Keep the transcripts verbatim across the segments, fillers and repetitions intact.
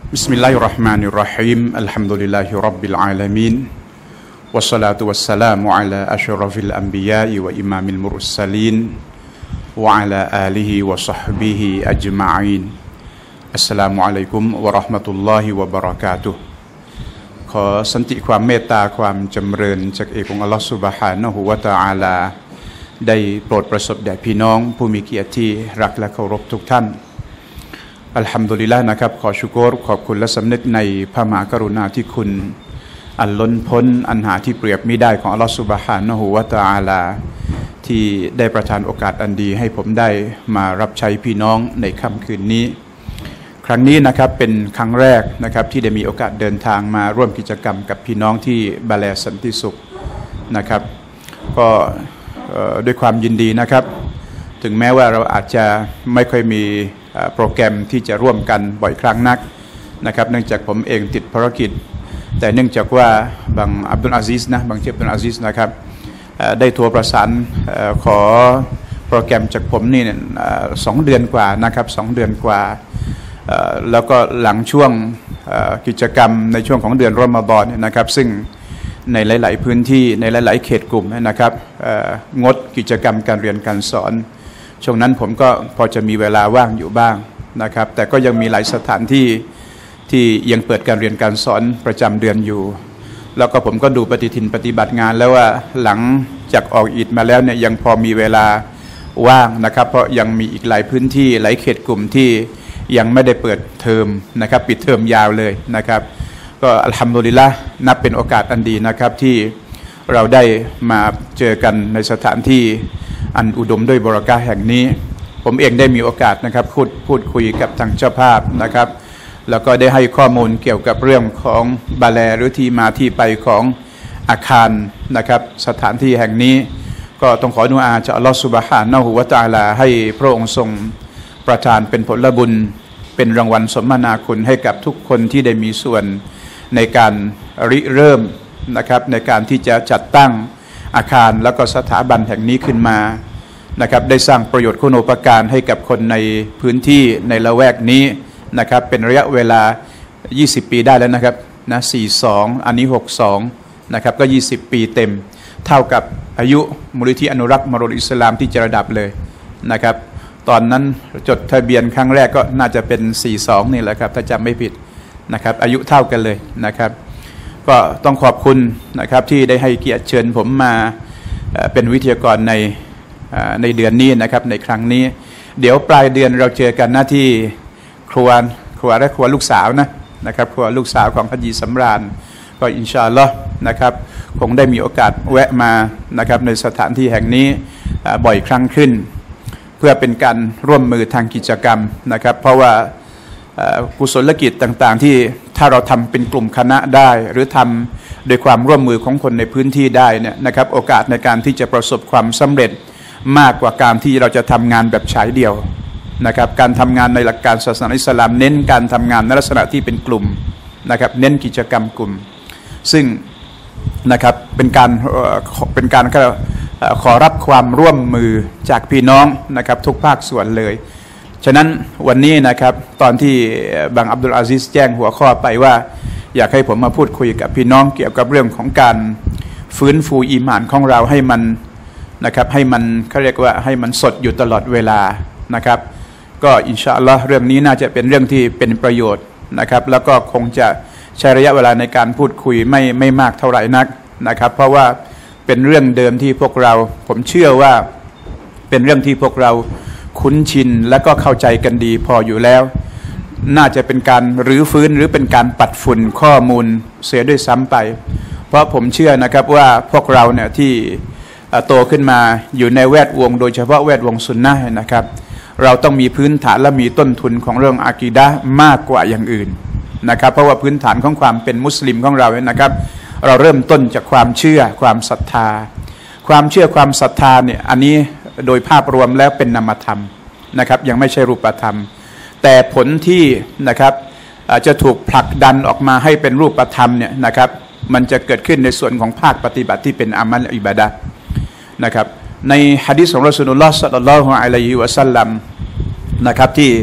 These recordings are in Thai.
بسم الله الرحمن الرحيم الحمد لله رب العالمين والصلاة والسلام على أشرف الأنبياء وإمام المرسلين وعلى آله وصحبه أجمعين السلام عليكم ورحمة الله وبركاتهขอสันติความเมตตาความจำเริญจากเอกองค์อัลลอฮฺซุบฮานะฮูวะตะอาลาได้โปรดประสบแด่พี่น้องผู้มีเกียรติที่รักและเคารพทุกท่านอัลฮัมดุลิลละห์นะครับขอชุกรขอบคุณและสำนึกในพระมหากรุณาธิคุณอันล้นพ้นอันหาที่เปรียบมิได้ของอัลลอฮฺซุบฮานะฮูวะตะอาลาที่ได้ประทานโอกาสอันดีให้ผมได้มารับใช้พี่น้องในค่ำคืนนี้ครั้งนี้นะครับเป็นครั้งแรกนะครับที่ได้มีโอกาสเดินทางมาร่วมกิจกรรมกับพี่น้องที่บาแลสันติสุขนะครับก็ด้วยความยินดีนะครับถึงแม้ว่าเราอาจจะไม่ค่อยมีโปรแกรมที่จะร่วมกันบ่อยครั้งนักนะครับเนื่องจากผมเองติดภารกิจแต่เนื่องจากว่าบางอับดุลอาซิซนะบางเชฟอับดุลอาซิซนะครับได้โทรประสานขอโปรแกรมจากผมนี่สองเดือนกว่านะครับสองเดือนกว่าแล้วก็หลังช่วงกิจกรรมในช่วงของเดือนรอมฎอนนะครับซึ่งในหลายๆพื้นที่ในหลายๆเขตกลุ่มนะครับงดกิจกรรมการเรียนการสอนช่วงนั้นผมก็พอจะมีเวลาว่างอยู่บ้างนะครับแต่ก็ยังมีหลายสถานที่ที่ยังเปิดการเรียนการสอนประจำเดือนอยู่แล้วก็ผมก็ดูปฏิทินปฏิบัติงานแล้วว่าหลังจากออกอิดมาแล้วเนี่ยยังพอมีเวลาว่างนะครับเพราะยังมีอีกหลายพื้นที่หลายเขตกลุ่มที่ยังไม่ได้เปิดเทอมนะครับปิดเทอมยาวเลยนะครับก็อัลฮัมดุลิลละห์นับเป็นโอกาสอันดีนะครับที่เราได้มาเจอกันในสถานที่อันอุดมด้วยบารอกาแห่งนี้ผมเองได้มีโอกาสนะครับพูดพูดคุยกับทางเจ้าภาพนะครับแล้วก็ได้ให้ข้อมูลเกี่ยวกับเรื่องของบาแลหรือที่มาที่ไปของอาคารนะครับสถานที่แห่งนี้ก็ต้องขออนุอาจากอัลลอฮฺซุบฮานะฮูวะตะอาลาให้พระองค์ทรงประทานเป็นผลบุญเป็นรางวัลสมนาคุณให้กับทุกคนที่ได้มีส่วนในการริเริ่มนะครับในการที่จะจัดตั้งอาคารแล้วก็สถาบันแห่งนี้ขึ้นมานะครับได้สร้างประโยชน์คุณูปการให้กับคนในพื้นที่ในละแวกนี้นะครับเป็นระยะเวลายี่สิบปีได้แล้วนะครับนะสี่สิบสองอันนี้หกสิบสองนะครับก็ยี่สิบปีเต็มเท่ากับอายุมูลนิธิอนุรักษ์มรดกอิสลามที่จะระดับเลยนะครับตอนนั้นจดทะเบียนครั้งแรกก็น่าจะเป็นสี่สิบสองนี่แหละครับถ้าจำไม่ผิดนะครับอายุเท่ากันเลยนะครับก็ต้องขอบคุณนะครับที่ได้ให้เกียรติเชิญผมมาเป็นวิทยากรในในเดือนนี้นะครับในครั้งนี้เดี๋ยวปลายเดือนเราเจอกันหน้าที่ครัวครัวและครัวลูกสาวนะนะครับครัวลูกสาวของฮัจญีสำราญก็อินชาอัลลอฮ์นะครับคงได้มีโอกาสแวะมานะครับในสถานที่แห่งนี้บ่อยครั้งขึ้นเพื่อเป็นการร่วมมือทางกิจกรรมนะครับเพราะว่ากุศลกิจต่างๆที่ถ้าเราทำเป็นกลุ่มคณะได้หรือทำโดยความร่วมมือของคนในพื้นที่ได้เนี่ยนะครับโอกาสในการที่จะประสบความสำเร็จมากกว่าการที่เราจะทำงานแบบฉายเดียวนะครับการทำงานในหลักการศาสนาอิสลามเน้นการทำงานในลักษณะที่เป็นกลุ่มนะครับเน้นกิจกรรมกลุ่มซึ่งนะครับเป็นการเป็นการขอรับความร่วมมือจากพี่น้องนะครับทุกภาคส่วนเลยฉะนั้นวันนี้นะครับตอนที่บางอับดุลอาซิซแจ้งหัวข้อไปว่าอยากให้ผมมาพูดคุยกับพี่น้องเกี่ยวกับเรื่องของการฟื้นฟูอีหม่านของเราให้มันนะครับให้มันเขาเรียกว่าให้มันสดอยู่ตลอดเวลานะครับก็อินชาอัลลอฮ์เรื่องนี้น่าจะเป็นเรื่องที่เป็นประโยชน์นะครับแล้วก็คงจะใช้ระยะเวลาในการพูดคุยไม่ไม่มากเท่าไหร่นักนะครับเพราะว่าเป็นเรื่องเดิมที่พวกเราผมเชื่อว่าเป็นเรื่องที่พวกเราคุ้นชินและก็เข้าใจกันดีพออยู่แล้วน่าจะเป็นการรื้อฟื้นหรือเป็นการปัดฝุ่นข้อมูลเสียด้วยซ้ำไปเพราะผมเชื่อนะครับว่าพวกเราเนี่ยที่โตขึ้นมาอยู่ในแวดวงโดยเฉพาะแวดวงซุนนะห์นะครับเราต้องมีพื้นฐานและมีต้นทุนของเรื่องอากีดะห์มากกว่าอย่างอื่นนะครับเพราะว่าพื้นฐานของความเป็นมุสลิมของเราเนี่ยนะครับเราเริ่มต้นจากความเชื่อความศรัทธาความเชื่อความศรัทธาเนี่ยอันนี้โดยภาพรวมแล้วเป็นนามธรรมนะครับยังไม่ใช่รูปธรรมแต่ผลที่นะครับจะถูกผลักดันออกมาให้เป็นรูปธรรมเนี่ยนะครับมันจะเกิดขึ้นในส่วนของภาคปฏิบัติที่เป็นอามัลอิบาดะห์นะครับ ในหะดีษของรอซูลุลลอฮ์ศ็อลลัลลอฮุอะลัยฮิวะซัลลัมนะครับที่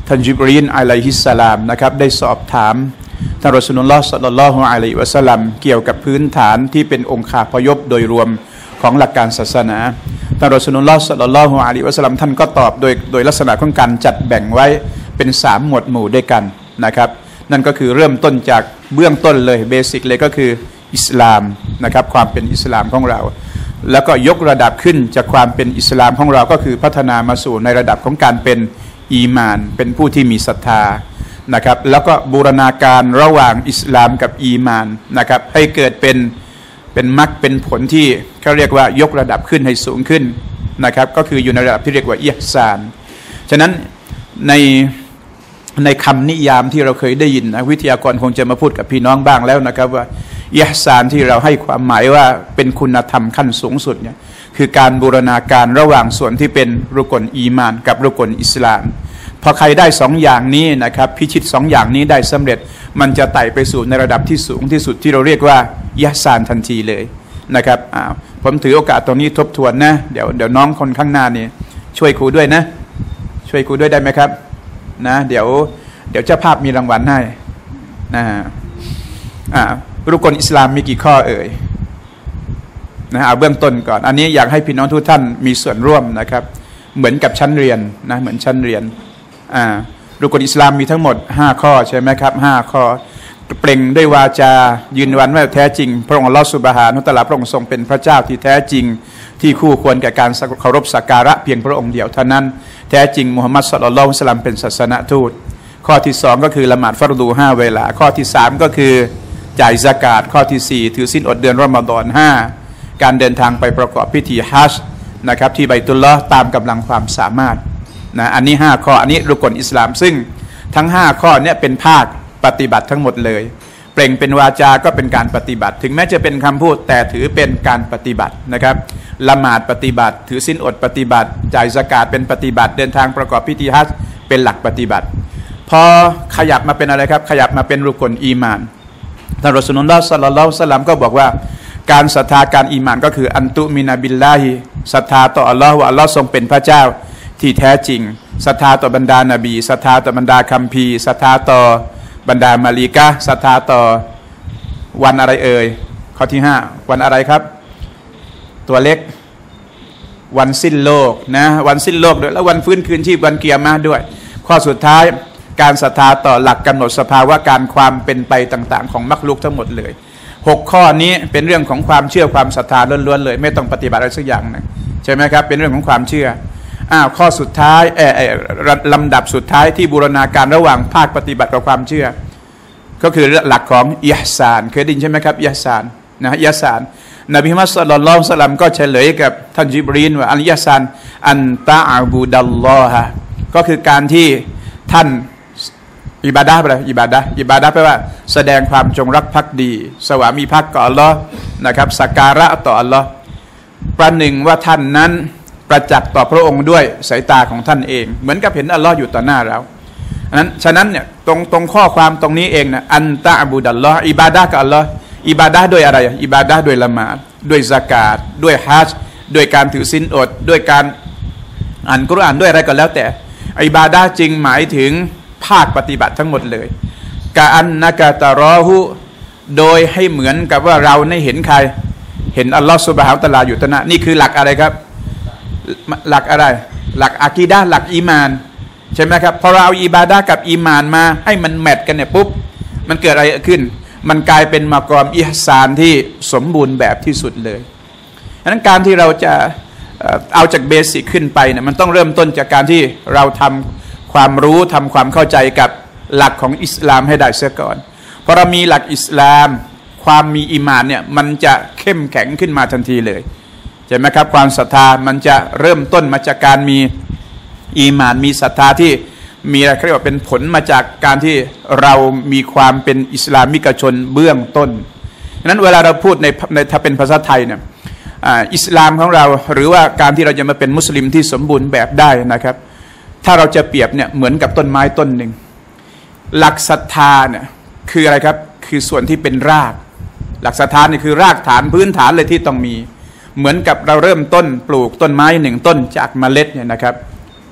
ท่านญิบรีลอะลัยฮิสสลามนะครับได้สอบถามท่านรอซูลุลลอฮ์ศ็อลลัลลอฮุอะลัยฮิวะซัลลัมเกี่ยวกับพื้นฐานที่เป็นองค์คาพยพโดยรวมของหลักการศาสนาท่านรอซูลุลลอฮ์ศ็อลลัลลอฮุอะลัยฮิวะซัลลัมท่านก็ตอบโดยโดยลักษณะของการจัดแบ่งไว้เป็นสามหมวดหมู่ด้วยกันนะครับนั่นก็คือเริ่มต้นจากเบื้องต้นเลยเบสิกเลยก็คืออิสลามนะครับความเป็นอิสลามของเราแล้วก็ยกระดับขึ้นจากความเป็นอิสลามของเราก็คือพัฒนามาสู่ในระดับของการเป็นอีมานเป็นผู้ที่มีศรัทธานะครับแล้วก็บูรณาการระหว่างอิสลามกับอีมานนะครับให้เกิดเป็นเป็นมรรคเป็นผลที่เขาเรียกว่ายกระดับขึ้นให้สูงขึ้นนะครับก็คืออยู่ในระดับที่เรียกว่าอิห์ซานฉะนั้นในในคำนิยามที่เราเคยได้ยินนะวิทยากรคงจะมาพูดกับพี่น้องบ้างแล้วนะครับว่าอิห์ซานที่เราให้ความหมายว่าเป็นคุณธรรมขั้นสูงสุดเนี่ยคือการบูรณาการระหว่างส่วนที่เป็นรุกลอีมานกับรุกลอิสลามพอใครได้สองอย่างนี้นะครับพิชิตสองอย่างนี้ได้สำเร็จมันจะไต่ไปสู่ในระดับที่สูงที่สุดที่เราเรียกว่าอิห์ซานทันทีเลยนะครับอ่าผมถือโอกาสตรงนี้ทบทวนนะเดี๋ยวเดี๋ยวน้องคนข้างหน้านี่ช่วยครูด้วยนะช่วยครูด้วยได้ไหมครับนะเดี๋ยวเดี๋ยวเจ้าภาพมีรางวัลให้นะอ่ารุกลอิสลามมีกี่ข้อเอ่ยนะเอาเบื้องต้นก่อนอันนี้อยากให้พี่น้องทุกท่านมีส่วนร่วมนะครับเหมือนกับชั้นเรียนนะเหมือนชั้นเรียนอ่ารุกลอิสลามมีทั้งหมดห้าข้อใช่ไหมครับห้าข้อเปล่งด้วยวาจายืนยันว่าแท้จริงพระองค์อัลเลาะห์ซุบฮานะฮูวะตะอาลาพระองค์ทรงเป็นพระเจ้าที่แท้จริงที่คู่ควรแก่การเคารพสักการะเพียงพระองค์เดียวเท่านั้นแท้จริงมุฮัมมัดศ็อลลัลลอฮุอะลัยฮิวะซัลลัมเป็นศาสนทูตข้อที่สองก็คือละหมาดฟัรดูห้าเวลาข้อที่สามก็คือจ่ายซะกาตข้อที่สี่ถือศีลอดเดือนรอมฎอนห้าการเดินทางไปประกอบพิธีฮัจญ์นะครับที่บัยตุลลอฮ์ตามกำลังความสามารถนะอันนี้ห้าข้ออันนี้รุกลอิสลามซึ่งทั้งห้าข้อนี้เป็นภาคปฏิบัติทั้งหมดเลยเปล่งเป็นวาจาก็เป็นการปฏิบัติถึงแม้จะเป็นคำพูดแต่ถือเป็นการปฏิบัตินะครับละหมาดปฏิบัติถือศีลอดปฏิบัติจ่ายซะกาตเป็นปฏิบัติเดินทางประกอบพิธีฮัจญ์เป็นหลักปฏิบัติพอขยับมาเป็นอะไรครับขยับมาเป็นรุกลอีมานท่านรอซูลุลลอฮ์ศ็อลลัลลอฮุอะลัยฮิวะซัลลัมก็บอกว่าการศรัทธาการอีมานก็คืออันตุมินะบิลลาฮิศรัทธาต่ออัลลอฮ์ว่าอัลลอฮ์ทรงเป็นพระเจ้าที่แท้จริงศรัทธาต่อบรรดานบีศรัทธาต่อบรรดาคัมภีร์ศรัทธาต่อบรรดามาลีกะศรัทธาต่อวันอะไรเอ่ยข้อที่ห้าวันอะไรครับตัวเล็กวันสิ้นโลกนะวันสิ้นโลกด้วยแล้ววันฟื้นคืนชีพวันเกียรติด้วยข้อสุดท้ายการศรัทธาต่อหลักกำหนดสภาวะการความเป็นไปต่างๆของมักลุกทั้งหมดเลยหกข้อนี้เป็นเรื่องของความเชื่อความศรัทธาล้วนๆเลยไม่ต้องปฏิบัติอะไรสักอย่างนะใช่ไหมครับเป็นเรื่องของความเชื่ออ้าวข้อสุดท้ายเออลำดับสุดท้ายที่บูรณาการระหว่างภาคปฏิบัติกับความเชื่อก็คือหลักของอิห์ซานเคยได้ยินใช่ไหมครับอิห์ซานนะอิห์ซานนบีมุฮัมมัดศ็อลลัลลอฮุอะลัยฮิวะซัลลัมก็เฉลยกับท่านญิบรีลว่าอัลอิห์ซานอันตะอ์บุดัลลอฮะก็คือการที่ท่านอิบาดะห์อะไรอิบาดะห์อิบาดะห์แปลว่าแสดงความจงรักภักดีสวามีภักดิ์ต่ออัลลอฮ์นะครับสักการะต่ออัลลอฮ์ประหนึ่งว่าท่านนั้นประจักษ์ต่อพระองค์ด้วยสายตาของท่านเองเหมือนกับเห็นอัลลอฮ์อยู่ต่อหน้าเรานั้นฉะนั้นเนี่ยตรงตรงข้อความตรงนี้เองนะอันตะอ์บุดัลลอฮ์อิบาดะห์กับอัลลอฮ์อิบาดะห์ด้วยอะไรอิบาดะห์ด้วยละหมาดด้วยซะกาตด้วยฮัจญ์ด้วยการถือศีลอดด้วยการอ่านกุรอานด้วยอะไรก็แล้วแต่อิบาดะห์จริงหมายถึงภาคปฏิบัติทั้งหมดเลยกะอันนะกะตะรอฮุโดยให้เหมือนกับว่าเราได้เห็นใครเห็นอัลลอฮฺซุบฮานะฮูวะตะอาลาอยู่ต่อหน้านี่คือหลักอะไรครับหลักอะไรหลักอะกีดะห์หลักอีมานใช่ไหมครับพอเราเอาอิบาดะห์กับอีมานมาให้มันแมทกันเนี่ยปุ๊บมันเกิดอะไรขึ้นมันกลายเป็นมากอมอิห์ซานที่สมบูรณ์แบบที่สุดเลยดังนั้นการที่เราจะเอาจากเบสิกขึ้นไปเนี่ยมันต้องเริ่มต้นจากการที่เราทำความรู้ทำความเข้าใจกับหลักของอิสลามให้ได้เสียก่อนพอเรามีหลักอิสลามความมีอีหม่านเนี่ยมันจะเข้มแข็งขึ้นมาทันทีเลยใช่ไหมครับความศรัทธามันจะเริ่มต้นมาจากการมีอีหม่านมีศรัทธาที่มีอะไรเรียกว่าเป็นผลมาจากการที่เรามีความเป็นอิสลามิกชนเบื้องต้นดังนั้นเวลาเราพูดในในถ้าเป็นภาษาไทยเนี่ยอิสลามของเราหรือว่าการที่เราจะมาเป็นมุสลิมที่สมบูรณ์แบบได้นะครับถ้าเราจะเปรียบเนี่ยเหมือนกับต้นไม้ต้นหนึ่งหลักศรัทธาเนี่ยคืออะไรครับคือส่วนที่เป็นรากหลักศรัทธานี่คือรากฐานพื้นฐานเลยที่ต้องมีเหมือนกับเราเริ่มต้นปลูกต้นไม้หนึ่งต้นจากเมล็ดเนี่ยนะครับ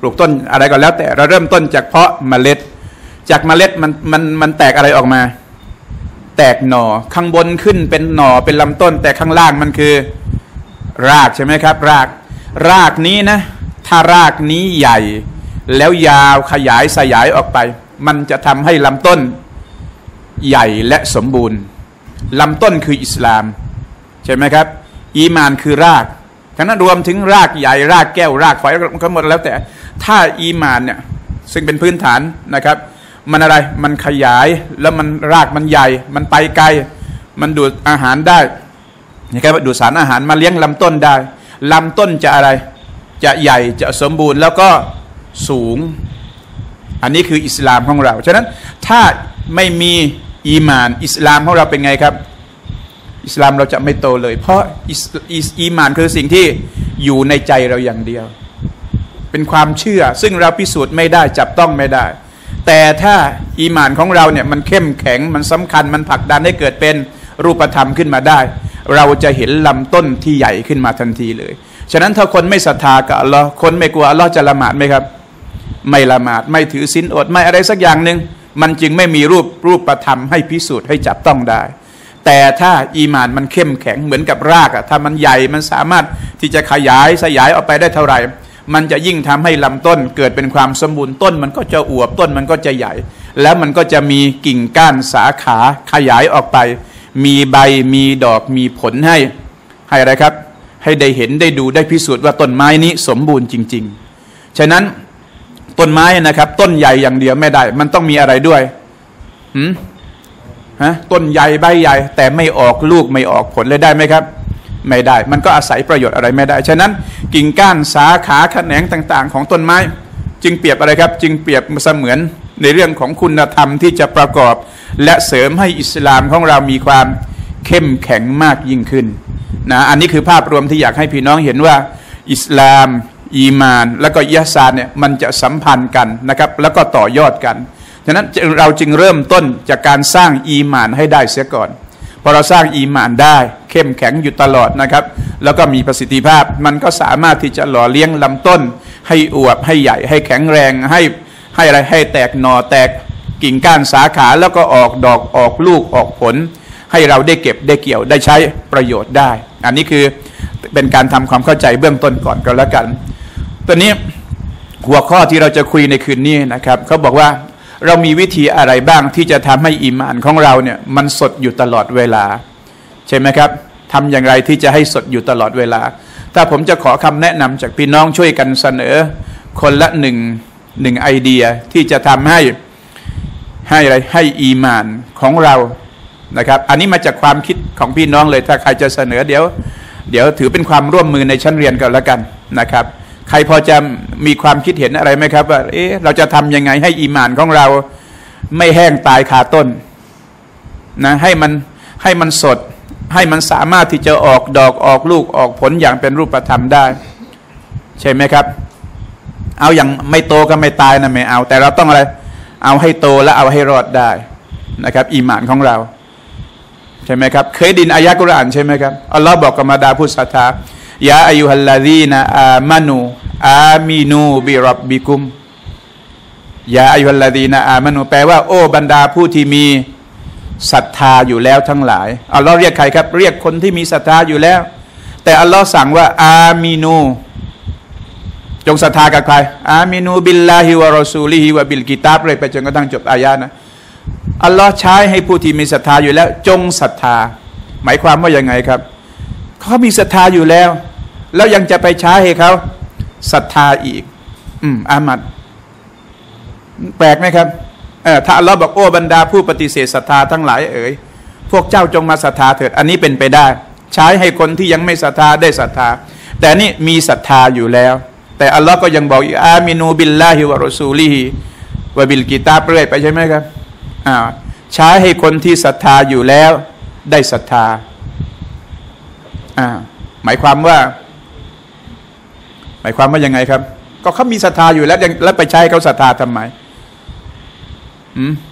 ลูกต้นอะไรก็แล้วแต่เราเริ่มต้นจากเพาะเมล็ดจากเมล็ดมันมันมันแตกอะไรออกมาแตกหน่อข้างบนขึ้นเป็นหน่อเป็นลำต้นแต่ข้างล่างมันคือรากใช่ไหมครับรากรากนี้นะถ้ารากนี้ใหญ่แล้วยาวขยายสยายออกไปมันจะทำให้ลำต้นใหญ่และสมบูรณ์ลำต้นคืออิสลามใช่ไหมครับอีมานคือรากทั้งนั้นรวมถึงรากใหญ่รากแก้วรากฝอยก็หมดแล้วแต่ถ้าอีมานเนี่ยซึ่งเป็นพื้นฐานนะครับมันอะไรมันขยายแล้วมันรากมันใหญ่มันไปไกลมันดูดอาหารได้นะครับดูดสารอาหารมาเลี้ยงลำต้นได้ลำต้นจะอะไรจะใหญ่จะสมบูรณ์แล้วก็สูงอันนี้คืออิสลามของเราฉะนั้นถ้าไม่มีอีมานอิสลามของเราเป็นไงครับอิสลามเราจะไม่โตเลยเพราะอีมานคือสิ่งที่อยู่ในใจเราอย่างเดียวเป็นความเชื่อซึ่งเราพิสูจน์ไม่ได้จับต้องไม่ได้แต่ถ้าอีมานของเราเนี่ยมันเข้มแข็งมันสำคัญมันผลักดันให้เกิดเป็นรูปธรรมขึ้นมาได้เราจะเห็นลำต้นที่ใหญ่ขึ้นมาทันทีเลยฉะนั้นถ้าคนไม่ศรัทธากับอัลลอฮ์คนไม่กลัวอัลลอฮ์จะละหมาดไหมครับไม่ละหมาดไม่ถือศีลอดไม่อะไรสักอย่างหนึ่งมันจึงไม่มีรูปรูปธรรมให้พิสูจน์ให้จับต้องได้แต่ถ้าอีมานมันเข้มแข็งเหมือนกับรากอะถ้ามันใหญ่มันสามารถที่จะขยายสยายออกไปได้เท่าไหร่มันจะยิ่งทำให้ลำต้นเกิดเป็นความสมบูรณ์ต้นมันก็จะอวบต้นมันก็จะใหญ่แล้วมันก็จะมีกิ่งก้านสาขาขยายออกไปมีใบมีดอกมีผลให้ให้อะไรครับให้ได้เห็นได้ดูได้พิสูจน์ว่าต้นไม้นี้สมบูรณ์จริงๆฉะนั้นต้นไม้นะครับต้นใหญ่อย่างเดียวไม่ได้มันต้องมีอะไรด้วยหืมฮะต้นใหญ่ใบใหญ่แต่ไม่ออกลูกไม่ออกผลเลยได้ไหมครับไม่ได้มันก็อาศัยประโยชน์อะไรไม่ได้ฉะนั้นกิ่งก้านสาขาแขนงต่างๆของต้นไม้จึงเปรียบอะไรครับจึงเปรียบเสมือนในเรื่องของคุณธรรมที่จะประกอบและเสริมให้อิสลามของเรามีความเข้มแข็งมากยิ่งขึ้นนะอันนี้คือภาพรวมที่อยากให้พี่น้องเห็นว่าอิสลามอีมานแล้วก็อิหซานเนี่ยมันจะสัมพันธ์กันนะครับแล้วก็ต่อยอดกันฉะนั้นเราจึงเริ่มต้นจากการสร้างอีมานให้ได้เสียก่อนพอเราสร้างอีมานได้เข้มแข็งอยู่ตลอดนะครับแล้วก็มีประสิทธิภาพมันก็สามารถที่จะหล่อเลี้ยงลำต้นให้อวบให้ใหญ่ให้แข็งแรงให้ให้อะไรให้แตกหน่อแตกกิ่งก้านสาขาแล้วก็ออกดอกออกลูกออกผลให้เราได้เก็บได้เกี่ยวได้ใช้ประโยชน์ได้อันนี้คือเป็นการทำความเข้าใจเบื้องต้นก่อนก็แล้วกันตอนนี้หัวข้อที่เราจะคุยในคืนนี้นะครับเขาบอกว่าเรามีวิธีอะไรบ้างที่จะทำให้อีหม่านของเราเนี่ยมันสดอยู่ตลอดเวลาใช่ไหมครับทำอย่างไรที่จะให้สดอยู่ตลอดเวลาถ้าผมจะขอคำแนะนำจากพี่น้องช่วยกันเสนอคนละหนึ่งหนึ่งไอเดียที่จะทำให้ให้อะไรให้อีหม่านของเรานะครับอันนี้มาจากความคิดของพี่น้องเลยถ้าใครจะเสนอเดี๋ยวเดี๋ยวถือเป็นความร่วมมือในชั้นเรียนกันแล้วกันนะครับใครพอจะมีความคิดเห็นอะไรไหมครับว่าเอ๊ะเราจะทำยังไงให้อีหม่านของเราไม่แห้งตายคาต้นนะให้มันให้มันสดให้มันสามารถที่จะออกดอกออกลูกออกผลอย่างเป็นรูปธรรมได้ใช่ไหมครับเอาอย่างไม่โตก็ไม่ตายนะไม่เอาแต่เราต้องอะไรเอาให้โตและเอาให้รอดได้นะครับอีหม่านของเราใช่ไหมครับเคยดินอายะกุรอานใช่ไหมครับอัลลอฮ์บอกกับมาดาผู้ศรัทธายาอายุฮัลลาดีนะอามานูอามินูบิรับบิกุมยาอายุฮัลลาดีนะอามานูแปลว่าโอ้บรรดาผู้ที่มีศรัทธาอยู่แล้วทั้งหลายอัลลอฮ์เรียกใครครับเรียกคนที่มีศรัทธาอยู่แล้วแต่อัลลอฮ์สั่งว่าอามินูจงศรัทธากับใครอามินูบิลลาฮิวะรอซูลิฮิวะบิลกิตาบเลยไปจนกระทั่งจบอายะนะอัลลอฮ์ใช้ให้ผู้ที่มีศรัทธาอยู่แล้วจงศรัทธาหมายความว่ายังไงครับเขามีศรัทธาอยู่แล้วแล้วยังจะไปใช้ให้เขาศรัทธาอีกอืมอามัดแปลกไหมครับเออถ้าอัลลอฮ์บอกโอ้บรรดาผู้ปฏิเสธศรัทธาทั้งหลายเอ๋ยพวกเจ้าจงมาศรัทธาเถิดอันนี้เป็นไปได้ใช้ให้คนที่ยังไม่ศรัทธาได้ศรัทธาแต่นี่มีศรัทธาอยู่แล้วแต่อัลลอฮ์ก็ยังบอกอีกอามินูบิลลาฮิวะรอซูลิฮิวะบิลกิตาบเรื่อยไปใช่ไหมครับอ่าใช้ให้คนที่ศรัทธาอยู่แล้วได้ศรัทธาอ่าหมายความว่าหมายความว่ายังไงครับก็เขามีศรัทธาอยู่แล้วแล้วไปใช้เขาศรัทธาทำไมอืม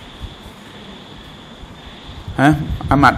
ฮะอามัด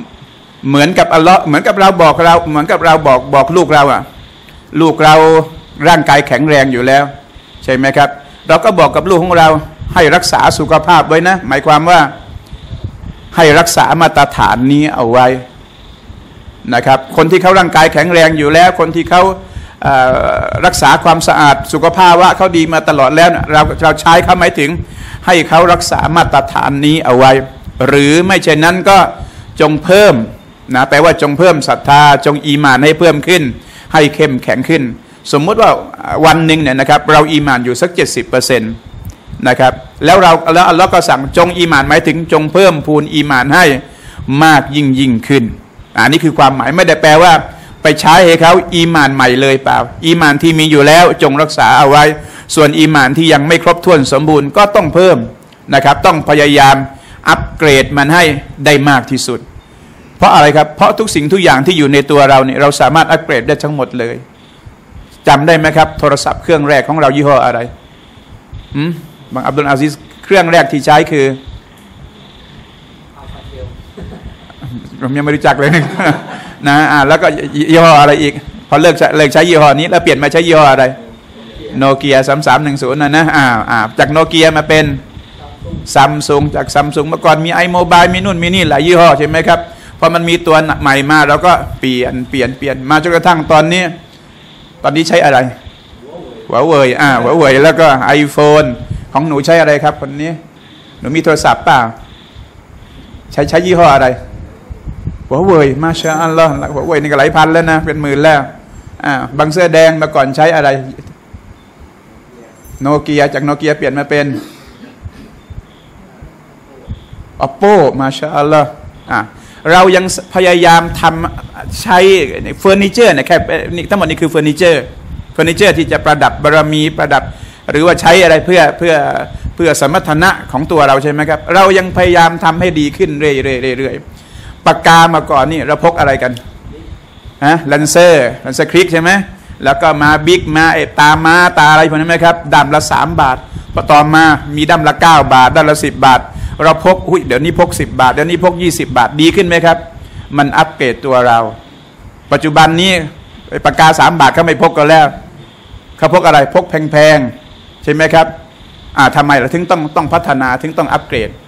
เหมือนกับอัลลอฮ์เหมือนกับเราบอกเราเหมือนกับเราบอกบอกลูกเราอ่ะลูกเราร่างกายแข็งแรงอยู่แล้วใช่ไหมครับเราก็บอกกับลูกของเราให้รักษาสุขภาพไว้นะหมายความว่าให้รักษามาตรฐานนี้เอาไว้นะครับคนที่เขาร่างกายแข็งแรงอยู่แล้วคนที่เขารักษาความสะอาดสุขภาพว่าเขาดีมาตลอดแล้วเราเราใช้เขาหมายถึงให้เขารักษามาตรฐานนี้เอาไว้หรือไม่เช่นนั้นก็จงเพิ่มนะแปลว่าจงเพิ่มศรัทธาจงอีหม่านให้เพิ่มขึ้นให้เข้มแข็งขึ้นสมมุติว่าวันหนึ่งเนี่ยนะครับเราอีหม่านอยู่สัก เจ็ดสิบเปอร์เซ็นต์ นะครับแล้วเราแล้วอัลลอฮ์ก็สั่งจงอีหม่านหมายถึงจงเพิ่มพูนอีหม่านให้มากยิ่งยิ่งขึ้นอันนี้คือความหมายไม่ได้แปลว่าไปใช้ให้เขาอีหม่านใหม่เลยเปล่าอีหม่านที่มีอยู่แล้วจงรักษาเอาไว้ส่วนอีหม่านที่ยังไม่ครบถ้วนสมบูรณ์ก็ต้องเพิ่มนะครับต้องพยายามอัปเกรดมันให้ได้มากที่สุดเพราะอะไรครับเพราะทุกสิ่งทุกอย่างที่อยู่ในตัวเราเนี่ยเราสามารถอัปเกรดได้ทั้งหมดเลยจำได้ไหมครับโทรศัพท์เครื่องแรกของเรายี่ห้ออะไรอืมบางอับดุลอาซิซเครื่องแรกที่ใช้คือผมยังไม่รู้จักเลยนะอ่าแล้วก็ยี่ห้ออะไรอีกพอเลิกเลิกใช้ยี่ห้อนี้แล้วเปลี่ยนมาใช้ยี่ห้ออะไรโนเกียสามสามหนึ่งศูนย์นะนะอ่าอ่าจากโนเกียมาเป็นซัมซุงจากซัมซุงเมื่อก่อนมีไอโมบายมีนู่นมีนี่หลายยี่ห้อใช่ไหมครับพอมันมีตัวใหม่มาเราก็เปลี่ยนเปลี่ยนเปลี่ยนมาจนกระทั่งตอนนี้ตอนนี้ใช้อะไรหัวเว่ยอ่าหัวเว่ยแล้วก็ไอโฟนของหนูใช้อะไรครับคนนี้หนูมีโทรศัพท์เปล่าใช้ใช้ยี่ห้ออะไรหัวเว่ยมาชาอัลลอฮ์หัวเว่ยนี่ก็หลายพันแล้วนะเป็นหมื่นแล้วอ่าบางเสื้อแดงเมื่อก่อนใช้อะไรโนเกียจากโนเกียเปลี่ยนมาเป็นOppo มาชาอัลลอฮ์อ่ะเรายังพยายามทำใช้เฟอร์นิเจอร์นะครับนี่ทั้งหมดนี้คือเฟอร์นิเจอร์เฟอร์นิเจอร์ที่จะประดับบารมีประดับหรือว่าใช้อะไรเพื่อเพื่อเพื่อสมรรถนะของตัวเราใช่ไหมครับเรายังพยายามทำให้ดีขึ้นเรื่อยๆเรื่อยๆปากกามาก่อนนี่เราพกอะไรกันฮะแลนเซอร์แลนเซอร์คลิกใช่ไหมแล้วก็มาบิ๊กมาเอตามาตาอะไรพวกนั้นไหมครับดำละสามบาทพอต่อมามีดำละเก้าบาทดำละสิบบาทเราพกอุ้ยเดี๋ยวนี้พกสิบบาทเดี๋ยวนี้พกยี่สิบบาทดีขึ้นไหมครับมันอัปเกรดตัวเราปัจจุบันนี้ปากกาสามบาทเขาไม่พกกันแล้วเขาพกอะไรพกแพงๆใช่ไหมครับอ่าทำไมเราถึงต้องต้องพัฒนาถึงต้องอัปเกรด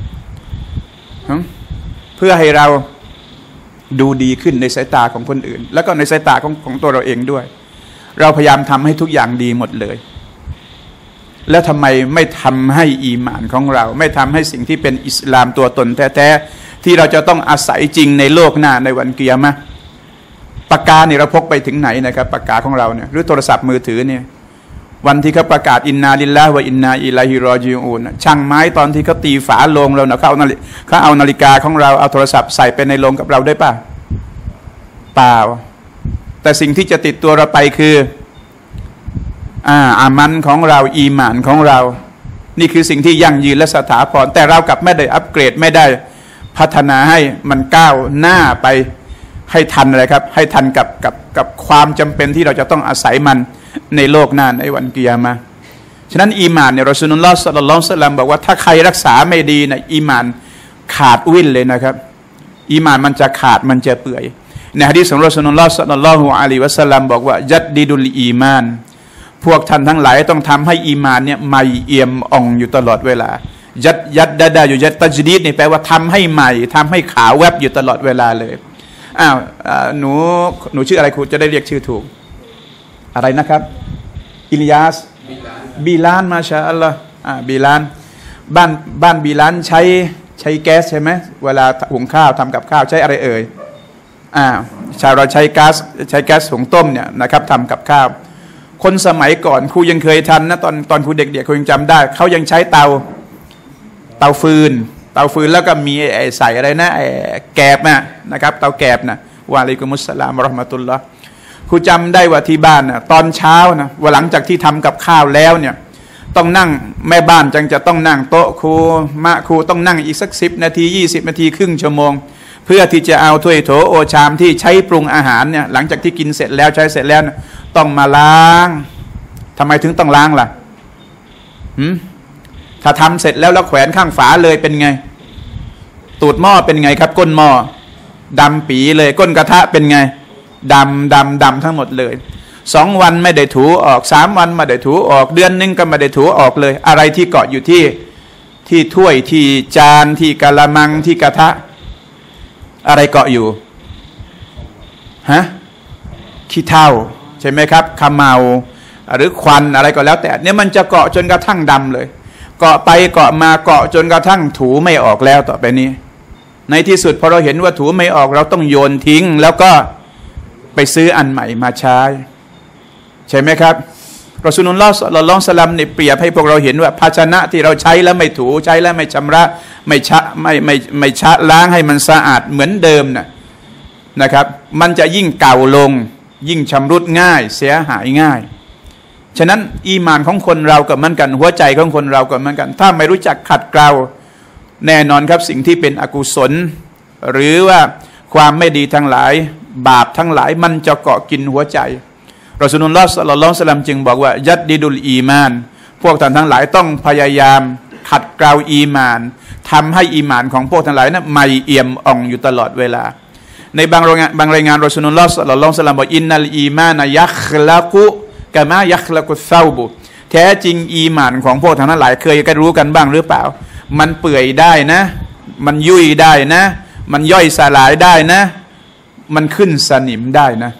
เพื่อให้เราดูดีขึ้นในสายตาของคนอื่นแล้วก็ในสายตาของของตัวเราเองด้วยเราพยายามทำให้ทุกอย่างดีหมดเลยแล้วทำไมไม่ทำให้อีหม่านของเราไม่ทำให้สิ่งที่เป็นอิสลามตัวตนแท้ๆที่เราจะต้องอาศัยจริงในโลกหน้าในวันกิยามะห์ปากกาเนี่ยเราพกไปถึงไหนนะครับปากกาของเราเนี่ยหรือโทรศัพท์มือถือเนี่ยวันที่เขาประกาศอินนาลิลลาฮิวะอินนาอิลัยฮิรอญิอูนช่างไม้ตอนที่เขาตีฝาโลงเราเนาะเขาเอานาฬิเขาเอานาฬิกาของเราเอาโทรศัพท์ใส่ไปในโลงกับเราได้ป่ะเปล่าแต่สิ่งที่จะติดตัวเราไปคืออ่าอามันของเราอีหม่านของเรานี่คือสิ่งที่ยั่งยืนและสถาพรแต่เรากลับไม่ได้อัปเกรดไม่ได้พัฒนาให้มันก้าวหน้าไปให้ทันอะไรครับให้ทันกับกับกับความจำเป็นที่เราจะต้องอาศัยมันในโลกหน้าในวันกิยามะห์ฉะนั้นอีหม่านเนี่ยรอซูลุลลอฮ์ศ็อลลัลลอฮุอะลัยฮิวะซัลลัมบอกว่าถ้าใครรักษาไม่ดีนะอีหม่านขาดวิ่นเลยนะครับอีหม่านมันจะขาดมันจะเปื่อยในหะดีษของรอซูลุลลอฮ์ศ็อลลัลลอฮุอะลัยฮิวะซัลลัมบอกว่ายัดดิดุลอีมานพวกท่านทั้งหลายต้องทำให้อีมานเนี่ยใหม่เอี่ยมอ่องอยู่ตลอดเวลายัดยัดดาดาอยู่ยัดตัจดีดนี่แปลว่าทำให้ใหม่ทำให้ขาวแวบอยู่ตลอดเวลาเลยอ้าวหนูหนูชื่ออะไรครูจะได้เรียกชื่อถูกอะไรนะครับอิลยาสบีลานมาชาอัลลอฮ์อ่าบีลานบ้านบ้านบีลานใช้ใช้แก๊สใช่ไหมเวลาหุงข้าวทำกับข้าวใช้อะไรเอ่ยอ่าชาวเราใช้ก๊าซใช้แก๊สหุงต้มเนี่ยนะครับทำกับข้าวคนสมัยก่อนครูยังเคยทันนะตอนตอนครูเด็กๆครูยังจำได้เขายังใช้เตาเตาฟืนเตาฟืนแล้วก็มีไอ้ใส่อะไรนะไอ้แกบนะนะครับเตาแกบนะวะอะลัยกุมุสสลามวะเราะห์มะตุลลอฮ์ครูจำได้ว่าที่บ้านนะตอนเช้านะว่าหลังจากที่ทำกับข้าวแล้วเนี่ยต้องนั่งแม่บ้านจังจะต้องนั่งโต๊ะครูมะครูต้องนั่งอีกสักสิบนาทียี่สิบนาทีครึ่งชั่วโมงเพื่อที่จะเอาถ้วยโถโอชามที่ใช้ปรุงอาหารเนี่ยหลังจากที่กินเสร็จแล้วใช้เสร็จแล้วนะต้องมาล้างทำไมถึงต้องล้างล่ะหืมถ้าทำเสร็จแล้วแล้วแขวนข้างฝาเลยเป็นไงตูดหม้อเป็นไงครับก้นหม้อดำปีเลยก้นกระทะเป็นไงดำดำดำทั้งหมดเลยสองวันไม่ได้ถูออกสามวันไม่ได้ถูออกเดือนนึงก็ไม่ได้ถูออกเลยอะไรที่เกาะอยู่ที่ที่ถ้วยที่จานที่กะละมังที่กระทะอะไรเกาะอยู่ฮะขี้เถ้าใช่ไหมครับขมเมาหรือควันอะไรก็แล้วแต่เนี่ยมันจะเกาะจนกระทั่งดำเลยเกาะไปเกาะมาเกาะจนกระทั่งถูไม่ออกแล้วต่อไปนี้ในที่สุดพอเราเห็นว่าถูไม่ออกเราต้องโยนทิ้งแล้วก็ไปซื้ออันใหม่มาใช้ใช่ไหมครับรอซูลุลลอฮ์ ศ็อลลัลลอฮุอะลัยฮิวะซัลลัมเนี่ยเปรียบให้พวกเราเห็นว่าภาชนะที่เราใช้แล้วไม่ถูใช้แล้วไม่ชำระไม่ชะไม่ไม่ไม่ชะล้างให้มันสะอาดเหมือนเดิมนะนะครับมันจะยิ่งเก่าลงยิ่งชำรุดง่ายเสียหายง่ายฉะนั้นอีหม่านของคนเราก็เหมือนกันหัวใจของคนเราก็เหมือนกันถ้าไม่รู้จักขัดเกลาแน่นอนครับสิ่งที่เป็นอกุศลหรือว่าความไม่ดีทั้งหลายบาปทั้งหลายมันจะเกาะกินหัวใจรอซูลุลลอฮ์ ศ็อลลัลลอฮุอะลัยฮิวะซัลลัมจึงบอกว่ายัดดิดุลอีมานพวกท่านทั้งหลายต้องพยายามขัดเกลาอีมานทำให้อีมานของพวกท่านหลายนั้นไม่เอี่ยมอ่องอยู่ตลอดเวลาในบางรายงานบางรายงานรอซูลุลลอฮ์ ศ็อลลัลลอฮุอะลัยฮิวะซัลลัมบอกอินนัลอีมานยัคละกุกะมายัคละกุซาบุ แท้จริงอีหม่านของพวกท่านทั้งหลายเคยกันรู้กันบ้างหรือเปล่ามันเปื่อยได้นะมันยุ่ยได้นะมันย่อยสลายได้นะมันขึ้นสนิมได้นะ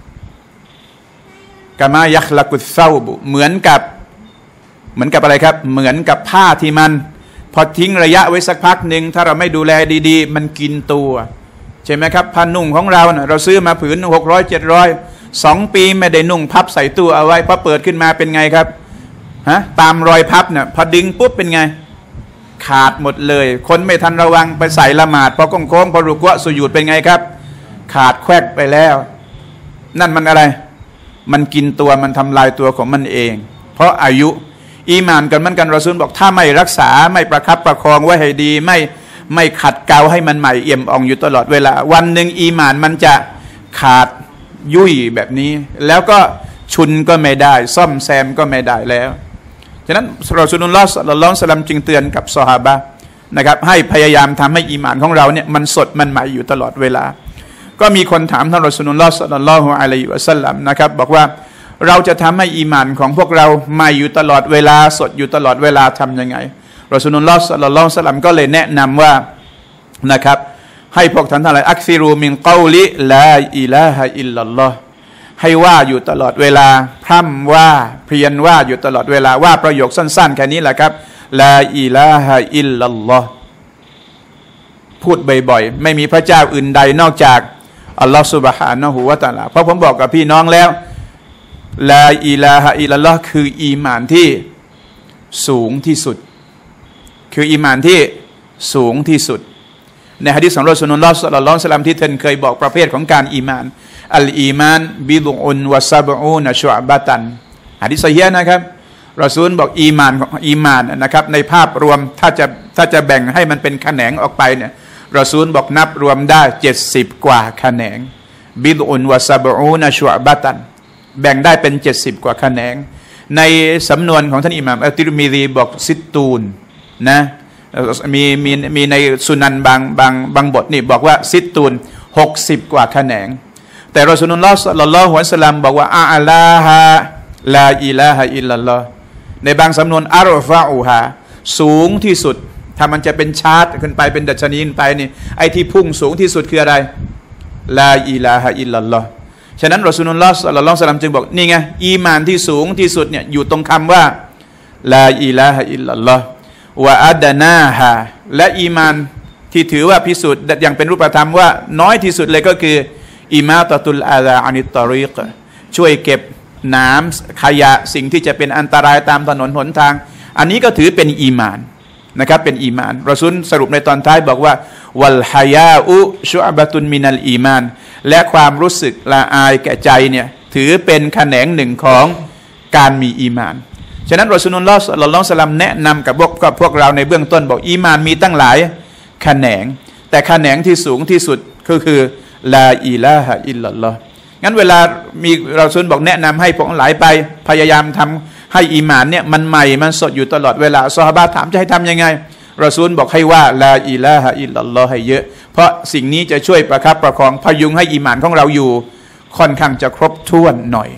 กะมายัคละกุซาบุเหมือนกับเหมือนกับอะไรครับเหมือนกับผ้าที่มันพอทิ้งระยะไว้สักพักหนึ่งถ้าเราไม่ดูแลดีๆมันกินตัวใช่ไหมครับผ้านุ่งของเราเนะเราซื้อมาผืนหกร้อยเจ็ดร้อยสองปีไม่ได้นุ่งพับใส่ตู้เอาไว้พอเปิดขึ้นมาเป็นไงครับฮะตามรอยพับเนี่ยพอดึงปุ๊บเป็นไงขาดหมดเลยคนไม่ทันระวังไปใส่ละหมาดพอโค้งๆพอรุกวะสุญูดเป็นไงครับขาดแควกไปแล้วนั่นมันอะไรมันกินตัวมันทำลายตัวของมันเองเพราะอายุอีหม่านกันมันกันรอซูลบอกถ้าไม่รักษาไม่ประคับประคองไว้ให้ดีไม่ไม่ขัดเกลาให้มันใหม่เอี่ยมอ่องอยู่ตลอดเวลาวันหนึ่งอีหม่านมันจะขาดยุ่ยแบบนี้แล้วก็ชุนก็ไม่ได้ซ่อมแซมก็ไม่ได้แล้วฉะนั้นรอซูลุลลอฮ์ ศ็อลลัลลอฮุอะลัยฮิวะซัลลัมจึงเตือนกับซอฮาบะห์นะครับให้พยายามทำให้อีหม่านของเราเนี่ยมันสดมันใหม่อยู่ตลอดเวลาก็มีคนถามท่านรอซูลุลลอฮ์ ศ็อลลัลลอฮุอะลัยฮิวะซัลลัมนะครับบอกว่าเราจะทำให้อีหม่านของพวกเราใหม่อยู่ตลอดเวลาสดอยู่ตลอดเวลาทำยังไงรอซูลุลลอฮ์ ศ็อลลัลลอฮุอะลัยฮิวะซัลลัมก็เลยแนะนำว่านะครับให้พวกท่านทั้งหลายอักซิรูมินกอลิลาอิลาฮะอิลลัลลอฮ์ให้ว่าอยู่ตลอดเวลาพร่ำว่าเพียรว่าอยู่ตลอดเวลาว่าประโยคสั้นๆแค่นี้แหละครับลาอิลาฮะอิลลัลลอฮ์พูดบ่อยๆไม่มีพระเจ้าอื่นใดนอกจากอัลลอฮ์ซุบฮานะฮูวะตะอาลาเพราะผมบอกกับพี่น้องแล้วลาอิลาฮะอิลลัลลอฮ์คืออีหม่านที่สูงที่สุดคืออีหม่านที่สูงที่สุดในหะดีษของรอซูลุลลอฮ์ ศ็อลลัลลอฮุอะลัยฮิวะซัลลัมที่ท่านเคยบอกประเภทของการอีหม่านอัลอีมานบิดุอุนวะซาบอูนชุอะบะตันหะดีษซอฮีฮ์นะครับรอซูลบอกอีมานของอีมานนะครับในภาพรวมถ้าจะถ้าจะแบ่งให้มันเป็นแขนงออกไปเนี่ยรอซูลบอกนับรวมได้เจ็ดสิบกว่าแขนงบิดุอุนวะซาบอูนชุอะบะตันแบ่งได้เป็นเจ็ดสิบกว่าแขนงในสำนวนของท่านอิหม่ามอัตติรมิซีบอกซิตตูนนะมีมีมีในสุนันบางบางบางบทนี่บอกว่าซิตตูนหกสิบกว่าแขนงแต่รอซูลุลลอฮ์ ศ็อลลัลลอฮุอะลัยฮิวะซัลลัมบอกว่าอาลาฮะลาอิลาฮะอิลลัลลอฮ์ในบางสำนวนอัรฟะอูฮาสูงที่สุดถ้ามันจะเป็นชาร์ตขึ้นไปเป็นดัชนีขึ้นไปนี่ไอ้ที่พุ่งสูงที่สุดคืออะไรลาอิลาฮะอิลลัลลอฮ์ฉะนั้นรอซูลุลลอฮ์ ศ็อลลัลลอฮุอะลัยฮิวะซัลลัมจึงบอกนี่ไงอีมานที่สูงที่สุดเนี่ยอยู่ตรงคำว่าลาอิลาฮะอิลลัลลอฮ์วะอัดนาฮะและอีมานที่ถือว่าพิสูจน์อย่างเป็นรูปธรรมว่าน้อยที่สุดเลยก็คืออิมาตะตุลอาซาอานิตตอรีกช่วยเก็บน้ำขยะสิ่งที่จะเป็นอันตรายตามถนนหนทางอันนี้ก็ถือเป็นอีมานนะครับเป็นอีมานรอซูลสรุปในตอนท้ายบอกว่าวัลฮายาอุชุอะบะตุนมินัลอีมานและความรู้สึกละอายแก่ใจเนี่ยถือเป็นแขนงหนึ่งของการมีอีมานฉะนั้นรอซูลุลลอฮ์ ศ็อลลัลลอฮุอะลัยฮิวะซัลลัมแนะนำกับพวกกับพวกเราในเบื้องต้นบอกอีมานมีตั้งหลายแขนงแต่แขนงที่สูงที่สุดก็คือลาอิลาฮะอิลลัลลอฮ์งั้นเวลามีเราซุนบอกแนะนำให้พวกหลายไปพยายามทำให้อีหม่านเนี่ยมันใหม่มันสดอยู่ตลอดเวลาซอฮาบะห์ถามจะให้ทำยังไงเราซุนบอกให้ว่าลาอิลาฮะอิลลัลลอฮ์ให้เยอะเพราะสิ่งนี้จะช่วยประคับประคองพยุงให้อีหม่านของเราอยู่ค่อนข้างจะครบถ้วนหน่อย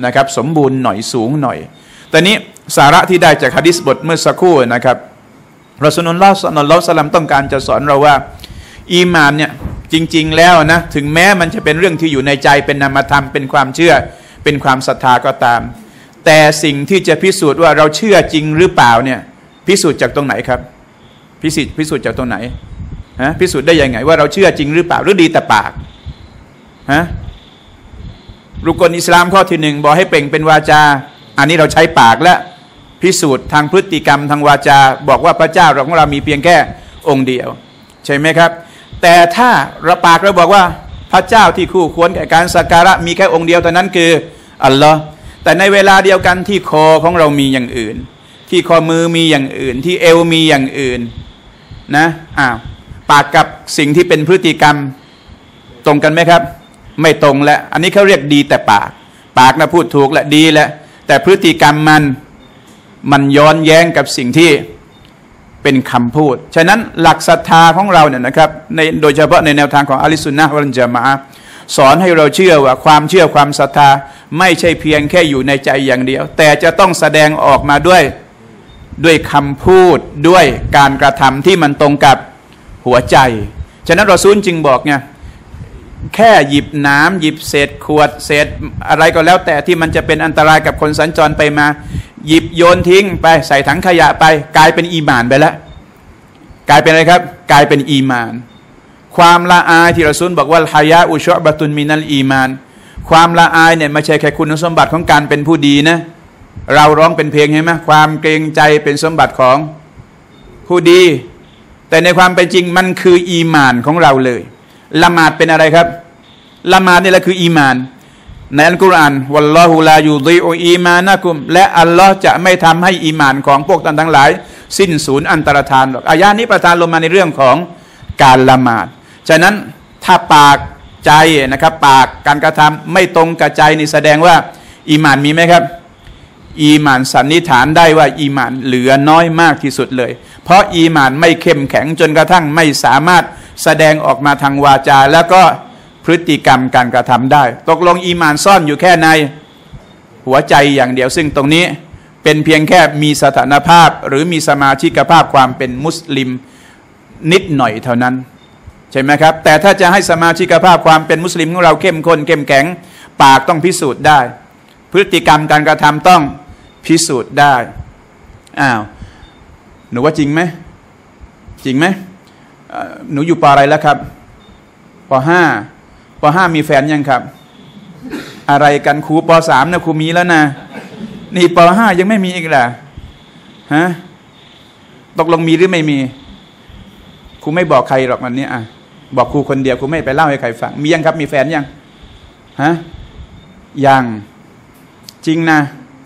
นะครับสมบูรณ์หน่อยสูงหน่อยแต่นี้สาระที่ได้จากหะดีษบทเมื่อสักครู่นะครับรอซูลุลลอฮ์ ศ็อลลัลลอฮุอะลัยฮิวะซัลลัมต้องการจะสอนเราว่าอีหม่านเนี่ยจริงๆแล้วนะถึงแม้มันจะเป็นเรื่องที่อยู่ในใจเป็นนามธรรมเป็นความเชื่อเป็นความศรัทธาก็ตามแต่สิ่งที่จะพิสูจน์ว่าเราเชื่อจริงหรือเปล่าเนี่ยพิสูจน์จากตรงไหนครับพิสูจน์พิสูจน์จากตรงไหนฮะพิสูจน์ได้ยังไงว่าเราเชื่อจริงหรือเปล่าหรือดีแต่ปากฮะรุกลอิสลามข้อที่หนึ่งบอกให้เปล่งเป็นวาจาอันนี้เราใช้ปากและพิสูจน์ทางพฤติกรรมทางวาจาบอกว่าพระเจ้าของเรามีเพียงแค่องค์เดียวใช่ไหมครับแต่ถ้าเราปากเราบอกว่าพระเจ้าที่คู่ควรแก่การสักการะมีแค่องค์เดียวเท่านั้นคืออัลลอฮ์แต่ในเวลาเดียวกันที่คอของเรามีอย่างอื่นที่ข้อมือมีอย่างอื่นที่เอวมีอย่างอื่นนะอ้าวปากกับสิ่งที่เป็นพฤติกรรมตรงกันไหมครับไม่ตรงและอันนี้เขาเรียกดีแต่ปากปากนะพูดถูกและดีและแต่พฤติกรรมมันมันย้อนแย้งกับสิ่งที่เป็นคำพูดฉะนั้นหลักศรัทธาของเราเนี่ยนะครับในโดยเฉพาะในแนวทางของอะห์ลุสซุนนะฮ์วัลญะมาอะฮ์สอนให้เราเชื่อว่าความเชื่อความศรัทธาไม่ใช่เพียงแค่อยู่ในใจอย่างเดียวแต่จะต้องแสดงออกมาด้วยด้วยคำพูดด้วยการกระทำที่มันตรงกับหัวใจฉะนั้นรอซูลจึงบอกไงแค่หยิบน้ำหยิบเศษขวดเศษอะไรก็แล้วแต่ที่มันจะเป็นอันตรายกับคนสัญจรไปมาหยิบโยนทิ้งไปใส่ถังขยะไปกลายเป็นอีหม่านไปแล้วกลายเป็นอะไรครับกลายเป็นอีหม่านความละอายที่รอซูลบอกว่าฮายาอุชอบะตุนมินัลอีมานความละอายเนี่ยไม่ใช่แค่คุณสมบัติของการเป็นผู้ดีนะเราร้องเป็นเพลงใช่ไหมความเกรงใจเป็นสมบัติของผู้ดีแต่ในความเป็นจริงมันคืออีหม่านของเราเลยละหมาดเป็นอะไรครับละหมาดนี่แหละคืออีหม่านในอัลกุรอานวัลลอฮุลายูฎิอุอีมานะกุมและอัลลอฮ์จะไม่ทำให้อีหม่านของพวกท่านทั้งหลายสิ้นสูญอันตรธานหรอกอายะนี้ประทานลงมาในเรื่องของการละหมาดฉะนั้นถ้าปากใจนะครับปากการกระทำไม่ตรงกับใจนี่แสดงว่าอีหม่านมีไหมครับอีหม่านสันนิษฐานได้ว่าอีหม่านเหลือน้อยมากที่สุดเลยเพราะอีหม่านไม่เข้มแข็งจนกระทั่งไม่สามารถแสดงออกมาทางวาจาแล้วก็พฤติกรรมการกระทำได้ตกลงอีหม่านซ่อนอยู่แค่ในหัวใจอย่างเดียวซึ่งตรงนี้เป็นเพียงแค่มีสถานภาพหรือมีสมาชิกภาพความเป็นมุสลิมนิดหน่อยเท่านั้นใช่ไหมครับแต่ถ้าจะให้สมาชิกภาพความเป็นมุสลิมของเราเข้มข้นเข้มแข็งปากต้องพิสูจน์ได้พฤติกรรมการกระทำต้องพิสูจน์ได้อ้าวหนูว่าจริงไหมจริงไหมหนูอยู่ป.อะไรแล้วครับป.ห้าป.ห้ามีแฟนยังครับอะไรกันครูป.สามนะครูมีแล้วนะนี่ป.ห้ายังไม่มีอีกเหรอฮะตกลงมีหรือไม่มีครูไม่บอกใครหรอกวันนี้อ่ะบอกครูคนเดียวครูไม่ไปเล่าให้ใครฟังมียังครับมีแฟนยังฮะยังจริงนะ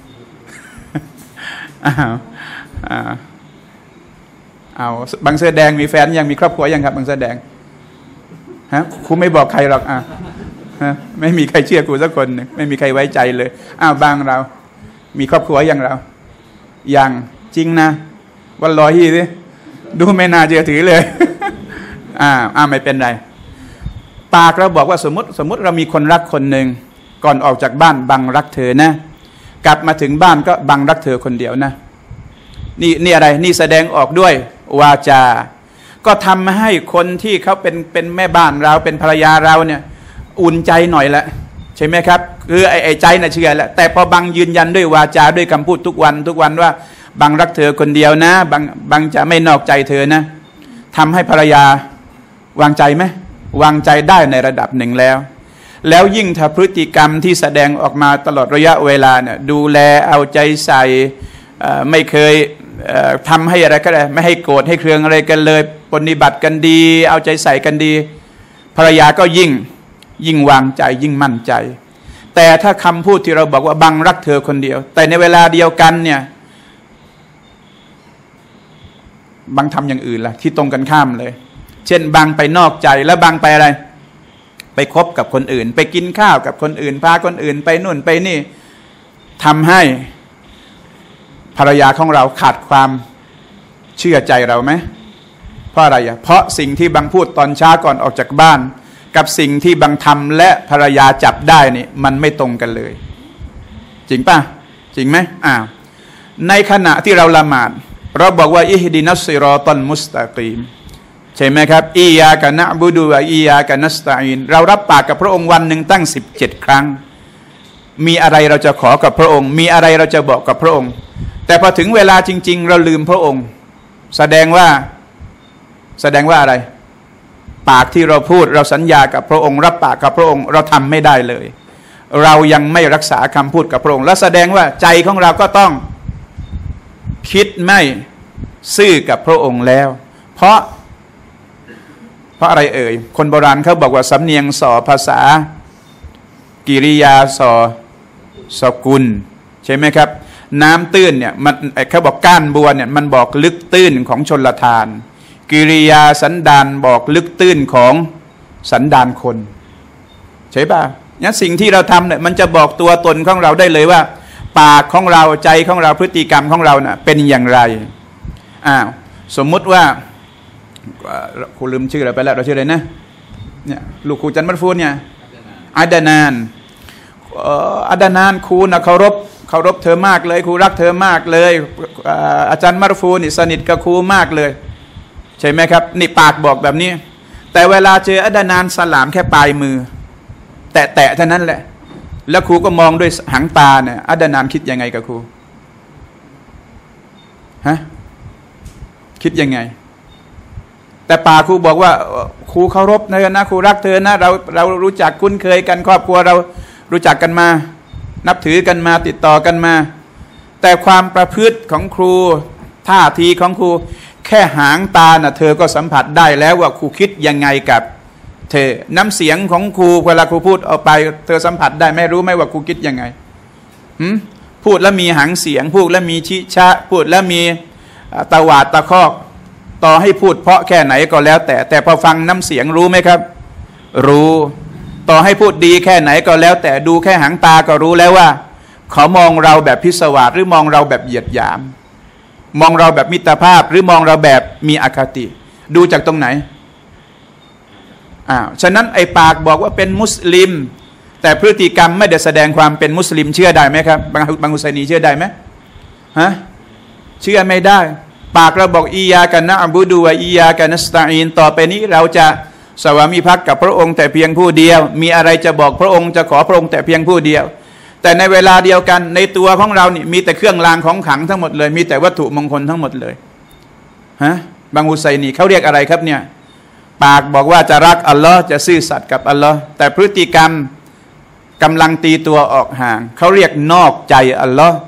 อ้าวอ้าวเอาบางเสื้อแดงมีแฟนยังมีครอบครัวยังครับบางเสื้อแดงฮะครูไม่บอกใครหรอกอ่ะฮะไม่มีใครเชื่อครูสักคนนึงไม่มีใครไว้ใจเลยอ้าวบางเรามีครอบครัวยังเรายังจริงนะวันรอฮีสิดูไม่น่าเชื่อถือเลยอ่าอ่าไม่เป็นไรปากเราบอกว่าสมมติสมมติเรามีคนรักคนหนึ่งก่อนออกจากบ้านบังรักเธอนะกลับมาถึงบ้านก็บังรักเธอคนเดียวนะนี่นี่อะไรนี่แสดงออกด้วยวาจาก็ทำให้คนที่เขาเป็นเป็นแม่บ้านเราเป็นภรรยาเราเนี่ยอุ่นใจหน่อยละใช่ไหมครับคือไอ้ไอ้ใจน่ะเชื่อแหละแต่พอบังยืนยันด้วยวาจาด้วยคำพูดทุกวันทุกวันว่าบังรักเธอคนเดียวนะบังบังจะไม่นอกใจเธอนะทำให้ภรรยาวางใจไหมวางใจได้ในระดับหนึ่งแล้วแล้วยิ่งถ้าพฤติกรรมที่แสดงออกมาตลอดระยะเวลาเนี่ยดูแลเอาใจใส่ไม่เคยทำให้อะไรก็ได้ไม่ให้โกรธให้เคืองอะไรกันเลยปฏิบัติกันดีเอาใจใส่กันดีภรรยาก็ยิ่งยิ่งวางใจยิ่งมั่นใจแต่ถ้าคำพูดที่เราบอกว่าบังรักเธอคนเดียวแต่ในเวลาเดียวกันเนี่ยบังทำอย่างอื่นล่ะที่ตรงกันข้ามเลยเช่นบังไปนอกใจแล้วบังไปอะไรไปคบกับคนอื่นไปกินข้าวกับคนอื่นพาคนอื่นไปนู่นไปนี่ทำให้ภรรยาของเราขาดความเชื่อใจเราไหมเพราะอะไรอ่ะเพราะสิ่งที่บังพูดตอนเช้าก่อนออกจากบ้านกับสิ่งที่บังทำและภรรยาจับได้นี่มันไม่ตรงกันเลยจริงป่ะจริงไหมอ่าในขณะที่เราละหมาดเราบอกว่าอิฮดินัสซิรอตัลมุสตะกีมใช่ไหมครับอียากะนะบุดูวะอียากะนัสตะอีนเรารับปากกับพระองค์วันหนึ่งตั้งสิบเจ็ดครั้งมีอะไรเราจะขอกับพระองค์มีอะไรเราจะบอกกับพระองค์แต่พอถึงเวลาจริงๆเราลืมพระองค์แสดงว่าแสดงว่าอะไรปากที่เราพูดเราสัญญากับพระองค์รับปากกับพระองค์เราทำไม่ได้เลยเรายังไม่รักษาคำพูดกับพระองค์และแสดงว่าใจของเราก็ต้องคิดไม่ซื่อกับพระองค์แล้วเพราะเพราะอะไรเอ่ยคนโบราณเขาบอกว่าสำเนียงส่อภาษากิริยาส่อสกุลใช่ไหมครับน้ำตื้นเนี่ยมันเขาบอกก้านบัวเนี่ยมันบอกลึกตื้นของชลทานกิริยาสันดานบอกลึกตื้นของสันดานคนใช่ป่ะเนี่ยสิ่งที่เราทำเนี่ยมันจะบอกตัวตนของเราได้เลยว่าปากของเราใจของเราพฤติกรรมของเราเน่ะเป็นอย่างไรอ้าวสมมุติว่าครูลืมชื่ออะไรไปแล้วเราชื่ออะไรนะเนี่ยลูกครูจันทร์มัดฟูนเนี่ยอาดานานอาดานานครูนะเคารพเคารพเธอมากเลยครูรักเธอมากเลยอาจารย์มัดฟูนนี่สนิทกับครูมากเลยใช่ไหมครับนี่ปากบอกแบบนี้แต่เวลาเจออาดานานสลามแค่ปลายมือแตะแตะเท่านั้นแหละแล้วครูก็มองด้วยหางตาเนี่ยอาดานานคิดยังไงกับครูฮะคิดยังไงแต่ป่าครูบอกว่าครูเคารพเธอนะครูรักเธอนะเราเรารู้จักคุ้นเคยกันครอบครัวเรารู้จักกันมานับถือกันมาติดต่อกันมาแต่ความประพฤติของครูท่าทีของครูแค่หางตาน่ะเธอก็สัมผัสได้แล้วว่าครูคิดยังไงกับเธอน้ำเสียงของครูเวลาครูพูดออกไปเธอสัมผัสได้ไม่รู้ไหมว่าครูคิดยังไงหืมพูดแล้วมีหางเสียงพูดแล้วมีชิชะพูดแล้วมีตะหวาดตะคอกต่อให้พูดเพราะแค่ไหนก็แล้วแต่แต่พอฟังน้ำเสียงรู้ไหมครับรู้ต่อให้พูดดีแค่ไหนก็แล้วแต่ดูแค่หางตาก็รู้แล้วว่าเขามองเราแบบพิศวาสหรือมองเราแบบเหยียดหยามมองเราแบบมิตรภาพหรือมองเราแบบมีอคติดูจากตรงไหนอ้าวฉะนั้นไอ้ปากบอกว่าเป็นมุสลิมแต่พฤติกรรมไม่ได้แสดงความเป็นมุสลิมเชื่อได้ไหมครับบางบางอุสัยนีเชื่อได้ไหมฮะเชื่อไม่ได้ปากเราบอกอียากันนะอับูดูวะอียากันนัสตะอีนต่อไปนี้เราจะสวามิภักดิ์กับพระองค์แต่เพียงผู้เดียวมีอะไรจะบอกพระองค์จะขอพระองค์แต่เพียงผู้เดียวแต่ในเวลาเดียวกันในตัวของเรานี่มีแต่เครื่องรางของขลังทั้งหมดเลยมีแต่วัตถุมงคลทั้งหมดเลยฮะบางอุสัยนีเขาเรียกอะไรครับเนี่ยปากบอกว่าจะรักอัลลอฮ์จะซื่อสัตย์กับอัลลอฮ์แต่พฤติกรรมกำลังตีตัวออกห่างเขาเรียกนอกใจอัลลอฮ์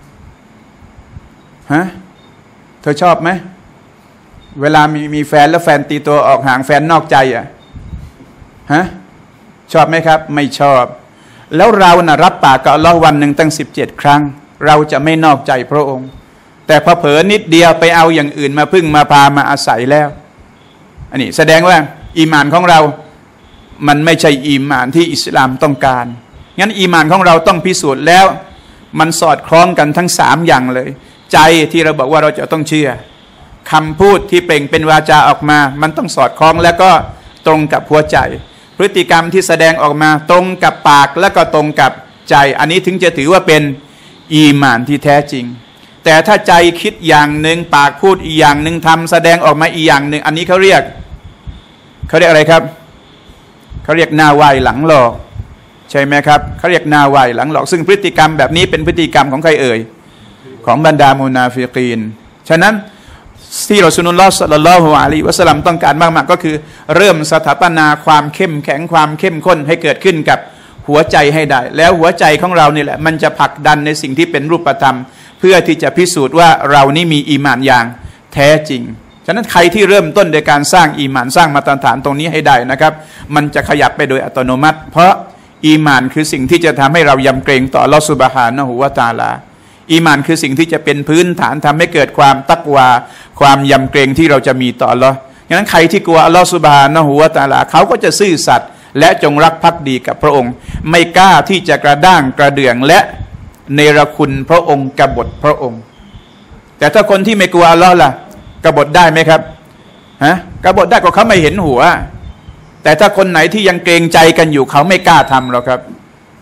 ฮะเธอชอบไหมเวลามีมีแฟนแล้วแฟนตีตัวออกห่างแฟนนอกใจอ่ะฮะชอบไหมครับไม่ชอบแล้วเรานะ่ะรับปากกับอัลลอฮ์วันหนึ่งตั้งสิบเจ็ดครั้งเราจะไม่นอกใจพระองค์แต่พอเผลอนิดเดียวไปเอาอย่างอื่นมาพึ่งมาพามาอาศัยแล้วอันนี้แสดงว่าอีหม่านของเรามันไม่ใช่อีหม่านที่อิสลามต้องการงั้นอีหม่านของเราต้องพิสูจน์แล้วมันสอดคล้องกันทั้งสามอย่างเลยใจที่เราบอกว่าเราจะต้องเชื่อคำพูดที่เปล่งเป็นวาจาออกมามันต้องสอดคล้องแล้วก็ตรงกับหัวใจพฤติกรรมที่แสดงออกมาตรงกับปากแล้วก็ตรงกับใจอันนี้ถึงจะถือว่าเป็นอีหม่านที่แท้จริงแต่ถ้าใจคิดอย่างหนึ่งปากพูดอีกอย่างหนึ่งทำแสดงออกมาอีกอย่างหนึ่งอันนี้เขาเรียกเขาเรียกอะไรครับเขาเรียกหน้าไหวหลังหลอกใช่ไหมครับเขาเรียกหน้าไหวหลังหลอกซึ่งพฤติกรรมแบบนี้เป็นพฤติกรรมของใครเอ่ยของบรรดามุนาฟิกีนฉะนั้นที่รอซูลุลลอฮ์ ศ็อลลัลลอฮุอะลัยฮิวะซัลลัมต้องการมากๆก็คือเริ่มสถาปนาความเข้มแข็งความเข้มข้นให้เกิดขึ้นกับหัวใจให้ได้แล้วหัวใจของเรานี่แหละมันจะผลักดันในสิ่งที่เป็นรูปธรรมเพื่อที่จะพิสูจน์ว่าเรานี่มีอีหม่านอย่างแท้จริงฉะนั้นใครที่เริ่มต้นโดยการสร้างอีหม่านสร้างมาตรฐานตรงนี้ให้ได้นะครับมันจะขยับไปโดยอัตโนมัติเพราะอีหม่านคือสิ่งที่จะทำให้เรายำเกรงต่ออัลเลาะห์ซุบฮานะฮูวะตะอาลาอีหม่านคือสิ่งที่จะเป็นพื้นฐานทำให้เกิดความตักวาความยำเกรงที่เราจะมีต่ออัลเลาะห์ฉะนั้นใครที่กลัวอัลเลาะห์ซุบฮานะฮูวะตะอาลาเขาก็จะซื่อสัตย์และจงรักภักดีกับพระองค์ไม่กล้าที่จะกระด้างกระเดื่องและเนรคุณพระองค์กบฏพระองค์แต่ถ้าคนที่ไม่กลัวอัลเลาะห์ล่ะกบฏได้ไหมครับฮะกบฏได้ก็เขาไม่เห็นหัวแต่ถ้าคนไหนที่ยังเกรงใจกันอยู่เขาไม่กล้าทำหรอกครับใ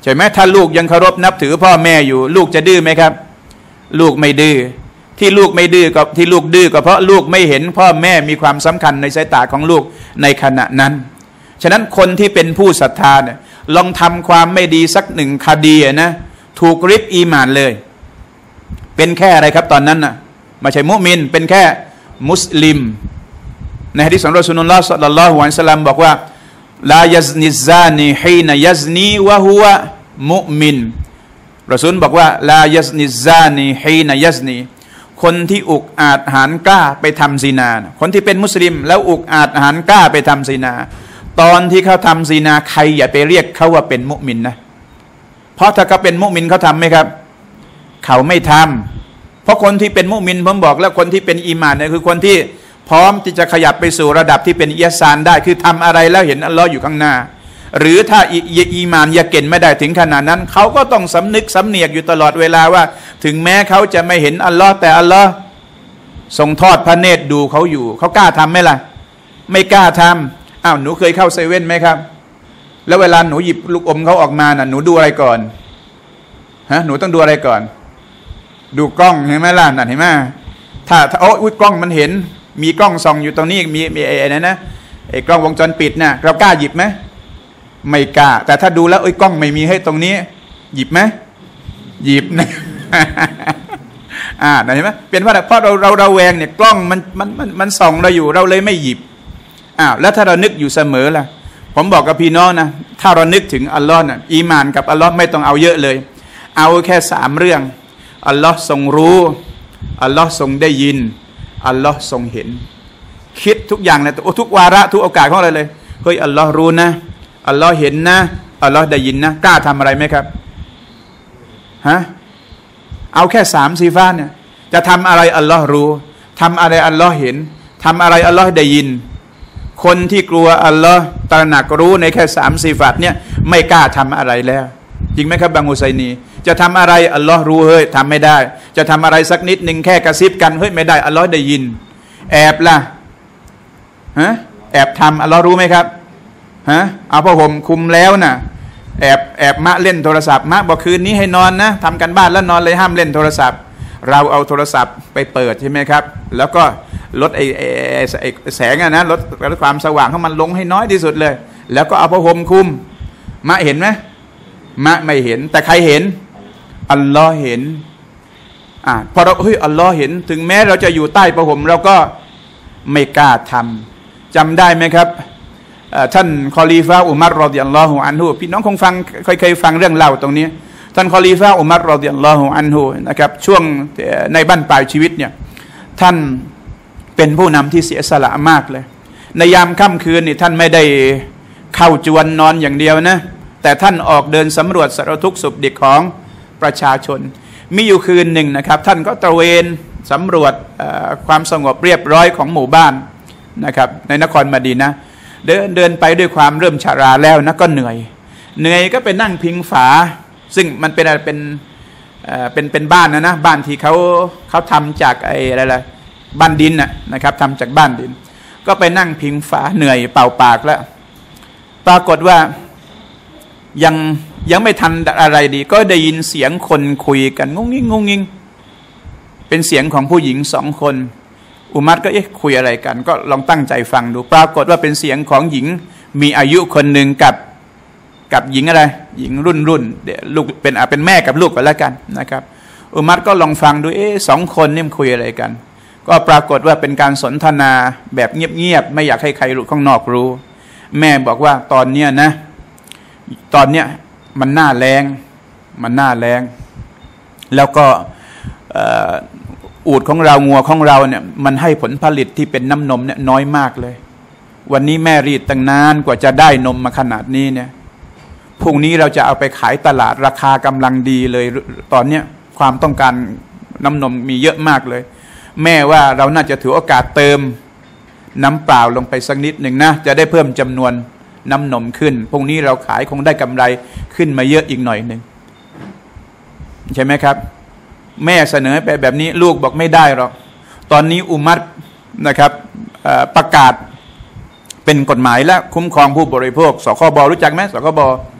ช่ไหมถ้าลูกยังเคารพนับถือพ่อแม่อยู่ลูกจะดื้อไหมครับลูกไม่ดื้อที่ลูกไม่ดื้อก็ที่ลูกดื้อก็เพราะลูกไม่เห็นพ่อแม่มีความสำคัญในสายตาของลูกในขณะนั้นฉะนั้นคนที่เป็นผู้ศรัทธาเนี่ยลองทำความไม่ดีสักหนึ่งคดีนะถูกริบอีหม่านเลยเป็นแค่อะไรครับตอนนั้นน่ะไม่ใช่มุมินเป็นแค่มุสลิมในหะดีษของรอซูลุลลอฮ์ศ็อลลัลลอฮุอะลัยฮิวะซัลลัมบอกว่าลายัซนิซานีฮีนะยัซนีวะฮุวะมุมินรอซูลบอกว่าลายัซนิซานีฮีนะยัซนีคนที่อุกอาจหาญกล้าไปทำซินาคนที่เป็นมุสลิมแล้วอุกอาจหาญกล้าไปทำซินาตอนที่เขาทำซินาใครอย่าไปเรียกเขาว่าเป็นมุมินนะเพราะถ้าเขาเป็นมุมินเขาทำไหมครับเขาไม่ทำเพราะคนที่เป็นมุมินผมบอกแล้วคนที่เป็นอีหม่านเนี่ยคือคนที่พร้อมที่จะขยับไปสู่ระดับที่เป็นอิหซานได้คือทำอะไรแล้วเห็นอัลลอฮ์อยู่ข้างหน้าหรือถ้าอีหม่านยาเก่นไม่ได้ถึงขนาดนั้นเขาก็ต้องสำนึกสำเนียกอยู่ตลอดเวลาว่าถึงแม้เขาจะไม่เห็นอัลลอฮ์แต่อัลลอฮ์ทรงทอดพระเนตรดูเขาอยู่เขากล้าทำไหมล่ะไม่กล้าทำอ้าวหนูเคยเข้าเซเว่นไหมครับแล้วเวลาหนูหยิบลูกอมเขาออกมาน่ะหนูดูอะไรก่อนฮะหนูต้องดูอะไรก่อนดูกล้องเห็นไหมล่ะนั่นเห็นไหมถ้าถ้าโอ้ยกล้องมันเห็นมีกล้องส่องอยู่ตรงนี้มีมีไอ้นั่นนะไอ้กล้องวงจรปิดน่ะเรากล้าหยิบไหมไม่กล้าแต่ถ้าดูแล้วไอ้กล้องไม่มีให้ตรงนี้หยิบไหมหยิบนะ อ่าเห็นไหมเป็นเพราะเพราะเราเราเราแวงเนี่ยกล้องมันมันมันมันส่องเราอยู่เราเลยไม่หยิบอ้าวแล้วถ้าเรานึกอยู่เสมอล่ะผมบอกกับพี่น้องนะถ้าเรานึกถึงอัลลอฮ์น่ะอีหม่านกับอัลลอฮ์ไม่ต้องเอาเยอะเลยเอาแค่สามเรื่องอัลลอฮ์ทรงรู้อัลลอฮ์ทรงได้ยินอัลลอฮ์ทรงเห็นคิดทุกอย่างเลยทุกวาระทุกโอกาสของเราเลยเฮ้ยอัลลอฮ์รู้นะอัลลอฮ์เห็นนะอัลลอฮ์ได้ยินนะกล้าทำอะไรไหมครับฮะเอาแค่สามซีฟาเนี่ยจะทำอะไรอัลลอฮ์รู้ทำอะไรอัลลอฮ์เห็นทำอะไรอัลลอฮ์ได้ยินคนที่กลัวอัลลอฮ์ตระหนักรู้ในแค่สามซีฟาตเนี่ยไม่กล้าทำอะไรแล้วจริงไหมครับบางอุซัยนีจะทำอะไรอัลลอฮ์รู้เฮ้ยทำไม่ได้จะทำอะไรสักนิดหนึ่งแค่กระซิบกันเฮ้ยไม่ได้อัลลอฮ์ได้ยินแอบล่ะฮะแอบทำอัลลอฮ์รู้ไหมครับฮะเอาผ้าห่มคุมแล้วน่ะแอบแอบมะเล่นโทรศัพท์มะบอกคืนนี้ให้นอนนะทำกันบ้านแล้วนอนเลยห้ามเล่นโทรศัพท์เราเอาโทรศัพท์ไปเปิดใช่ไหมครับแล้วก็ลดไอ้ไอ้แสงอะนะลดลดความสว่างให้มันลงให้น้อยที่สุดเลยแล้วก็เอาผ้าห่มคุมมะเห็นไหมมะไม่เห็นแต่ใครเห็นอัลลอฮ์เห็นอ่าพอเราเฮ้ยอัลลอฮ์เห็นถึงแม้เราจะอยู่ใต้ผ้าห่มเราก็ไม่กล้าทำจำได้ไหมครับท่านคอลีฟะอุมัรรอฎิยัลลอฮุอันฮุพี่น้องคงฟังเคยเคยฟังเรื่องเล่าตรงนี้ท่านคอลีฟะอุมัรรอฎิยัลลอฮุอันฮุนะครับช่วงในบั้นปลายชีวิตเนี่ยท่านเป็นผู้นำที่เสียสละมากเลยในยามค่ำคืนนี่ท่านไม่ได้เข้าจวนนอนอย่างเดียวนะแต่ท่านออกเดินสำรวจสารทุกข์สุขดิบของประชาชนมีอยู่คืนหนึ่งนะครับท่านก็ตระเวนสำรวจความสงบเรียบร้อยของหมู่บ้านนะครับในนครมะดีนะห์เดินเดินไปด้วยความเริ่มชราแล้วนะก็เหนื่อยเหนื่อยก็ไปนั่งพิงฝาซึ่งมันเป็นอะไรเป็นเป็นเป็นบ้านนะนะบ้านที่เขาเขาทำจากไอ้อะไรล่ะบ้านดินน่ะนะครับทำจากบ้านดินก็ไปนั่งพิงฝาเหนื่อยเป่าปากแล้วปรากฏว่ายังยังไม่ทันอะไรดีก็ได้ยินเสียงคนคุยกันงงงิงงงงิงเป็นเสียงของผู้หญิงสองคนอุมัรก็เอ๊ะคุยอะไรกันก็ลองตั้งใจฟังดูปรากฏว่าเป็นเสียงของหญิงมีอายุคนหนึ่งกับกับหญิงอะไรหญิงรุ่นรุ่นเดี๋ยวลูกเป็นอ่ะเป็นแม่กับลูกกันแล้วกันนะครับอุมัรก็ลองฟังดูเอ๊ะสองคนนี่คุยอะไรกันก็ปรากฏว่าเป็นการสนทนาแบบเงียบๆไม่อยากให้ใครรู้ข้างนอกรู้แม่บอกว่าตอนเนี้ยนะตอนเนี้ยมันหน้าแรงมันหน้าแรงแล้วก็อูฐของเรางัวของเราเนี่ยมันให้ผลผลิตที่เป็นน้ำนมเนี่ยน้อยมากเลยวันนี้แม่รีดตั้งนานกว่าจะได้นมมาขนาดนี้เนี่ยพรุ่งนี้เราจะเอาไปขายตลาดราคากำลังดีเลยตอนเนี้ยความต้องการน้ำนมมีเยอะมากเลยแม่ว่าเราน่าจะถือโอกาสเติมน้ำเปล่าลงไปสักนิดหนึ่งนะจะได้เพิ่มจำนวนน้ำนมขึ้นพรุ่งนี้เราขายคงได้กำไรขึ้นมาเยอะอีกหน่อยหนึ่งใช่ไหมครับแม่เสนอไปแบบนี้ลูกบอกไม่ได้หรอกตอนนี้อุมัรนะครับประกาศเป็นกฎหมายและคุ้มครองผู้บริโภคสคบรู้จักไหมสคบ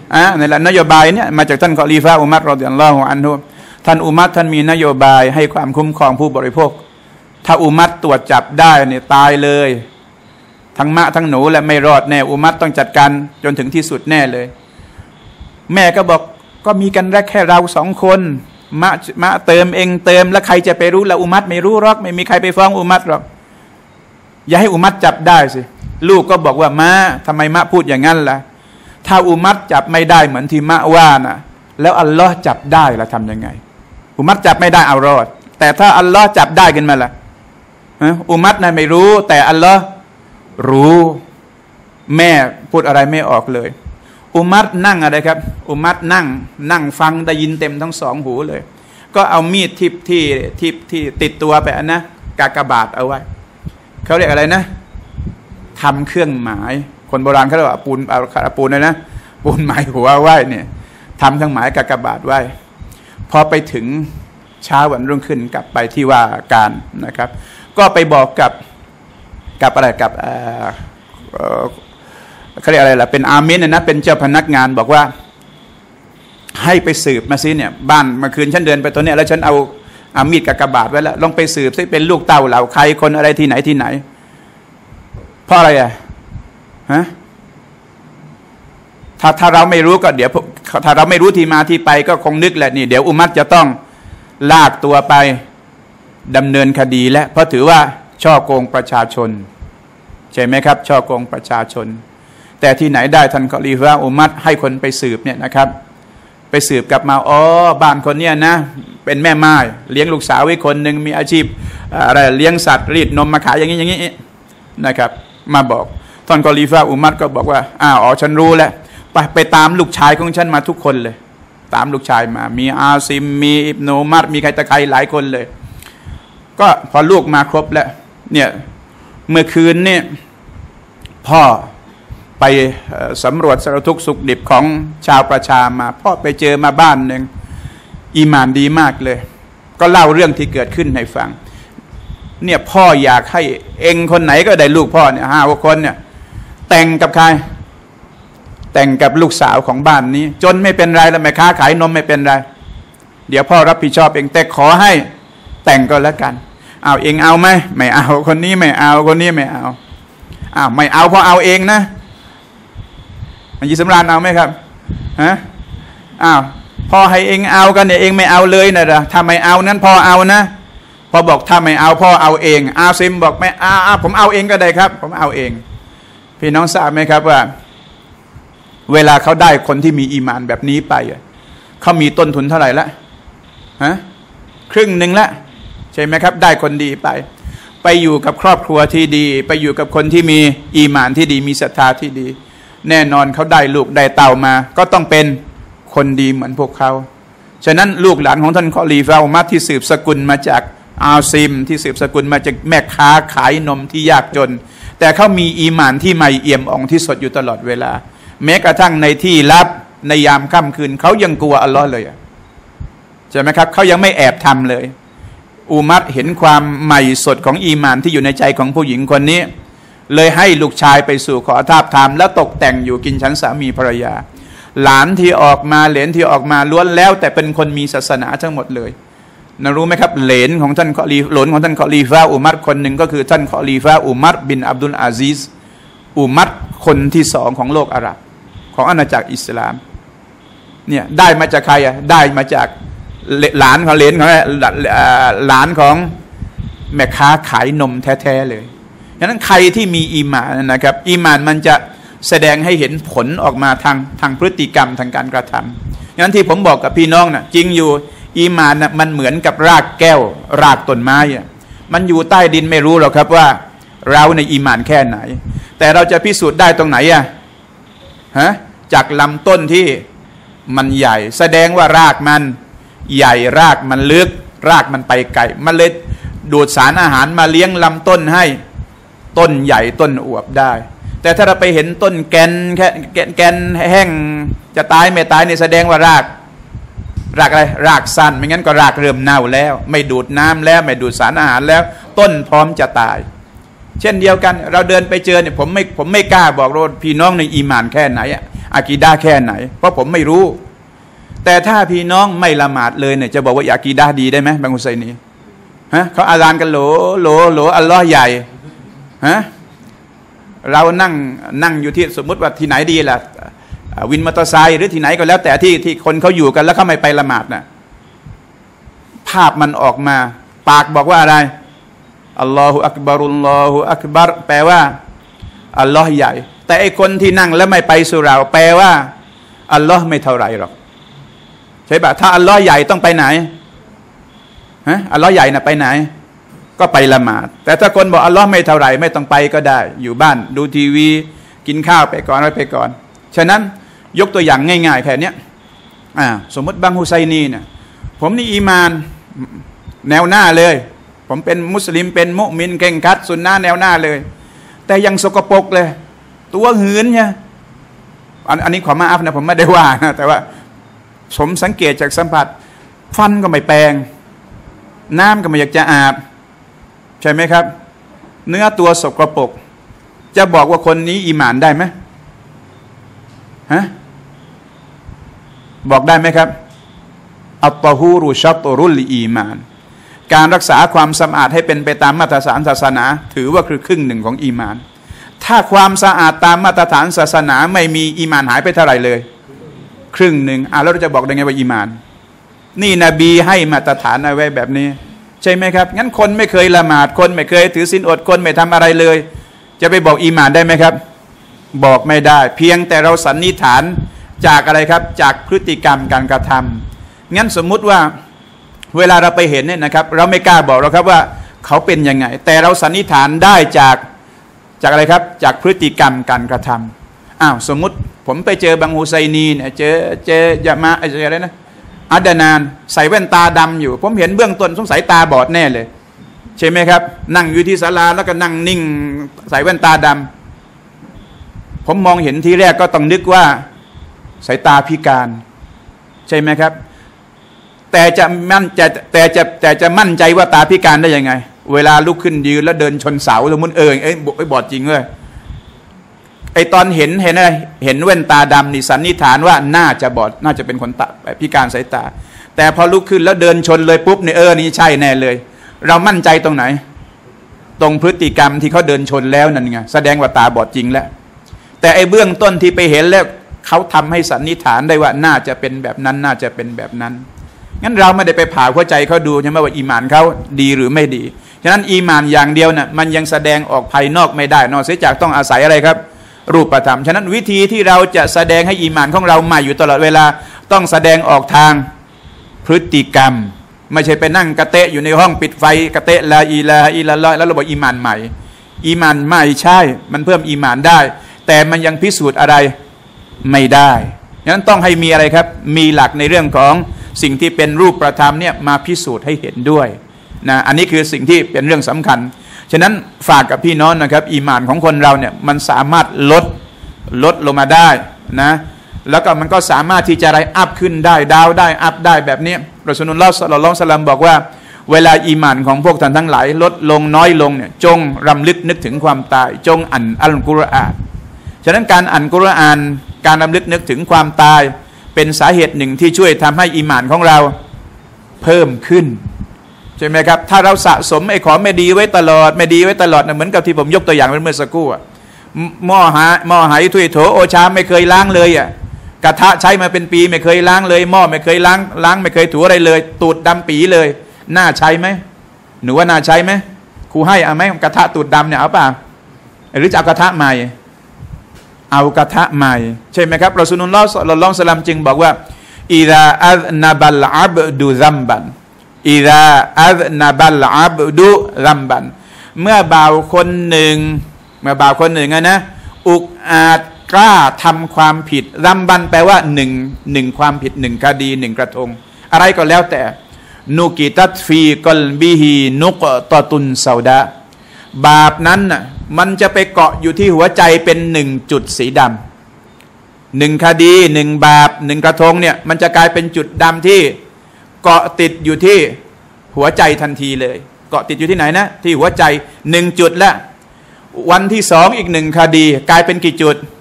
อ่ะในหลักนโยบายเนี่ยมาจากท่านคอลีฟะอุมัรรอฎิยัลลอฮุอันฮุท่านอุมัรท่านมีนโยบายให้ความคุ้มครองผู้บริโภคถ้าอุมัรตรวจจับได้เนี่ยตายเลยทั้งมะทั้งหนูและไม่รอดแน่อุมัรต้องจัดการจนถึงที่สุดแน่เลยแม่ก็บอกก็มีกันแค่เราสองคนมะมะเติมเองเติมแล้วใครจะไปรู้ละอุมัรไม่รู้หรอกไม่มีใครไปฟ้องอุมัรหรอกอย่าให้อุมัรจับได้สิลูกก็บอกว่ามะทำไมมะพูดอย่างนั้นล่ะถ้าอุมัรจับไม่ได้เหมือนที่มะว่าน่ะแล้วอัลลอฮ์จับได้ล่ะทำยังไงอุมัรจับไม่ได้เอารอดแต่ถ้าอัลลอฮ์จับได้ขึ้นมาล่ะอุมัรน่ะไม่รู้แต่อัลลอฮ์รู้แม่พูดอะไรไม่ออกเลยอุมัรนั่งอะไรครับอุมัรนั่งนั่งฟังได้ยินเต็มทั้งสองหูเลยก็เอามีดทิพที่ทิพที่ติดตัวไปนะกากบาทเอาไว้เขาเรียกอะไรนะทำเครื่องหมายคนโบราณเขาเรียกว่าปูนเอาปูนเลยนะปูนหมายหัวไว้เนี่ยทำเครื่องหมายกากบาทไว้พอไปถึงเช้าวันรุ่งขึ้นกลับไปที่ว่าการนะครับก็ไปบอกกับกับอะไรกับเอ่อเขาเรียกอะไรล่ะเป็นอามินนะเป็นเจ้าพนักงานบอกว่าให้ไปสืบมาซิเนี่ยบ้านเมื่อคืนฉันเดินไปตัวเนี้ยแล้วฉันเอาอามีดกับกระบาดไว้แล้วลองไปสืบซิเป็นลูกเต้าเหล่าใครคนอะไรที่ไหนที่ไหนเพราะอะไรอ่ะฮะถ้าถ้าเราไม่รู้ก็เดี๋ยวถ้าเราไม่รู้ที่มาที่ไปก็คงนึกแหละนี่เดี๋ยวอุมัรจะต้องลากตัวไปดำเนินคดีและเพราะถือว่าช่อโกงประชาชนใช่ไหมครับช่อโกงประชาชนแต่ที่ไหนได้ท่านคอลีฟะอุมัรให้คนไปสืบเนี่ยนะครับไปสืบกลับมาอ๋อบ้านคนเนี้ยนะเป็นแม่ไม้เลี้ยงลูกสาวไว้คนหนึ่งมีอาชีพอะไรเลี้ยงสัตว์รีดนมมาขายอย่างนี้อย่างนี้นะครับมาบอกท่านคอลีฟะอุมัรก็บอกว่าอ้าวอ๋อฉันรู้แล้วไปไปตามลูกชายของฉันมาทุกคนเลยตามลูกชายมามีอาซิมมีอิบนุอุมัรมีใครตะใครหลายคนเลยก็พอลูกมาครบแล้วเนี่ยเมื่อคืนนี่พ่อไปสำรวจสารทุกข์สุขดิบของชาวประชามาพ่อไปเจอมาบ้านหนึ่งอีหม่านดีมากเลยก็เล่าเรื่องที่เกิดขึ้นให้ฟังเนี่ยพ่ออยากให้เองคนไหนก็ได้ลูกพ่อเนี่ยห้าคนเนี่ยแต่งกับใครแต่งกับลูกสาวของบ้านนี้จนไม่เป็นไรแล้วแม่ค้าขายนมไม่เป็นไรเดี๋ยวพ่อรับผิดชอบเองแต่ขอให้แต่งก็แล้วกันเอาเองเอาไหมไม่เอาคนนี้ไม่เอาคนนี้ไม่เอาอ้าวไม่เอาพอเอาเองนะมันยีสำราญเอาไหมครับฮะอ้าวพอให้เองเอากันเนี่ยเองไม่เอาเลยนะจ๊ะถ้าไม่เอานั้นพอเอานะพอบอกถ้าไม่เอาพ่อเอาเองอาซิมบอกไม่เอาผมเอาเองก็ได้ครับผมเอาเองพี่น้องทราบไหมครับว่าเวลาเขาได้คนที่มีอีหม่านแบบนี้ไปเขามีต้นทุนเท่าไหร่ละฮะครึ่งหนึ่งละใช่ไหมครับได้คนดีไปไปอยู่กับครอบครัวที่ดีไปอยู่กับคนที่มีอีหม่านที่ดีมีศรัทธาที่ดีแน่นอนเขาได้ลูกได้เต่ามาก็ต้องเป็นคนดีเหมือนพวกเขาฉะนั้นลูกหลานของท่านคอลีฟะอุมัรที่สืบสกุลมาจากอาซิมที่สืบสกุลมาจากแม่ค้าขายนมที่ยากจนแต่เขามีอีหม่านที่ใหม่เอี่ยมอ่องที่สดอยู่ตลอดเวลาแม้กระทั่งในที่ลับในยามค่ำคืนเขายังกลัวอัลลอฮ์เลยใช่ไหมครับเขายังไม่แอบทำเลยอุมัรเห็นความใหม่สดของอีหม่านที่อยู่ในใจของผู้หญิงคนนี้เลยให้ลูกชายไปสู่ขอทาบทามแล้วตกแต่งอยู่กินฉันสามีภรรยาหลานที่ออกมาเหลนที่ออกมาล้วนแล้วแต่เป็นคนมีศาสนาทั้งหมดเลยนะรู้ไหมครับเหลนของท่านคอลีหลนของท่านคอลีฟะอุมัรคนหนึ่งก็คือท่านคอลีฟะอุมัรบินอับดุลอาซิซอุมัรคนที่สองของโลกอาหรับของอาณาจักรอิสลามเนี่ยได้มาจากใครอ่ะได้มาจากหลานของเหลนของหลานของแม่ค้าขายนมแท้ๆเลยฉะนั้นใครที่มีอีหม่านนะครับอีหม่านมันจะแสดงให้เห็นผลออกมาทางทางพฤติกรรมทางการกระทำฉะนั้นที่ผมบอกกับพี่น้องนะ่ะจริงอยู่อีหม่านนะมันเหมือนกับรากแก้วรากต้นไม้อ่ะมันอยู่ใต้ดินไม่รู้หรอกครับว่าเราในอีหม่านแค่ไหนแต่เราจะพิสูจน์ได้ตรงไหนอ่ะฮะจากลำต้นที่มันใหญ่แสดงว่ารากมันใหญ่รากมันลึกรากมันไปไกลมันเลยดูดสารอาหารมาเลี้ยงลำต้นให้ต้นใหญ่ต้นอวบได้แต่ถ้าเราไปเห็นต้นแกนแค่แกนแกนแห้งจะตายไม่ตายนี่แสดงว่ารากรากอะไรรากสั้นไม่งั้นก็รากเริ่มเน่าแล้วไม่ดูดน้ำแล้วไม่ดูดสารอาหารแล้วต้นพร้อมจะตายเช่นเดียวกันเราเดินไปเจอเนี่ยผมไม่ผมไม่กล้าบอกว่าพี่น้องในอีหม่านแค่ไหนอ่ะอากีดะห์แค่ไหนเพราะผมไม่รู้แต่ถ้าพี่น้องไม่ละหมาดเลยเนี่ยจะบอกว่าอากีดะห์ดีได้ไหมบางฮุไซนีฮะเขาอาซานกันโหลโหลโหลอัลลอฮ์ใหญ่ฮะเรานั่งนั่งอยู่ที่สมมุติว่าที่ไหนดีล่ะวินมอเตอร์ไซค์หรือที่ไหนก็แล้วแต่ที่ที่คนเขาอยู่กันแล้วเขาไม่ไปละหมาดน่ะภาพมันออกมาปากบอกว่าอะไรอัลลอฮฺอักบารุลลอฮฺอักบัรแปลว่าอัลลอฮ์ใหญ่แต่ไอคนที่นั่งแล้วไม่ไปสุเราแปลว่าอัลลอฮ์ไม่เท่าไรหรอกใช่ปะถ้าอัลลอฮ์ใหญ่ต้องไปไหนฮะอัลลอฮ์ใหญ่น่ะไปไหนก็ไปละหมาดแต่ถ้าคนบอกอัลลอฮ์ไม่เท่าไรไม่ต้องไปก็ได้อยู่บ้านดูทีวีกินข้าวไปก่อนไว้ไปก่อนฉะนั้นยกตัวอย่างง่ายๆแค่นี้อ่าสมมติบังฮุไซนีเนี่ยผมนี่อีมานแนวหน้าเลยผมเป็นมุสลิมเป็นมุมินเก่งคัดสุนนะแนวหน้าเลยแต่ยังสกปรกเลยตัวหืนเนี่ยอันนี้ขอมาอัพนะผมไม่ได้ว่านะแต่ว่าผมสังเกตจากสัมผัสฟันก็ไม่แปรงน้ำก็ไม่อยากจะอาบใช่ไหมครับเนื้อตัวสกปรกจะบอกว่าคนนี้อีหม่านได้ไหมฮะบอกได้ไหมครับอัตตะฮูรุชัตรุลอีมานการรักษาความสะอาดให้เป็นไปตามมาตรฐานศาสนาถือว่าคือครึ่งหนึ่งของอีมานถ้าความสะอาดตามมาตรฐานศาสนาไม่มีอีมานหายไปเท่าไหร่เลยครึ่งหนึ่งอ่ะแล้วเราจะบอกได้ไงว่าอีมานนี่นบีให้มาตรฐานเอาไว้แบบนี้ใช่ไหมครับงั้นคนไม่เคยละหมาดคนไม่เคยถือศีลอดคนไม่ทำอะไรเลยจะไปบอกอีมานได้ไหมครับบอกไม่ได้เพียงแต่เราสันนิษฐานจากอะไรครับจากพฤติกรรมการกระทำงั้นสมมุติว่าเวลาเราไปเห็นเนี่ยนะครับเราไม่กล้าบอกเราครับว่าเขาเป็นยังไงแต่เราสันนิษฐานได้จากจากอะไรครับจากพฤติกรรมการกระทำอ้าวสมมุติผมไปเจอบังฮุไซนีเนี่ยเจอเจอยามาอะไรนะอัดนานใส่แว่นตาดำอยู่ผมเห็นเบื้องต้นสงสัยตาบอดแน่เลยใช่ไหมครับนั่งอยู่ที่ศาลาแล้วก็นั่งนิ่งใส่แว่นตาดำผมมองเห็นทีแรกก็ต้องนึกว่าสายตาพิการใช่ไหมครับแต่จะมั่นจะแต่จะแต่จะมั่นใจว่าตาพิการได้ยังไงเวลาลุกขึ้นยืนแล้วเดินชนเสาสมมติเออเอ้ยบอดจริงเลยไอตอนเห็นเห็นอะไรเห็นแว่นตาดำนี่สันนิษฐานว่าน่าจะบอดน่าจะเป็นคนตาพิการสายตาแต่พอลุกขึ้นแล้วเดินชนเลยปุ๊บเนี่ยเออนี่ใช่แน่เลยเรามั่นใจตรงไหนตรงพฤติกรรมที่เขาเดินชนแล้วนั่นไงแสดงว่าตาบอดจริงแล้วแต่ไอเบื้องต้นที่ไปเห็นแล้วเขาทำให้สันนิษฐานได้ว่าน่าจะเป็นแบบนั้นน่าจะเป็นแบบนั้นงั้นเราไม่ได้ไปผ่าหัวใจเขาดูใช่ไหมว่าอีหม่านเขาดีหรือไม่ดีฉะนั้นอีหม่านอย่างเดียวน่ะมันยังแสดงออกภายนอกไม่ได้นอกเสียจากต้องอาศัยอะไรครับรูปธรรมฉะนั้นวิธีที่เราจะแสดงให้อีหม่านของเราใหม่อยู่ตลอดเวลาต้องแสดงออกทางพฤติกรรมไม่ใช่ไปนั่งกระเตะอยู่ในห้องปิดไฟกระเตะลาอีลาอีลาลอยแล้วเราบอกอีหม่านใหม่อีหม่านใหม่ใช่มันเพิ่มอีหม่านได้แต่มันยังพิสูจน์อะไรไม่ได้ฉะนั้นต้องให้มีอะไรครับมีหลักในเรื่องของสิ่งที่เป็นรูปประธรรมเนี่ยมาพิสูจน์ให้เห็นด้วยนะอันนี้คือสิ่งที่เป็นเรื่องสำคัญฉะนั้นฝากกับพี่น้องนะครับอีหม่านของคนเราเนี่ยมันสามารถลดลดลงมาได้นะแล้วก็มันก็สามารถที่จะอะไรอัพขึ้นได้ดาวได้อัพได้แบบนี้รอซูลุลลอฮ์ ศ็อลลัลลอฮุอะลัยฮิวะซัลลัมบอกว่าเวลาอีหม่านของพวกท่านทั้งหลายลดลงน้อยลงเนี่ยจงรำลึกนึกถึงความตายจงอ่านอัลกุรอานฉะนั้นการอ่านกุรอานการรำลึกนึกถึงความตายเป็นสาเหตุหนึ่งที่ช่วยทำให้อีหม่านของเราเพิ่มขึ้นใช่ไหมครับถ้าเราสะสมไอ้ของไม่ดีไว้ตลอดไม่ดีไว้ตลอดนะเหมือนกับที่ผมยกตัวอย่างเมื่อสักครู่หม้อหาหม้อไหถ้วยโถโอชามไม่เคยล้างเลยอ่ะกระทะใช้มาเป็นปีไม่เคยล้างเลยหม้อไม่เคยล้างล้างไม่เคยถูอะไรเลยตูดดำปีเลยน่าใช้ไหมหนูว่าน่าใช้ไหมครูให้เอาไหมกระทะตูดดำเนี่ยเอาป่ะหรือจะเอากระทะใหม่เอากระทะใหม่ใช่ไหมครับรอซูลุลลอฮ์ ศ็อลลัลลอฮุอะลัยฮิวะซัลลัมจึงบอกว่าอิซาอัซนะบัลอับดุซัมบันอิซาอัซนะบัลอับดุซัมบันเมื่อบ่าวคนหนึ่งเมื่อบ่าวคนหนึ่งนะอุกอาจกล้าทำความผิดซัมบันแปลว่าหนึ่งหนึ่งความผิดหนึ่งคดีหนึ่งกระทงอะไรก็แล้วแต่นุกิตัตฟีกลบิฮีนุกตตุนซาดะบาปนั้นน่ะมันจะไปเกาะอยู่ที่หัวใจเป็นหนึ่งจุดสีดำหนึ่งคดีหนึ่งบาปหนึ่งกระทงเนี่ยมันจะกลายเป็นจุดดำที่เกาะติดอยู่ที่หัวใจทันทีเลยเกาะติดอยู่ที่ไหนนะที่หัวใจหนึ่งจุดละวันที่สองอีกหนึ่งคดีกลายเป็นกี่จุด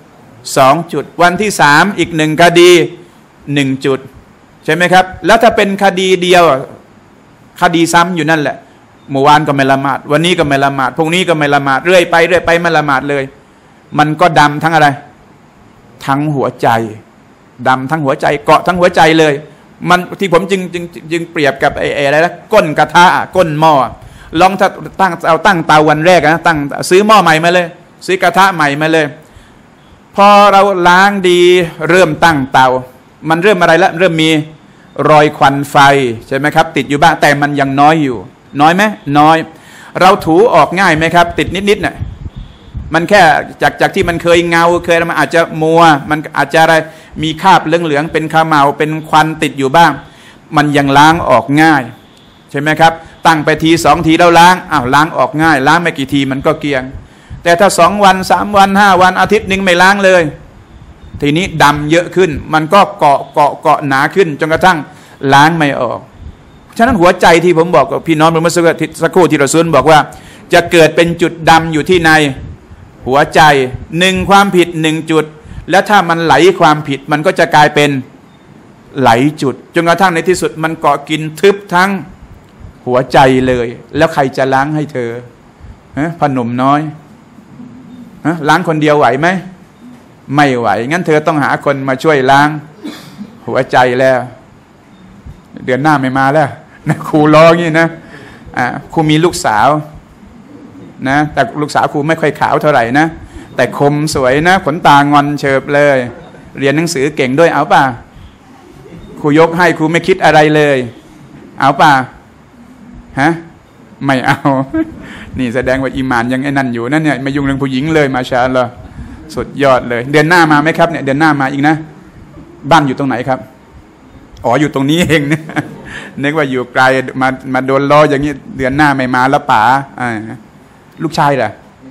สองจุดวันที่สามอีกหนึ่งคดีหนึ่งจุดใช่ไหมครับแล้วถ้าเป็นคดีเดียวคดีซ้ำอยู่นั่นแหละเมื่อวานก็ไม่ละหมาดวันนี้ก็ไม่ละหมาดพรุ่งนี้ก็ไม่ละหมาดเรื่อยไปเรื่อยไปไม่ละหมาดเลยมันก็ดำทั้งอะไรทั้งหัวใจดำทั้งหัวใจเกาะทั้งหัวใจเลยมันที่ผมจึงจึงจึงเปรียบกับไอ้อะไรนะก้นกระทะก้นหม้อลองถ้าตั้งเอาตั้งเตาวันแรกนะตั้งซื้อหม้อใหม่มาเลยซื้อกระทะใหม่มาเลยพอเราล้างดีเริ่มตั้งเตามันเริ่มอะไรแล้วเริ่มมีรอยควันไฟใช่ไหมครับติดอยู่บ้างแต่มันยังน้อยอยู่น้อยไหมน้อยเราถูออกง่ายไหมครับติดนิดๆน่ะมันแค่จากจากที่มันเคยเงาเคยมันอาจจะมัวมันอาจจะอะไรมีคราบเหลืองๆเป็นขม่าเป็นควันติดอยู่บ้างมันยังล้างออกง่ายใช่ไหมครับตั้งไปทีสองทีแล้วล้างอ้าวล้างออกง่ายล้างไม่กี่ทีมันก็เกลี้ยงแต่ถ้าสองวันสามวันห้าวันอาทิตย์นึงไม่ล้างเลยทีนี้ดำเยอะขึ้นมันก็เกาะเกาะเกาะหนาขึ้นจนกระทั่งล้างไม่ออกฉะนั้นหัวใจที่ผมบอกกับพี่น้องเมื่อสักครู่ที่เราซุนบอกว่าจะเกิดเป็นจุดดำอยู่ที่ในหัวใจหนึ่งความผิดหนึ่งจุดแล้วถ้ามันไหลความผิดมันก็จะกลายเป็นไหลจุดจนกระทั่งในที่สุดมันเกาะกินทึบทั้งหัวใจเลยแล้วใครจะล้างให้เธอฮะพ่อหนุ่มน้อยฮะล้างคนเดียวไหวไหมไม่ไหวงั้นเธอต้องหาคนมาช่วยล้างหัวใจแล้วเดือนหน้าไม่มาแล้วนะครูร้องงี้นะอ่าครูมีลูกสาวนะแต่ลูกสาวครูไม่ค่อยขาวเท่าไหร่นะแต่คมสวยนะขนตางอนเฉิบเลยเรียนหนังสือเก่งด้วยเอาป่ะครูยกให้ครูไม่คิดอะไรเลยเอาป่ะฮะไม่เอานี่แสดงว่าอีหม่านยังไอ้นั่นอยู่นั่นเนี่ยไม่ยุ่งเรื่องผู้หญิงเลยมาชาอัลลอฮ์สุดยอดเลยเดือนหน้ามาไหมครับเนี่ยเดือนหน้ามาอีกนะบ้านอยู่ตรงไหนครับอ๋ออยู่ตรงนี้เองเนี่ยนึกว่าอยู่ไกลมามาโดนล้ออย่างนี้เดือนหน้าไม่มาแล้วป๋าอ่าลูกชายเหรอ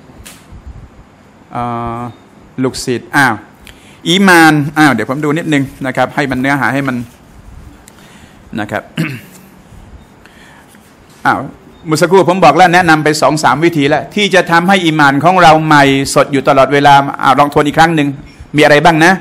อ่าลูกศิษย์อ้าวอีมานอ้าวเดี๋ยวผมดูนิดนึงนะครับให้มันเนื้อหาให้มันนะครับ อ้าวมุสกูผมบอกแล้วแนะนำไปสองสามวิธีแล้วที่จะทำให้อีมานของเราใหม่สดอยู่ตลอดเวลาอ้าวลองทวนอีกครั้งหนึ่งมีอะไรบ้างนะ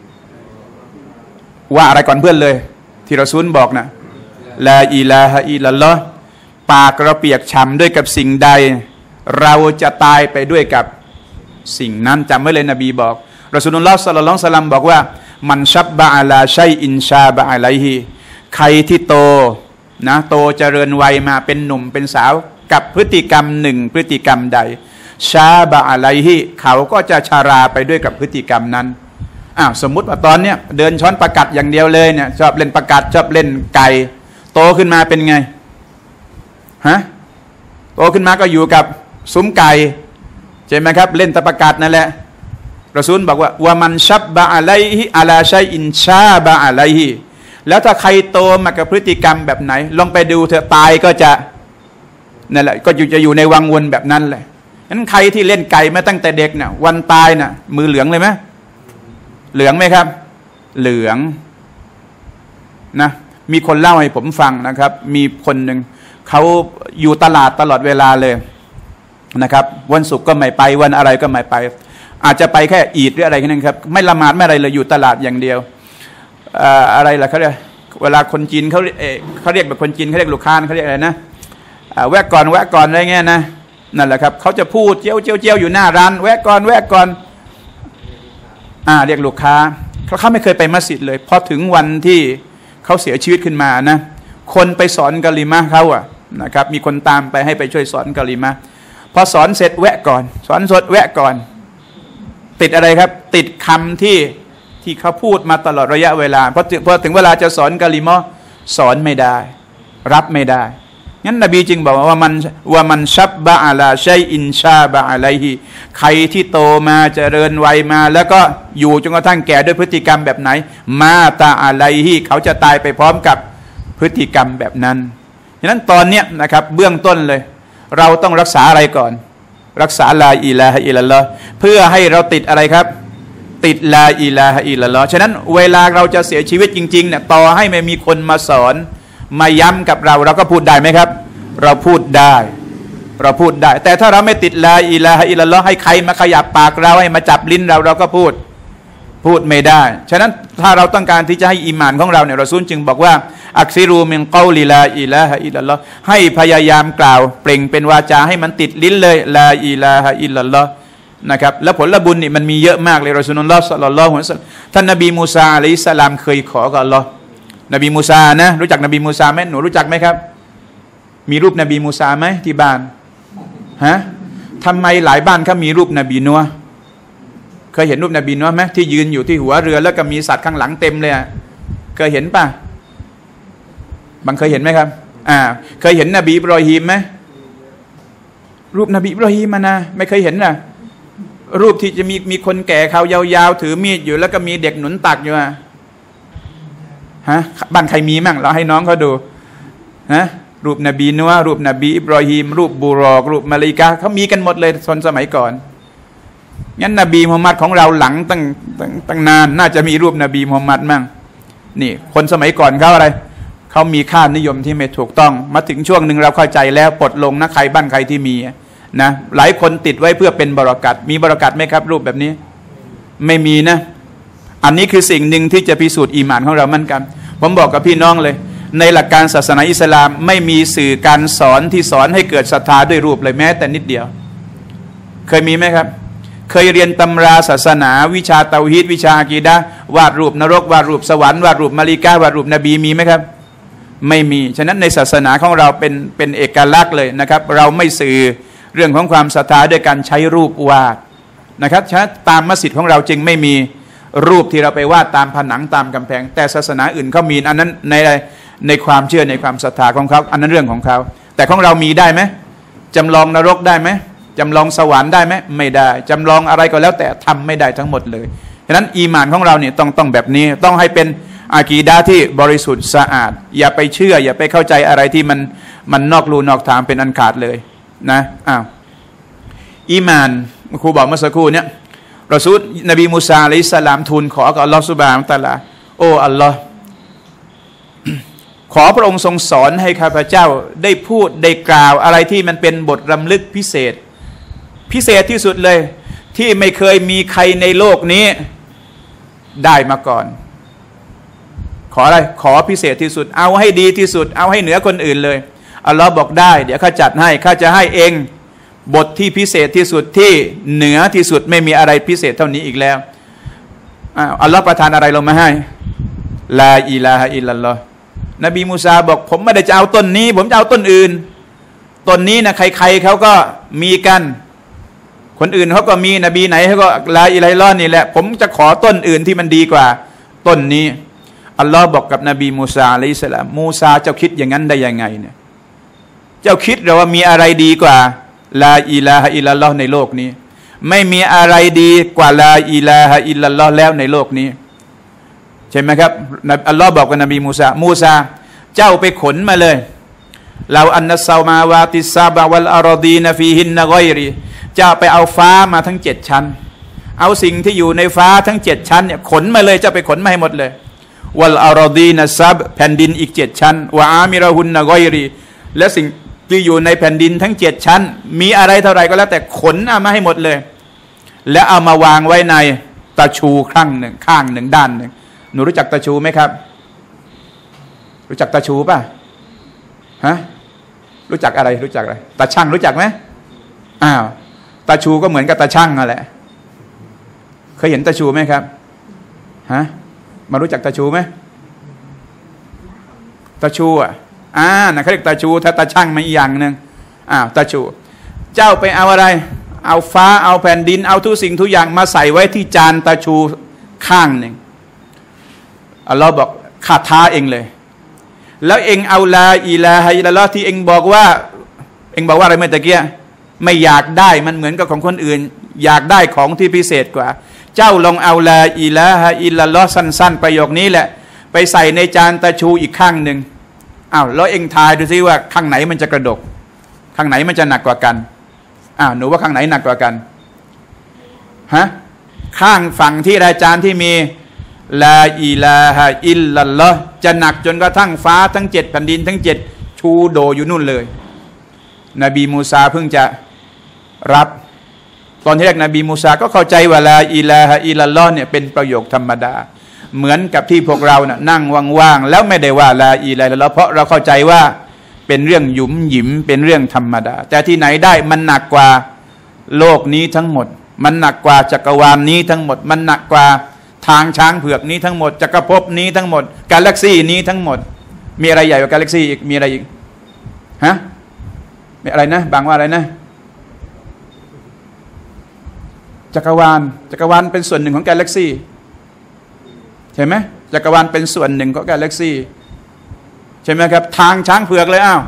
ว่าอะไรก่อนเพื่อนเลยที่เราซุนบอกนะลาอิลาฮะอิลลัลลอฮ์ปากเราเปียกช้ำด้วยกับสิ่งใดเราจะตายไปด้วยกับสิ่งนั้นจำไว้เลยนบีบอกรอซูลุลลอฮ์ศ็อลลัลลอฮุอะลัยฮิวะซัลลัมบอกว่ามันชับบะอะลาชัยอินชาบะอะลัยฮิใครที่โตนะโตเจริญวัยมาเป็นหนุ่มเป็นสาวกับพฤติกรรมหนึ่งพฤติกรรมใดชาบะอะลัยฮิเขาก็จะชาราไปด้วยกับพฤติกรรมนั้นอ้าวสมมุติว่าตอนเนี้ยเดินช้อนประกัดอย่างเดียวเลยเนี่ยชอบเล่นประกัดชอบเล่นไก่โตขึ้นมาเป็นไงฮะโตขึ้นมาก็อยู่กับซุ้มไก่ใช่ไหมครับเล่นตะประกัดนั่นแหละรอซูลบอกว่าวะมันชับบะอะลัยฮิอะลาชัยอินชาบะอะลัยฮิแล้วถ้าใครโตมากับพฤติกรรมแบบไหนลองไปดูเถอะตายก็จะนั่นแหละก็อยู่จะอยู่ในวังวนแบบนั้นแหละงั้นใครที่เล่นไก่มาตั้งแต่เด็กเนี่ยวันตายน่ะมือเหลืองเลยไหมเหลืองไหมครับเหลืองนะมีคนเล่าให้ผมฟังนะครับมีคนหนึ่งเขาอยู่ตลาดตลอดเวลาเลยนะครับวันศุกร์ก็ไม่ไปวันอะไรก็ไม่ไปอาจจะไปแค่อีดหรืออะไรแค่นั้นครับไม่ละหมาดไม่อะไรเลยอยู่ตลาดอย่างเดียวอะไรล่ะเขาเรียกเวลาคนจีนเขาเขาเรียกแบบคนจีนเขาเรียกลูกค้าเขาเรียกอะไรนะแวะก่อนแวะก่อนอะไรเงี้ยนะนั่นแหละครับเขาจะพูดเจียวเจียวเจียวอยู่หน้าร้านแวะก่อนแวะก่อนอ่าเรียกลูกค้าเขาเขาไม่เคยไปมัสยิดเลยพอถึงวันที่เขาเสียชีวิตขึ้นมานะคนไปสอนกะลิมะเขาอะนะครับมีคนตามไปให้ไปช่วยสอนกะลิมะพอสอนเสร็จแวะก่อนสอนสดแวะก่อนติดอะไรครับติดคำที่ที่เขาพูดมาตลอดระยะเวลาพอถึงพอถึงเวลาจะสอนกะลิมะสอนไม่ได้รับไม่ได้งั้นนบีจึงบอกว่ามันว่ามันชับบะอะลาชัยอินชาบะอะลัยฮิใครที่โตมาเจริญวัยมาแล้วก็อยู่จนกระทั่งแก่ด้วยพฤติกรรมแบบไหนมาตาอะลัยฮิเขาจะตายไปพร้อมกับพฤติกรรมแบบนั้นฉะนั้นตอนเนี้ยนะครับเบื้องต้นเลยเราต้องรักษาอะไรก่อนรักษาลาอิลาฮะอิลลัลลอฮ์เพื่อให้เราติดอะไรครับติดลาอิลาฮะอิลลัลลอฮ์ฉะนั้นเวลาเราจะเสียชีวิตจริงๆเนี่ยต่อให้ไม่มีคนมาสอนมาย้ำกับเราเราก็พูดได้ไหมครับเราพูดได้เราพูดได้แต่ถ้าเราไม่ติดลาอิลาฮะอิลลัลลอฮ์ให้ใครมาขยับปากเราให้มาจับลิ้นเราเราก็พูดพูดไม่ได้ฉะนั้นถ้าเราต้องการที่จะให้อีหม่านของเราเนี่ยรอซูลจึงบอกว่าอักซิรูมินกอลิลาอิลาฮะอิลลัลลอฮ์ให้พยายามกล่าวเปล่งเป็นวาจาให้มันติดลิ้นเลยลาอิลาฮะอิลลัลลอฮ์นะครับแล้วผลบุญนี่มันมีเยอะมากเลยรอซูลุลลอฮ์ศ็อลลัลลอฮุอะลัยฮิวะซัลลัมท่านนบีมูซาอะลัยฮิสสลามเคยขอกับอัลลอฮ์นบีมูซานะรู้จักนบีมูซาไหมหนูรู้จักไหมครับมีรูปนบีมูซาไหมที่บ้านฮะทำไมหลายบ้านเขามีรูปนบีนัวเคยเห็นรูปนบีนัวไหมที่ยืนอยู่ที่หัวเรือแล้วก็มีสัตว์ข้างหลังเต็มเลยเคยเห็นป่ะบางเคยเห็นไหมครับอ่าเคยเห็นนบีอิบรอฮีมไหมรูปนบีอิบรอฮีมมานะไม่เคยเห็นนะรูปที่จะมีมีคนแก่เขายาวๆถือมีดอยู่แล้วก็มีเด็กหนุนตักอยู่อะฮะบ้านใครมีมั่งเราให้น้องเขาดูนะรูปนบีนัวรูปนบีอิบรอฮีมรูปบูรอกรูปมาลิกาเขามีกันหมดเลยคนสมัยก่อนงั้นนบีมุฮัมมัดของเราหลังตั้งตั้งตั้งนานน่าจะมีรูปนบีมุฮัมมัดมั่งนี่คนสมัยก่อนเขาอะไรเขามีค่านิยมที่ไม่ถูกต้องมาถึงช่วงหนึ่งเราเข้าใจแล้วปลดลงนะใครบ้านใครที่มีนะหลายคนติดไว้เพื่อเป็นบารอกัตมีบารอกัตไหมครับรูปแบบนี้ไม่มีนะอันนี้คือสิ่งหนึ่งที่จะพิสูจน์อีหม่านของเราเหมือนกันผมบอกกับพี่น้องเลยในหลักการศาสนาอิสลามไม่มีสื่อการสอนที่สอนให้เกิดศรัทธาด้วยรูปเลยแม้แต่นิดเดียวเคยมีไหมครับเคยเรียนตำราศาสนาวิชาเตาฮีดวิชาอะกีดะห์วาดรูปนรกวาดรูปสวรรค์วาดรูปมาลิกาวาดรูปนบีมีไหมครับไม่มีฉะนั้นในศาสนาของเราเป็นเป็นเอกลักษณ์เลยนะครับเราไม่สื่อเรื่องของความศรัทธาด้วยการใช้รูปวาดนะครับฉะนั้นตามมัสยิดของเราจึงไม่มีรูปที่เราไปวาดตามผนังตามกำแพงแต่ศาสนาอื่นเขามีอันนั้นในในความเชื่อในความศรัทธาของเขาอันนั้นเรื่องของเขาแต่ของเรามีได้ไหมจำลองนรกได้ไหมจำลองสวรรค์ได้ไหมไม่ได้จำลองอะไรก็แล้วแต่ทำไม่ได้ทั้งหมดเลยฉะนั้นอีหม่านของเราเนี่ยต้องต้องแบบนี้ต้องให้เป็นอากีดะห์ที่บริสุทธิ์สะอาดอย่าไปเชื่ออย่าไปเข้าใจอะไรที่มันมันนอกรูนอกทางเป็นอันขาดเลยนะอ้าวอีหม่านครูบอกเมื่อสักครู่เนี่ยรอซูลนบีมูซาอะลัยฮิสสลามทูลขอกับอัลลอฮฺซุบฮานะฮูวะตะอาลาโอ้อัลลอฮฺขอพระองค์ทรงสอนให้ข้าพเจ้าได้พูดได้กล่าวอะไรที่มันเป็นบทรำลึกพิเศษพิเศษที่สุดเลยที่ไม่เคยมีใครในโลกนี้ได้มาก่อนขออะไรขอพิเศษที่สุดเอาให้ดีที่สุดเอาให้เหนือคนอื่นเลยอัลลอฮ์บอกได้เดี๋ยวข้าจัดให้ข้าจะให้เองบทที่พิเศษที่สุดที่เหนือที่สุดไม่มีอะไรพิเศษเท่านี้อีกแล้วอัลลอฮ์ประทานอะไรลงมาให้ลาอิลาฮะอิลลัลลอฮ์นบีมูซาบอกผมไม่ได้จะเอาต้นนี้ผมจะเอาต้นอื่นต้นนี้นะใครๆเขาก็มีกันคนอื่นเขาก็มีนบีไหนเขาก็ลาอิลาฮะอิลลัลลอฮ์นี่แหละผมจะขอต้นอื่นที่มันดีกว่าต้นนี้อัลลอฮ์บอกกับนบีมูซาอะลัยฮิสสลามมูซาเจ้าคิดอย่างนั้นได้ยังไงเนี่ยเจ้าคิดหรือว่ามีอะไรดีกว่าลาอิลาฮะอิลลัลลอฮ์ในโลกนี้ไม่มีอะไรดีกว่าลาอิลาฮะอิลลัลลอฮ์แล้วในโลกนี้ใช่ไหมครับอัลลอฮ์บอกกับนบีมูซามูซาเจ้าไปขนมาเลยเราอันนัสซามาวาติซาบะวัลอารดีนฟีฮินนะกอยรีเจ้าไปเอาฟ้ามาทั้งเจ็ดชั้นเอาสิ่งที่อยู่ในฟ้าทั้งเจ็ดชั้นเนี่ยขนมาเลยเจ้าไปขนมาให้หมดเลยวัลอารดีนซับแผ่นดินอีกเจ็ดชั้นวะอามิระฮุนนะกอยรีและสิ่งที่อยู่ในแผ่นดินทั้งเจ็ดชั้นมีอะไรเท่าไรก็แล้วแต่ขนเอามาให้หมดเลยแล้วเอามาวางไว้ในตะชูข้างหนึ่งข้างหนึ่งด้านหนึ่งหนูรู้จักตะชูไหมครับรู้จักตะชูป่ะฮะรู้จักอะไรรู้จักอะไรตาช่างรู้จักไหมอ้าวตาชูก็เหมือนกับตาช่างนั่นแหละเคยเห็นตาชูไหมครับฮะมารู้จักตาชูไหมตาชูอ่ะอ่านะเขาเรียกตาชูถ้าตาช่างมาอีกอย่างหนึ่งอ้าวตาชูเจ้าไปเอาอะไรเอาฟ้าเอาแผ่นดินเอาทุกสิ่งทุกอย่างมาใส่ไว้ที่จานตาชูข้างหนึ่งอัลลอฮ์บอกข้าท้าเองเลยแล้วเองเอาลาอิลาฮะอิลลัลลอฮ์ที่เองบอกว่าเองบอกว่าอะไรเมื่อตะกี้ไม่อยากได้มันเหมือนกับของคนอื่นอยากได้ของที่พิเศษกว่าเจ้าลองเอาลาอิลาฮะอิลลัลลอฮ์สั้นๆประโยคนี้แหละไปใส่ในจานตะชูอีกข้างหนึ่งอ้าวแล้วเองทายดูซิว่าข้างไหนมันจะกระดกข้างไหนมันจะหนักกว่ากันอ้าวหนูว่าข้างไหนหนักกว่ากันฮะข้างฝั่งที่อาจารย์ที่มีลาอิลาฮะอิลลัลลอฮ์จะหนักจนกระทั่งฟ้าทั้งเจ็ดแผ่นดินทั้งเจ็ดชูโดอยู่นู่นเลยนบีมูซาเพิ่งจะรับตอนที่แรกนบีมูซาก็เข้าใจว่าลาอิลาฮะอิลลัลลอฮ์เนี่ยเป็นประโยคธรรมดาเหมือนกับที่พวกเราน่ะนั่งว่างๆแล้วไม่ได้ว่าลาอิลาฮะอิลลัลลอฮ์เพราะเราเข้าใจว่าเป็นเรื่องหยุมหยิมเป็นเรื่องธรรมดาแต่ที่ไหนได้มันหนักกว่าโลกนี้ทั้งหมดมันหนักกว่าจักรวาลนี้ทั้งหมดมันหนักกว่าทางช้างเผือกนี้ทั้งหมดจักรภพนี้ทั้งหมดกาแล็กซี่นี้ทั้งหมดมีอะไรใหญ่กว่ากาแล็กซี่อีกมีอะไรอีกฮะมีอะไรนะบางว่าอะไรนะจักรวาลจักรวาลเป็นส่วนหนึ่งของกาแล็กซี่ใช่ไหมจักรวาลเป็นส่วนหนึ่งของกาแล็กซี่ใช่ไหมครับทางช้างเผือกเลยอ้าว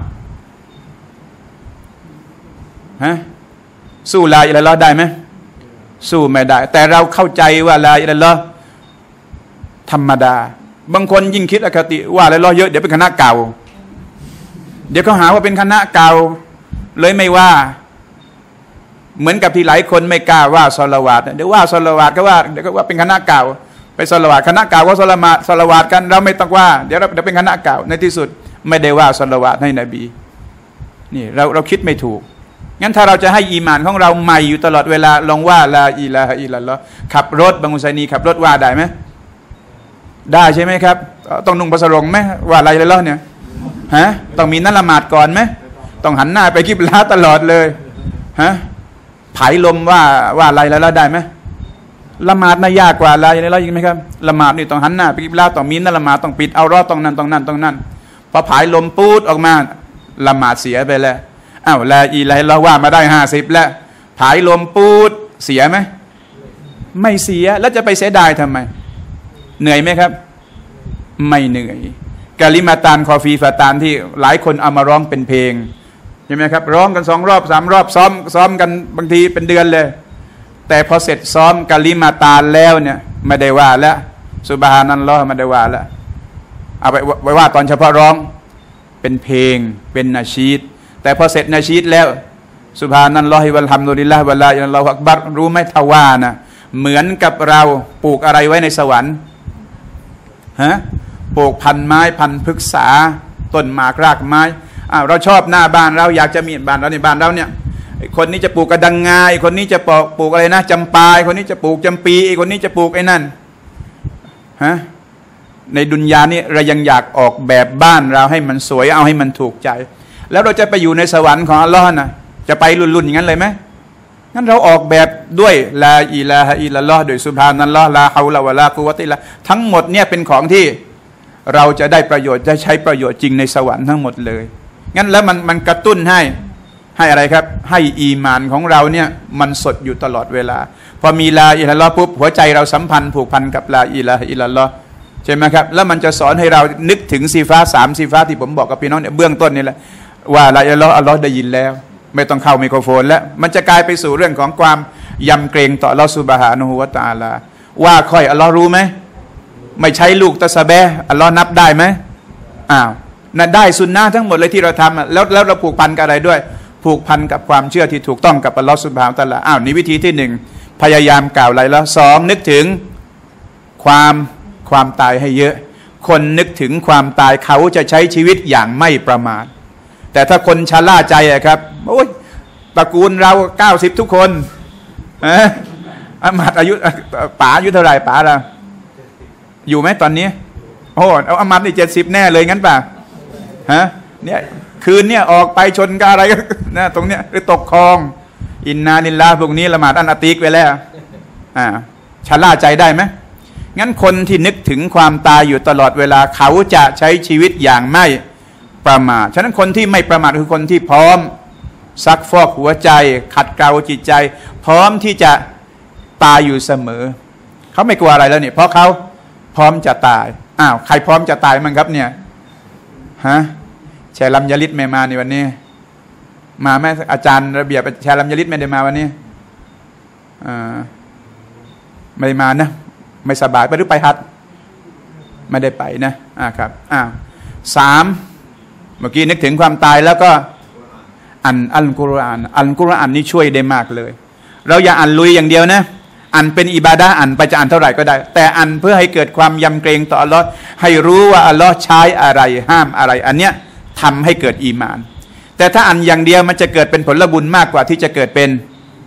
ฮะสู้ลาอิลาฮะอิลลัลลอฮ์ได้ไหมสู้ไม่ได้แต่เราเข้าใจว่าลาอิลาฮะอิลลัลลอฮ์ธรรมดาบางคนยิ่งคิดอคติว่าลาอิลาฮะอิลลัลลอฮ์เยอะเดี๋ยวเป็นคณะเก่าเดี๋ยวเขาหาว่าเป็นคณะเก่าเลยไม่ว่าเหมือนกับที่หลายคนไม่กล้าว่าซอลาวาตเดี๋ยวว่าซอลาวาตก็ว่าเดี๋ยวก็ว่าเป็นคณะเก่าไปซอลาวาตคณะเก่าว่าซอลามาซอลาวาตกันเราไม่ต้องว่าเดี๋ยวเราเดี๋ยวเป็นคณะเก่าในที่สุดไม่ได้ว่าซอลาวาตให้นบีนี่เราเราคิดไม่ถูกงั้นถ้าเราจะให้อีหม่านของเราใหม่อยู่ตลอดเวลาลองว่าลาอิลาฮะอิลลัลลอฮ์ขับรถบางอุซัยนีขับรถว่าได้ไหมได้ใช่ไหมครับต้องนุ่งผ้าสรงไหมว่าลาอิลาฮะอิลลัลลอฮ์เนี่ยฮะต้องมีนั่งละหมาดก่อนไหมต้องหันหน้าไปกิบลาตลอดเลยฮะผายลมว่าว่าลาอิลาฮะอิลลัลลอฮ์ได้ไหมละหมาดน่ายากกว่าลาอิลาฮะอิลลัลลอฮ์ยิ่งไหมครับละหมาดนี่ต้องหันหน้าไปกิบลาต้องมีนั่งละหมาดต้องปิดเอารอดต้องนั่นต้องนั่นต้องนั่นพอผายลมปูดออกมาละหมาดเสียไปแล้วอ้าวลาอิลาฮะอิลลัลลอฮ์ว่ามาได้ห้าสิบแล้วผายลมปูดเสียไหมไม่เสียแล้วจะไปเสียดายทำไมเหนื่อยไหมครับไม่เหนื่อยกะลิมาตานคอฟีฟาตานที่หลายคนเอามาร้องเป็นเพลงใช่ไหมครับร้องกันสองรอบสามรอบซ้อมซ้อมกันบางทีเป็นเดือนเลยแต่พอเสร็จซ้อมกะลิมาตานแล้วเนี่ยไม่ได้ว่าแล้วซุบฮานัลลอฮ์ไม่ได้ว่าแล้วเอาไปไว้ว่าตอนเฉพาะร้องเป็นเพลงเป็นนาชีดแต่พอเสร็จนาชีดแล้วซุบฮานัลลอฮิวัลฮัมดุลิลลาฮ์วะลาอิลลัลลอฮุอักบัรรู้ไหมทว่านะเหมือนกับเราปลูกอะไรไว้ในสวรรค์ฮะปลูกพันไม้พันพฤกษาต้นหมากรากไม้อ้าวเราชอบหน้าบ้านเราอยากจะมีบ้านเราในบ้านเราเนี่ยคนนี้จะปลูกกระดังงาอีกคนนี้จะปลูกปลูกอะไรนะจำปาอีกคนนี้จะปลูกจำปีอีกคนนี้จะปลูกไอ้นั่นฮะในดุนยานี่เรายังอยากออกแบบบ้านเราให้มันสวยเอาให้มันถูกใจแล้วเราจะไปอยู่ในสวรรค์ของอัลลอฮ์นะจะไปรุ่นๆอย่างนั้นเลยไหมงั้นเราออกแบบด้วยลาอิลาฮะอิลลัลลอฮ์โดยซุบฮานัลลอฮ์ลาฮาวละวะลากุวะติลลาทั้งหมดเนี่ยเป็นของที่เราจะได้ประโยชน์จะใช้ประโยชน์จริงในสวรรค์ทั้งหมดเลยงั้นแล้วมันมันกระตุ้นให้ให้อะไรครับให้อีมานของเราเนี่ยมันสดอยู่ตลอดเวลาพอมีลาอิลาฮ์ปุ๊บหัวใจเราสัมพันธ์ผูกพันกับลาอิลาฮะอิลลัลลอฮ์ใช่ไหมครับแล้วมันจะสอนให้เรานึกถึงสีฟ้าสามสีฟ้าที่ผมบอกกับพี่น้องเนี่ยเบื้องต้นนี่แหละว่าลาอิลาฮ์อัลลอฮ์ได้ยินแล้วไม่ต้องเข้าไมโครโฟนแล้วมันจะกลายไปสู่เรื่องของความยำเกรงต่ออัลลอฮ์ซุบฮานะฮูวะตะอาลาว่าค่อยอัลลอฮ์รู้ไหมไม่ใช้ลูกตะสะแบะอัลลอฮ์นับได้ไหมอ้าวนั่นได้สุนนะทั้งหมดเลยที่เราทำแล้วแล้วเราผูกพันกับอะไรด้วยผูกพันกับความเชื่อที่ถูกต้องกับอัลลอฮ์ซุบฮานะฮูวะตะอาลาอ้าวนี่วิธีที่หนึ่งพยายามกล่าวอะไรแล้วสองนึกถึงความความตายให้เยอะคนนึกถึงความตายเขาจะใช้ชีวิตอย่างไม่ประมาทแต่ถ้าคนชะล่าใจอะครับโอ้ยตระกูลเราเก้าสิบทุกคนเอออามัดอายุป๋าอายุเท่าไหร่ป๋าเราอยู่ไหมตอนนี้โอ้เอาอามัดนี่เจ็ดสิบแน่เลยงั้นป่ะฮะเนี่ยคืนเนี่ยออกไปชนกับอะไรนะตรงเนี้ยหรือตกคลองอินนาลิลลาห์พวกนี้ละหมาดอันอาติกไปแล้วอ่าชะล่าใจได้ไหมงั้นคนที่นึกถึงความตายอยู่ตลอดเวลาเขาจะใช้ชีวิตอย่างไม่ประมาทฉะนั้นคนที่ไม่ประมาทคือคนที่พร้อมซักฟอกหัวใจขัดเกลาจิตใจพร้อมที่จะตายอยู่เสมอเขาไม่กลัวอะไรแล้วเนี่ยเพราะเขาพร้อมจะตายอ้าวใครพร้อมจะตายมั้งครับเนี่ยฮะแชร์ลำยาลิศไม่มาในวันนี้มาแม่อาจารย์ระเบียบแชร์ลำยาลิศไม่ได้มาวันนี้อ่าไม่ได้มานะไม่สบายไปหรือไปฮัทไม่ได้ไปนะอ่าครับอ่าสามเมื่อกี้นึกถึงความตายแล้วก็อ่านอัลกุรอานอัลกุรอานนี่ช่วยได้มากเลยเราอย่าอ่านลุยอย่างเดียวนะอ่านเป็นอิบาดะห์อ่านไปจะอ่านเท่าไหร่ก็ได้แต่อ่านเพื่อให้เกิดความยำเกรงต่ออัลลอฮ์ให้รู้ว่าอัลลอฮ์ใช้อะไรห้ามอะไรอันเนี้ยทำให้เกิดอีมานแต่ถ้าอ่านอย่างเดียวมันจะเกิดเป็นผลบุญมากกว่าที่จะเกิดเป็น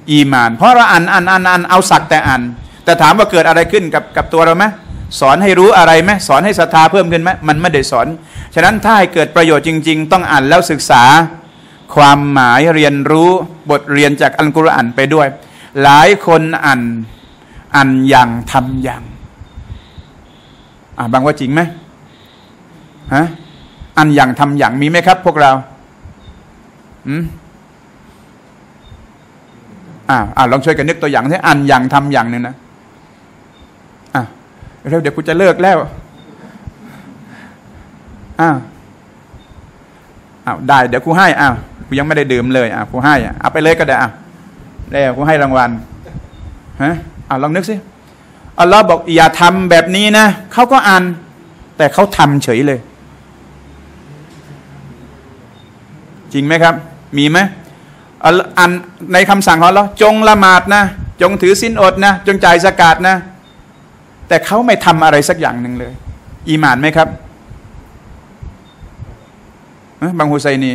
อีมานเพราะเราอ่านอ่านอ่านอ่านเอาสักแต่อ่านแต่ถามว่าเกิดอะไรขึ้นกับกับตัวเราไหมสอนให้รู้อะไรไหมสอนให้ศรัทธาเพิ่มขึ้นไหมมันไม่ได้สอนฉะนั้นถ้าให้เกิดประโยชน์จริงๆต้องอ่านแล้วศึกษาความหมายเรียนรู้บทเรียนจากอัลกุรอานไปด้วยหลายคนอ่านอ่านอย่างทำอย่างอ่าบางว่าจริงไหมฮะอ่านอย่างทำอย่างมีไหมครับพวกเราอืมอ่าอ่าลองช่วยกันนึกตัวอย่างที่อ่านอย่างทำอย่างหนึ่งนะอ่ะเร็วเดี๋ยวกูจะเลิกแล้วอ้าวอ้าวได้เดี๋ยวกูให้อ้าวกูยังไม่ได้ดื่มเลยอ้าวกูให้เอาไปเลยก็ได้อ้าวแล้วกูให้รางวัลฮะอ้าวลองนึกสิอัลลอฮ์บอกอย่าทำแบบนี้นะเขาก็อ่านแต่เขาทำเฉยเลยจริงไหมครับมีไหมอันในคำสั่งของเราจงละหมาดนะจงถือศีลอดนะจงจ่ายซะกาตนะแต่เขาไม่ทำอะไรสักอย่างหนึ่งเลยอีหม่านไหมครับบางฮุไซนี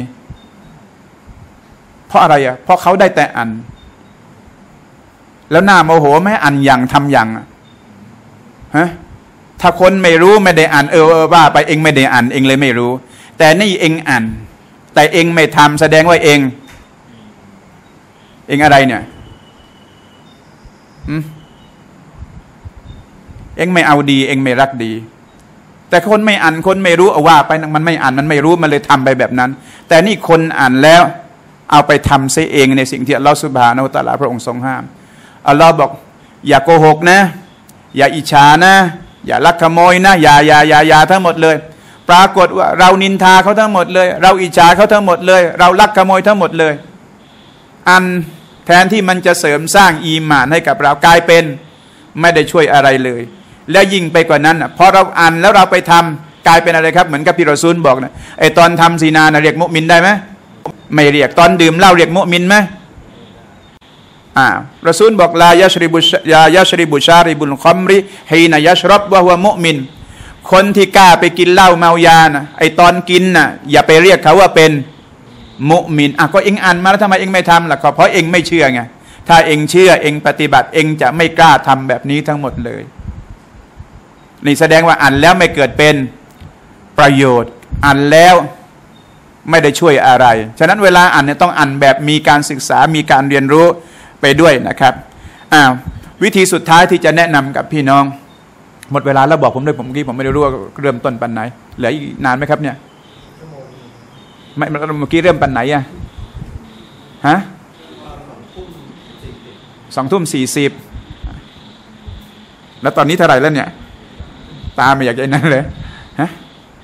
เพราะอะไรอ่ะเพราะเขาได้แต่อ่านแล้วหน้าโมโหไหมอ่านอย่างทำอย่างฮะถ้าคนไม่รู้ไม่ได้อ่านเออเออว่าไปเองไม่ได้อ่านเองเลยไม่รู้แต่นี่เองอ่านแต่เองไม่ทำแสดงว่าเองเองอะไรเนี่ยอืมเองไม่เอาดีเองไม่รักดีแต่คนไม่อ่านคนไม่รู้เอาว่าไปมันไม่อ่านมันไม่รู้มันเลยทำไปแบบนั้นแต่นี่คนอ่านแล้วเอาไปทำเสียเองในสิ่งที่อัลลอฮฺซุบฮานะฮูวะตะอาลาพระองค์ทรงห้ามอัลลอฮ์บอกอย่าโกหกนะอย่าอิจฉานะอย่าลักขโมยนะอย่าอย่าอย่าอย่าทั้งหมดเลยปรากฏว่าเรานินทาเขาทั้งหมดเลยเราอิจฉาเขาทั้งหมดเลยเราลักขโมยทั้งหมดเลยอันแทนที่มันจะเสริมสร้างอีหม่านให้กับเรากลายเป็นไม่ได้ช่วยอะไรเลยและยิ่งไปกว่านั้นพอเราอ่านแล้วเราไปทำกลายเป็นอะไรครับเหมือนกับที่รอซูลบอกนะไอตอนทำซีนานะเรียกมุมินได้ไหมไม่เรียกตอนดื่มเหล้าเรียกมุมินไหมอ่ารอซูลบอกลายาชริบุยายาชริบุชาริบุลคอมริฮีนายัชรับวะฮุวะมุมินคนที่กล้าไปกินเหล้าเมายานะไอตอนกินน่ะอย่าไปเรียกเขาว่าเป็นมุมินอ่ะก็เองอ่านมาแล้วทำไมเองไม่ทำล่ะก็เพราะเองไม่เชื่อไงถ้าเองเชื่อเองปฏิบัติเองจะไม่กล้าทำแบบนี้ทั้งหมดเลยนี่แสดงว่าอ่านแล้วไม่เกิดเป็นประโยชน์อ่านแล้วไม่ได้ช่วยอะไรฉะนั้นเวลาอ่านเนี่ยต้องอ่านแบบมีการศึกษามีการเรียนรู้ไปด้วยนะครับอ้าววิธีสุดท้ายที่จะแนะนำกับพี่น้องหมดเวลาแล้วบอกผมด้วยผมเมื่อกี้ผมไม่ได้รู้ว่าเริ่มต้นปันไหนเหลืออีกนานไหมครับเนี่ยไม่เมื่อกี้เริ่มปันไหนอะฮะสองทุ่มสี่สิบแล้วตอนนี้เท่าไหร่แล้วเนี่ยตาไม่อยากจะนั่นเลยฮะ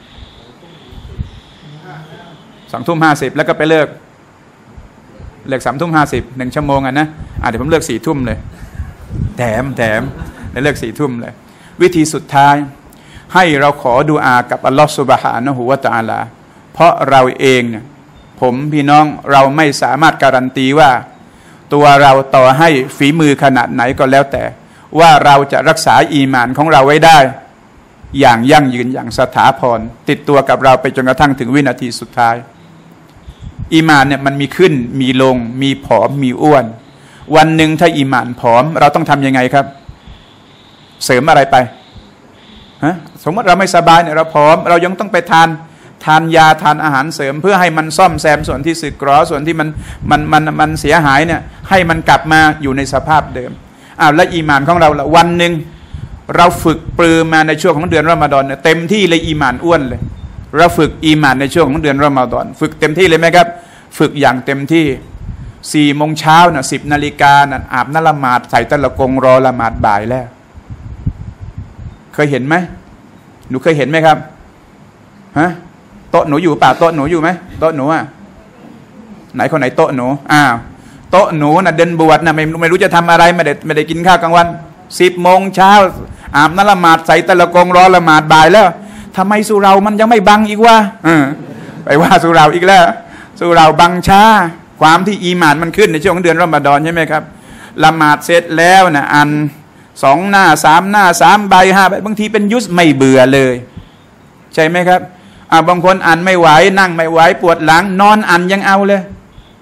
สองทุ่มห้าสิบแล้วก็ไปเลิกเลิกสามทุ่มห้าสิบหนึ่งชั่วโมงอ่ะนะอ่ะเดี๋ยวผมเลิกสี่ทุ่มเลยแถมแถมแล้วเลิกสี่ทุ่มเลยวิธีสุดท้ายให้เราขอดุอากับอัลลอฮฺซุบฮานะฮูวะตะอาลาเพราะเราเองเนี่ยผมพี่น้องเราไม่สามารถการันตีว่าตัวเราต่อให้ฝีมือขนาดไหนก็แล้วแต่ว่าเราจะรักษาอีหม่านของเราไว้ได้อย่างยั่งยืนอย่างสถาพรติดตัวกับเราไปจนกระทั่งถึงวินาทีสุดท้ายอีหม่านเนี่ยมันมีขึ้นมีลงมีผอมมีอ้วนวันหนึ่งถ้าอีหม่านผอมเราต้องทำยังไงครับเสริมอะไรไปฮะสมมติเราไม่สบายเนี่ยเราผอมเรายังต้องไปทานทานยาทานอาหารเสริมเพื่อให้มันซ่อมแซมส่วนที่สึกหรอส่วนที่มันมันมันมันเสียหายเนี่ยให้มันกลับมาอยู่ในสภาพเดิมอ้าวแล้วอีหม่านของเราละวันหนึ่งเราฝึกปรือมาในช่วงของเดือนรอมฎอนเนี่ยเต็มที่เลยอีหม่านอ้วนเลยเราฝึกอีหม่านในช่วงของเดือนรอมฎอนฝึกเต็มที่เลยไหมครับฝึกอย่างเต็มที่สี่โมงเช้าน่ะสิบนาฬิกาน่ะอาบน้ำละหมาดใส่ตะละกงรอละหมาดบ่ายแล้วเคยเห็นไหมหนูเคยเห็นไหมครับฮะโต๊ะหนูอยู่ป่ะโต๊ะหนูอยู่ไหมโต๊ะหนูอ่ะไหนคนไหนโต๊ะหนูอ้าวโต๊ะหนูน่ะเดินบวชน่ะไม่ไม่รู้จะทำอะไรไม่ได้ไม่ได้กินข้าวกลางวันสิบโมงเช้าอาบน้ำละหมาดใส่ตะละกงรอละหมาดบ่ายแล้วทำไมสุเรามันยังไม่บังอีกวะไปว่าสุเราอีกแล้วสุเราบังช้าความที่อีหม่านมันขึ้นในช่วงเดือนรอมฎอนใช่ไหมครับละหมาดเสร็จแล้วนะอันสองหน้าสามหน้าสามใบห้าใบบางทีเป็นยุสไม่เบื่อเลยใช่ไหมครับอ่าบางคนอ่านไม่ไหวนั่งไม่ไหวปวดหลังนอนอ่านยังเอาเลย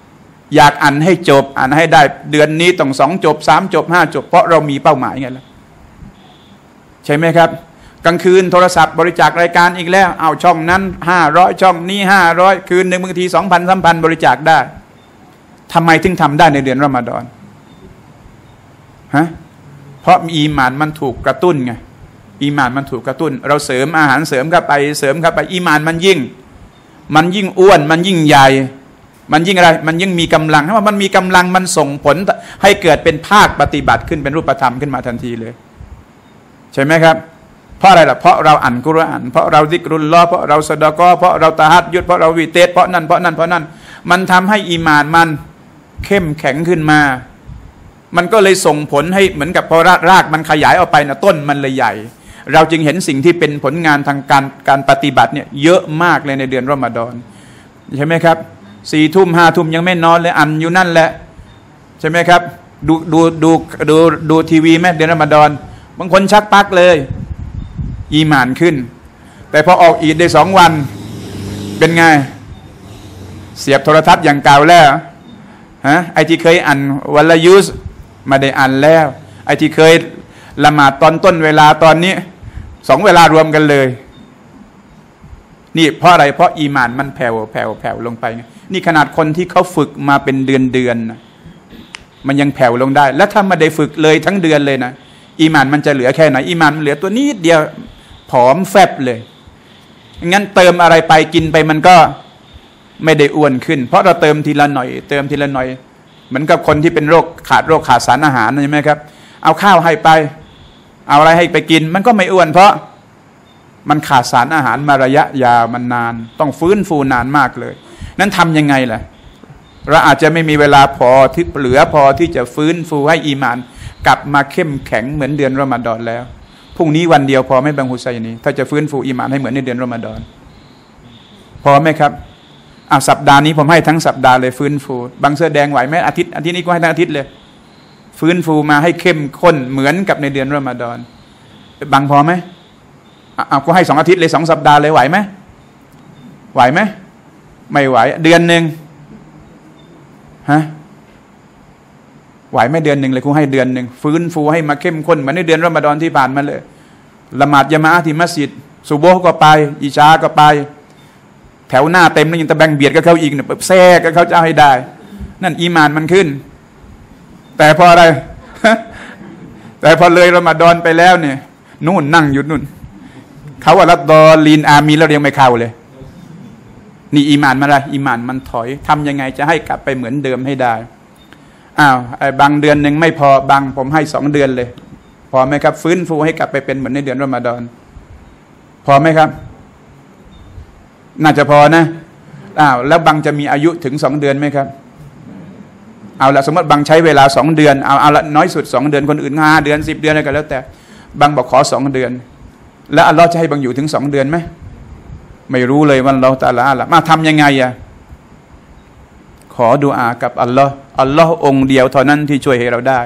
อยากอ่านให้จบอ่านให้ได้เดือนนี้ต้องสองจบสามจบห้าจบเพราะเรามีเป้าหมายไงล่ะใช่ไหมครับกลางคืนโทรศัพท์บริจาครายการอีกแล้วเอาช่องนั้นห้าร้อยช่องนี้ห้าร้อยคืนหนึ่งบางทีสองพันสามพันบริจาคได้ทำไมถึงทำได้ในเดือนรอมฎอนฮะเพราะอีหม่านมันถูกกระตุ้นไงอีหม่านมันถูกกระตุ้นเราเสริมอาหารเสริมเข้าไปเสริมเข้าไปอีหม่านมันยิ่งมันยิ่งอ้วนมันยิ่งใหญ่มันยิ่งอะไรมันยิ่งมีกำลังถ้ามันมีกำลังมันส่งผลให้เกิดเป็นภาคปฏิบัติขึ้นเป็นรูปธรรมขึ้นมาทันทีเลยใช่ไหมครับเพราะอะไรล่ะเพราะเราอ่านกุรอานเพราะเราซิกรุลลอฮ์เพราะเราซะดะกอฮ์เพราะเราตะฮัดยุดเพราะเราวิเตสเพราะนั่นเพราะนั่นเพราะนั่นมันทำให้อีหม่านมันเข้มแข็งขึ้นมามันก็เลยส่งผลให้เหมือนกับพอรากมันขยายออกไปนะต้นมันเลยใหญ่เราจึงเห็นสิ่งที่เป็นผลงานทางการการปฏิบัติเนี่ยเยอะมากเลยในเดือนรอมฎอนใช่ไหมครับสี่ทุ่มห้าทุ่มยังไม่นอนเลยอ่านอยู่นั่นแหละใช่ไหมครับดูดูดูดูดูทีวีไหมเดือนรอมฎอนบางคนชักปลั๊กเลยอีหม่านขึ้นแต่พอออกอีดได้สองวันเป็นไงเสียบโทรทัศน์อย่างเก่าแล้วฮะไอที่เคยอ่านวันละยุสมาได้อ่านแล้วไอที่เคยละหมาดตอนต้นเวลาตอนนี้สองเวลารวมกันเลยนี่เพราะอะไรเพราะอีหม่านมันแผ่วแผ่วแผ่วลงไปนี่ขนาดคนที่เขาฝึกมาเป็นเดือนเดือนนะมันยังแผ่วลงได้แล้วถ้าไม่ได้ฝึกเลยทั้งเดือนเลยนะอีหม่านมันจะเหลือแค่ไหนอีหม่านมันเหลือตัวนิดเดียวผอมแฟบเลยงั้นเติมอะไรไปกินไปมันก็ไม่ได้อ้วนขึ้นเพราะเราเติมทีละหน่อยเติมทีละหน่อยเหมือนกับคนที่เป็นโรคขาดโรคขาดสารอาหารใช่ไหมครับเอาข้าวให้ไปเอาอะไรให้ไปกินมันก็ไม่อ้วนเพราะมันขาดสารอาหารมาระยะยาวมันนานต้องฟื้นฟูนานมากเลยนั้นทำยังไงล่ะเราอาจจะไม่มีเวลาพอที่เหลือพอที่จะฟื้นฟูให้อีหม่านกลับมาเข้มแข็งเหมือนเดือนรอมฎอนแล้วพรุ่งนี้วันเดียวพอไหมบังฮุไซนีถ้าจะฟื้นฟูอีหม่านให้เหมือนในเดือนรอมฎอนพอไหมครับอ่ะสัปดาห์นี้ผมให้ทั้งสัปดาห์เลยฟื้นฟูบางเสื้อแดงไหวไหมอาทิตย์อาทิตย์นี้ก็ให้ทั้งอาทิตย์เลยฟื้นฟูมาให้เข้มข้นเหมือนกับในเดือนรอมฎอนบางพอไหมอ่ะก็ให้สองอาทิตย์เลยสองสัปดาห์เลยไหวไหมไหวไหมไม่ไหวเดือนหนึ่งฮะไหวไม่เดือนหนึ่งเลยครูให้เดือนหนึ่งฟื้นฟูให้มาเข้มข้นเหมือนในเดือนรอมฎอนที่ผ่านมาเลยละหมาดยะมาอะห์ที่มัสยิดซุโบฮ์ก็ไปอิชาก็ไปแถวหน้าเต็มแล้วยังตะแบงเบียดกับเขาอีกเนี่ยแทรกกับเขาจะเอาให้ได้นั่นอีหม่านมันขึ้นแต่พออะไร แต่พอเลยรอมฎอนไปแล้วเนี่ยนู่นนั่งอยู่นู่นเขาว่าละดอลีนอามีแล้วยังไม่เข้าเลยนี่อีหม่านมันอะไรอีหม่านมันถอยทำยังไงจะให้กลับไปเหมือนเดิมให้ได้อ้าวไอ้บางเดือนหนึ่งไม่พอบางผมให้สองเดือนเลยพอไหมครับฟื้นฟูให้กลับไปเป็นเหมือนในเดือนรอมฎอนพอไหมครับน่าจะพอนะอ้าวแล้วบางจะมีอายุถึงสองเดือนไหมครับเอาละสมมติบางใช้เวลาสองเดือนเอาเอาละน้อยสุดสองเดือนคนอื่นห้าเดือนสิบเดือนอะไรก็แล้วแต่บางบอกขอสองเดือนแล้วอัลลอฮ์จะให้บางอยู่ถึงสองเดือนไหมไม่รู้เลยวันเราตะอาลาละมาทำยังไงอะขอดุอากับอัลลอฮ์อัลลอฮ์องค์เดียวเท่านั้นที่ช่วยให้เราได้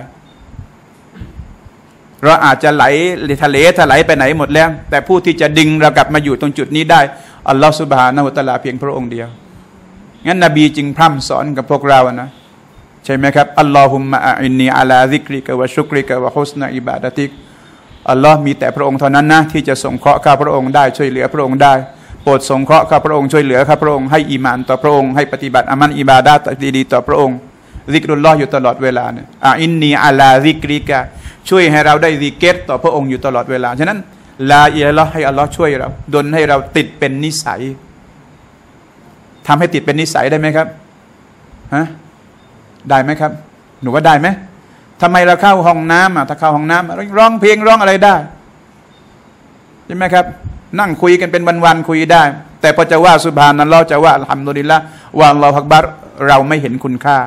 เราอาจจะไหลทะเลถลายไปไหนหมดแล้วแต่ผู้ที่จะดึงเรากลับมาอยู่ตรงจุดนี้ได้อัลลอฮ์ซุบฮานะฮูวะตะอาลาเพียงพระองค์เดียวงั้นนบีจึงพร่ำสอนกับพวกเรานะใช่ไหมครับอัลลอฮุมมะอินนีอะลาซิกริกะวะชุกริกะวะฮุสนะอิบาดะติกอัลลอฮ์มีแต่พระองค์เท่านั้นนะที่จะสงเคราะห์ข้าพระองค์ได้ช่วยเหลือพระองค์ได้โปรดสงเคราะห์ข้าพระองค์ช่วยเหลือข้าพระองค์ให้อีมานต่อพระองค์ให้ปฏิบัติอามันอิบาดะห์ดีๆต่อพระองค์ซิกรุลลอฮ์อยู่ตลอดเวลาเนี่ยอ่ะอินนีอะลาซิกริกะช่วยให้เราได้ซิกรต่อพระองค์อยู่ตลอดเวลาฉะนั้นลาอิลาฮ์ให้อัลลอฮ์ช่วยเราดลให้เราติดเป็นนิสัยทำให้ติดเป็นนิสัยได้ไหมครับฮะได้ไหมครับหนูว่าได้ไหมทำไมเราเข้าห้องน้ำอ่ะถ้าเข้าห้องน้ำร้องเพลงร้องอะไรได้ใช่ไหมครับนั่งคุยกันเป็นวันๆคุยได้แต่พอจะว่าซุบฮานัลลอฮ์จะว่าอัลฮัมดุลิลละห์ว่าอัลลอฮฺอักบัรเราไม่เห็นคุณค่า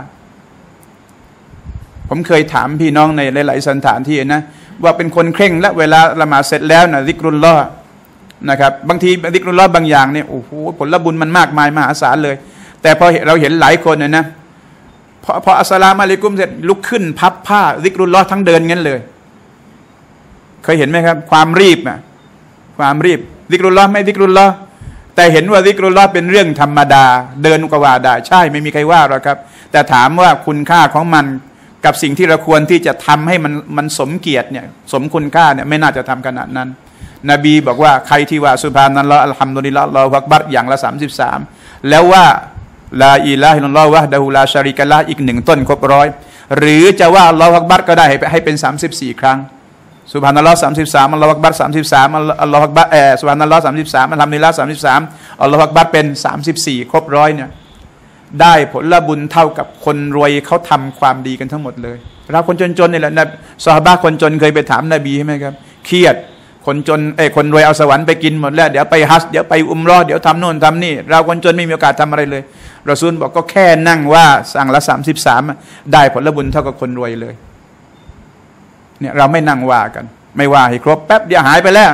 ผมเคยถามพี่น้องในหลายๆสถานที่นะว่าเป็นคนเคร่งและเวลาละหมาดเสร็จแล้วนะซิกรุลลอฮ์นะครับบางทีซิกรุลลอฮ์บางอย่างเนี่ยโอ้โหผลบุญมันมากมายมหาศาลเลยแต่พอเราเห็นหลายคนเนี่ยนะพอพออัสสลามุอะลัยกุมเสร็จลุกขึ้นพับผ้าซิกรุลลอฮ์ทั้งเดินงั้นเลยเคยเห็นไหมครับความรีบอ่ะความรีบซิกรุลลอฮ์ไม่ซิกรุลลอฮ์แต่เห็นว่าซิกรุลลอฮ์เป็นเรื่องธรรมดาเดินก็ว่าได้ใช่ไม่มีใครว่าหรอกครับแต่ถามว่าคุณค่าของมันกับสิ่งที่เราควรที่จะทำให้มันมันสมเกียรติเนี่ยสมคุณค่าเนี่ยไม่น่าจะทำขนาดนั้นนบีบอกว่าใครที่ว่าซุบฮานัลลอฮ์อัลฮัมดุลิลลาฮ์อัลลอฮุอักบัรอย่างละสามสิบสามแล้วว่าลาอิลาฮะอิลลัลลอฮ์วะฮ์ดะฮูลาชะรีกะละฮ์อีกหนึ่งต้นครบร้อยหรือจะว่าอัลลอฮุอักบัรก็ได้ให้เป็นสามสิบสี่ครั้งซุบฮานัลลอฮ์สามสิบสามอัลลอฮุอักบัรสามสิบสามอัลลอฮุอักบัรเออซุบฮานัลลอฮ์สามสิบสามอัลฮัมดุลิลลาฮ์สามสิบสามอัลลอฮุอักบัรเป็นสามสิบสี่ครบร้อยเนี่ยได้ผลบุญเท่ากับคนรวยเขาทำความดีกันทั้งหมดเลยเราคนจนๆนี่แหละนะซอฮาบะห์คนจนเคยไปถามนบีใช่ไหมครับเครียดคนจนเอ้คนรวยเอาสวรรค์ไปกินหมดแล้วเดี๋ยวไปฮัจญ์เดี๋ยวไปอุมเราะห์เดี๋ยวทำโน่นทำนี่เราคนจนไม่มีโอกาสทำอะไรเลยรอซูลบอกก็แค่นั่งว่าสั่งละสามสิบสามได้ผลบุญเท่ากับคนรวยเลยเนี่ยเราไม่นั่งว่ากันไม่ว่าให้ครบแป๊บเดียวหายไปแล้ว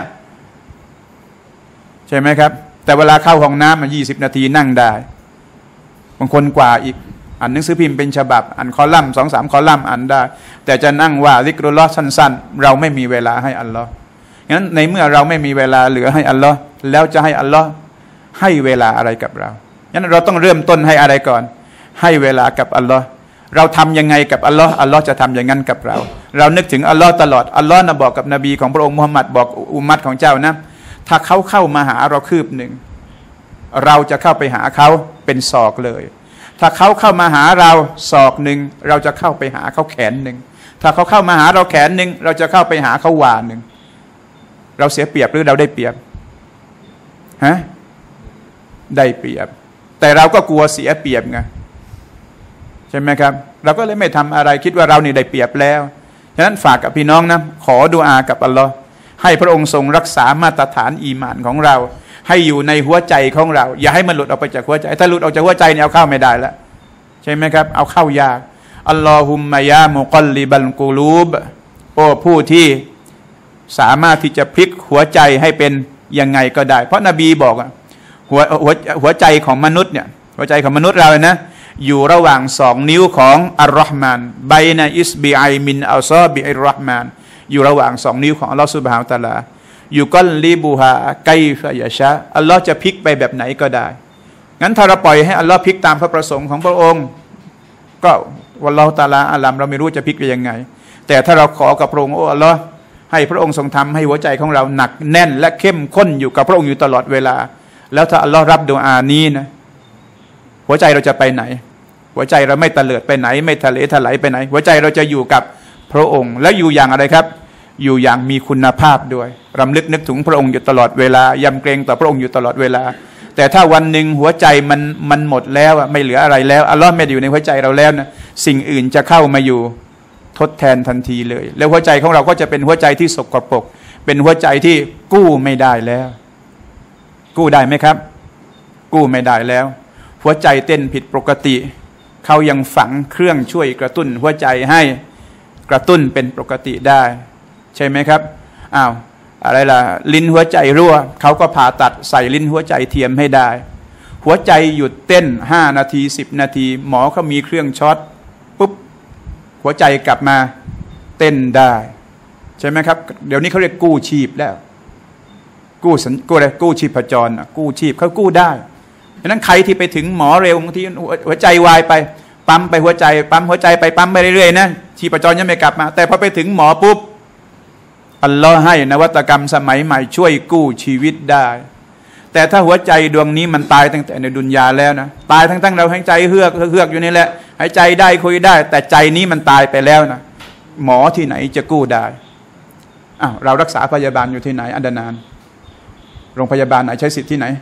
ใช่ไหมครับแต่เวลาเข้าห้องน้ำมันยี่สิบนาทีนั่งได้บางคนกว่าอีกอ่านหนังสือพิมพ์เป็นฉบับอ่านคอลัมน์สองสามคอลัมน์อ่านได้แต่จะนั่งว่าซิกรุลลอฮ์สั้นๆเราไม่มีเวลาให้อัลลอฮ์งั้นในเมื่อเราไม่มีเวลาเหลือให้อัลลอฮ์แล้วจะให้อัลลอฮ์ให้เวลาอะไรกับเรางั้นเราต้องเริ่มต้นให้อะไรก่อนให้เวลากับอัลลอฮ์เราทำยังไงกับอัลลอฮ์อัลลอฮ์จะทำอย่างนั้นกับเราเรานึกถึงอัลลอฮ์ตลอดอัลลอฮ์นะบอกกับนบีของพระองค์มุฮัมมัดบอกอุมมัตของเจ้านะถ้าเขาเข้ามาหาเราคืบหนึ่งเราจะเข้าไปหาเขาเป็นศอกเลยถ้าเขาเข้ามาหาเราศอกหนึ่งเราจะเข้าไปหาเขาแขนหนึ่งถ้าเขาเข้ามาหาเราแขนหนึ่งเราจะเข้าไปหาเขาวาหนึ่งเราเสียเปรียบหรือเราได้เปรียบฮะได้เปรียบแต่เราก็กลัวเสียเปรียบไงใช่ไหมครับเราก็เลยไม่ทำอะไรคิดว่าเรานี่ได้เปรียบแล้วฉะนั้นฝากกับพี่น้องนะขอดุอากับอัลลอฮ์ให้พระองค์ทรงรักษามาตรฐานอีหม่านของเราให้อยู่ในหัวใจของเราอย่าให้มันหลุดออกไปจากหัวใจถ้าหลุดออกจากหัวใจเนี่ยเอาเข้าไม่ได้แล้วใช่ไหมครับเอาเข้ายากอัลลอฮุมมะยามุกัลลิบัลกูลูบโอ้ผู้ที่สามารถที่จะพลิกหัวใจให้เป็นยังไงก็ได้เพราะนบีบอกหัวหัวหัวใจของมนุษย์เนี่ยหัวใจของมนุษย์เรานะอยู่ระหว่างสองนิ้วของอัลลอฮ์มานไบนะอิสบิไอมินอัลซอบิอัลลอฮ์มานอยู่ระหว่างสองนิ้วของอัลลอฮ์ซุบฮานะฮูวะตะอาลาอยู่ก้อนลีบูฮาไกฟะยะชะอัลลอฮ์จะพลิกไปแบบไหนก็ได้งั้นถ้าเราปล่อยให้อัลลอฮ์พลิกตามพระประสงค์ของพระองค์ก็วัลลอฮุตะอาลาอาลัมเราไม่รู้จะพลิกไปยังไงแต่ถ้าเราขอกับพระองค์โอ้อัลลอฮ์ให้พระองค์ทรงทำให้หัวใจของเราหนักแน่นและเข้มข้นอยู่กับพระองค์อยู่ตลอดเวลาแล้วถ้าอัลลอฮ์รับดุอานี้นะหัวใจเราจะไปไหนหัวใจเราไม่ตะเลิดไปไหนไม่ทะเลถลายไปไหนหัวใจเราจะอยู่กับพระองค์แล้วอยู่อย่างอะไรครับอยู่อย่างมีคุณภาพด้วยรำลึกนึกถึงพระองค์อยู่ตลอดเวลายำเกรงต่อพระองค์อยู่ตลอดเวลาแต่ถ้าวันหนึ่งหัวใจมันมันหมดแล้วไม่เหลืออะไรแล้วอัลลอฮ์ไม่ได้อยู่ในหัวใจเราแล้วนะสิ่งอื่นจะเข้ามาอยู่ทดแทนทันทีเลยแล้วหัวใจของเราก็จะเป็นหัวใจที่สกปรกเป็นหัวใจที่กู้ไม่ได้แล้วกู้ได้ไหมครับกู้ไม่ได้แล้วหัวใจเต้นผิดปกติเขายังฝังเครื่องช่วยกระตุ้นหัวใจให้กระตุ้นเป็นปกติได้ใช่ไหมครับอ้าวอะไรล่ะลิ้นหัวใจรั่วเขาก็ผ่าตัดใส่ลิ้นหัวใจเทียมให้ได้หัวใจหยุดเต้นห้านาทีสิบนาทีหมอเขามีเครื่องช็อตปุ๊บหัวใจกลับมาเต้นได้ใช่ไหมครับเดี๋ยวนี้เขาเรียกกู้ชีพแล้วกู้สัญกู้อะไรกู้ชีพจรกู้ชีพเขากู้ได้ดังนั้นใครที่ไปถึงหมอเร็วบางทีหัวใจวายไปปั๊มไปหัวใจปั๊มหัวใจไปปั๊มไปเรื่อยๆนะชีพจรยังไม่กลับมาแต่พอไปถึงหมอปุ๊บอัลลอฮ์ให้นวัตกรรมสมัยใหม่ช่วยกู้ชีวิตได้แต่ถ้าหัวใจดวงนี้มันตายตั้งแต่ในดุนยาแล้วนะตายทั้งๆเราหายใจเฮือกเฮือกอยู่นี่แหละหายใจได้คุยได้แต่ใจนี้มันตายไปแล้วนะหมอที่ไหนจะกู้ได้อ้าวเรารักษาพยาบาลอยู่ที่ไหนอันดานานโรงพยาบาลไหนใช้สิทธิ์ที่ไหน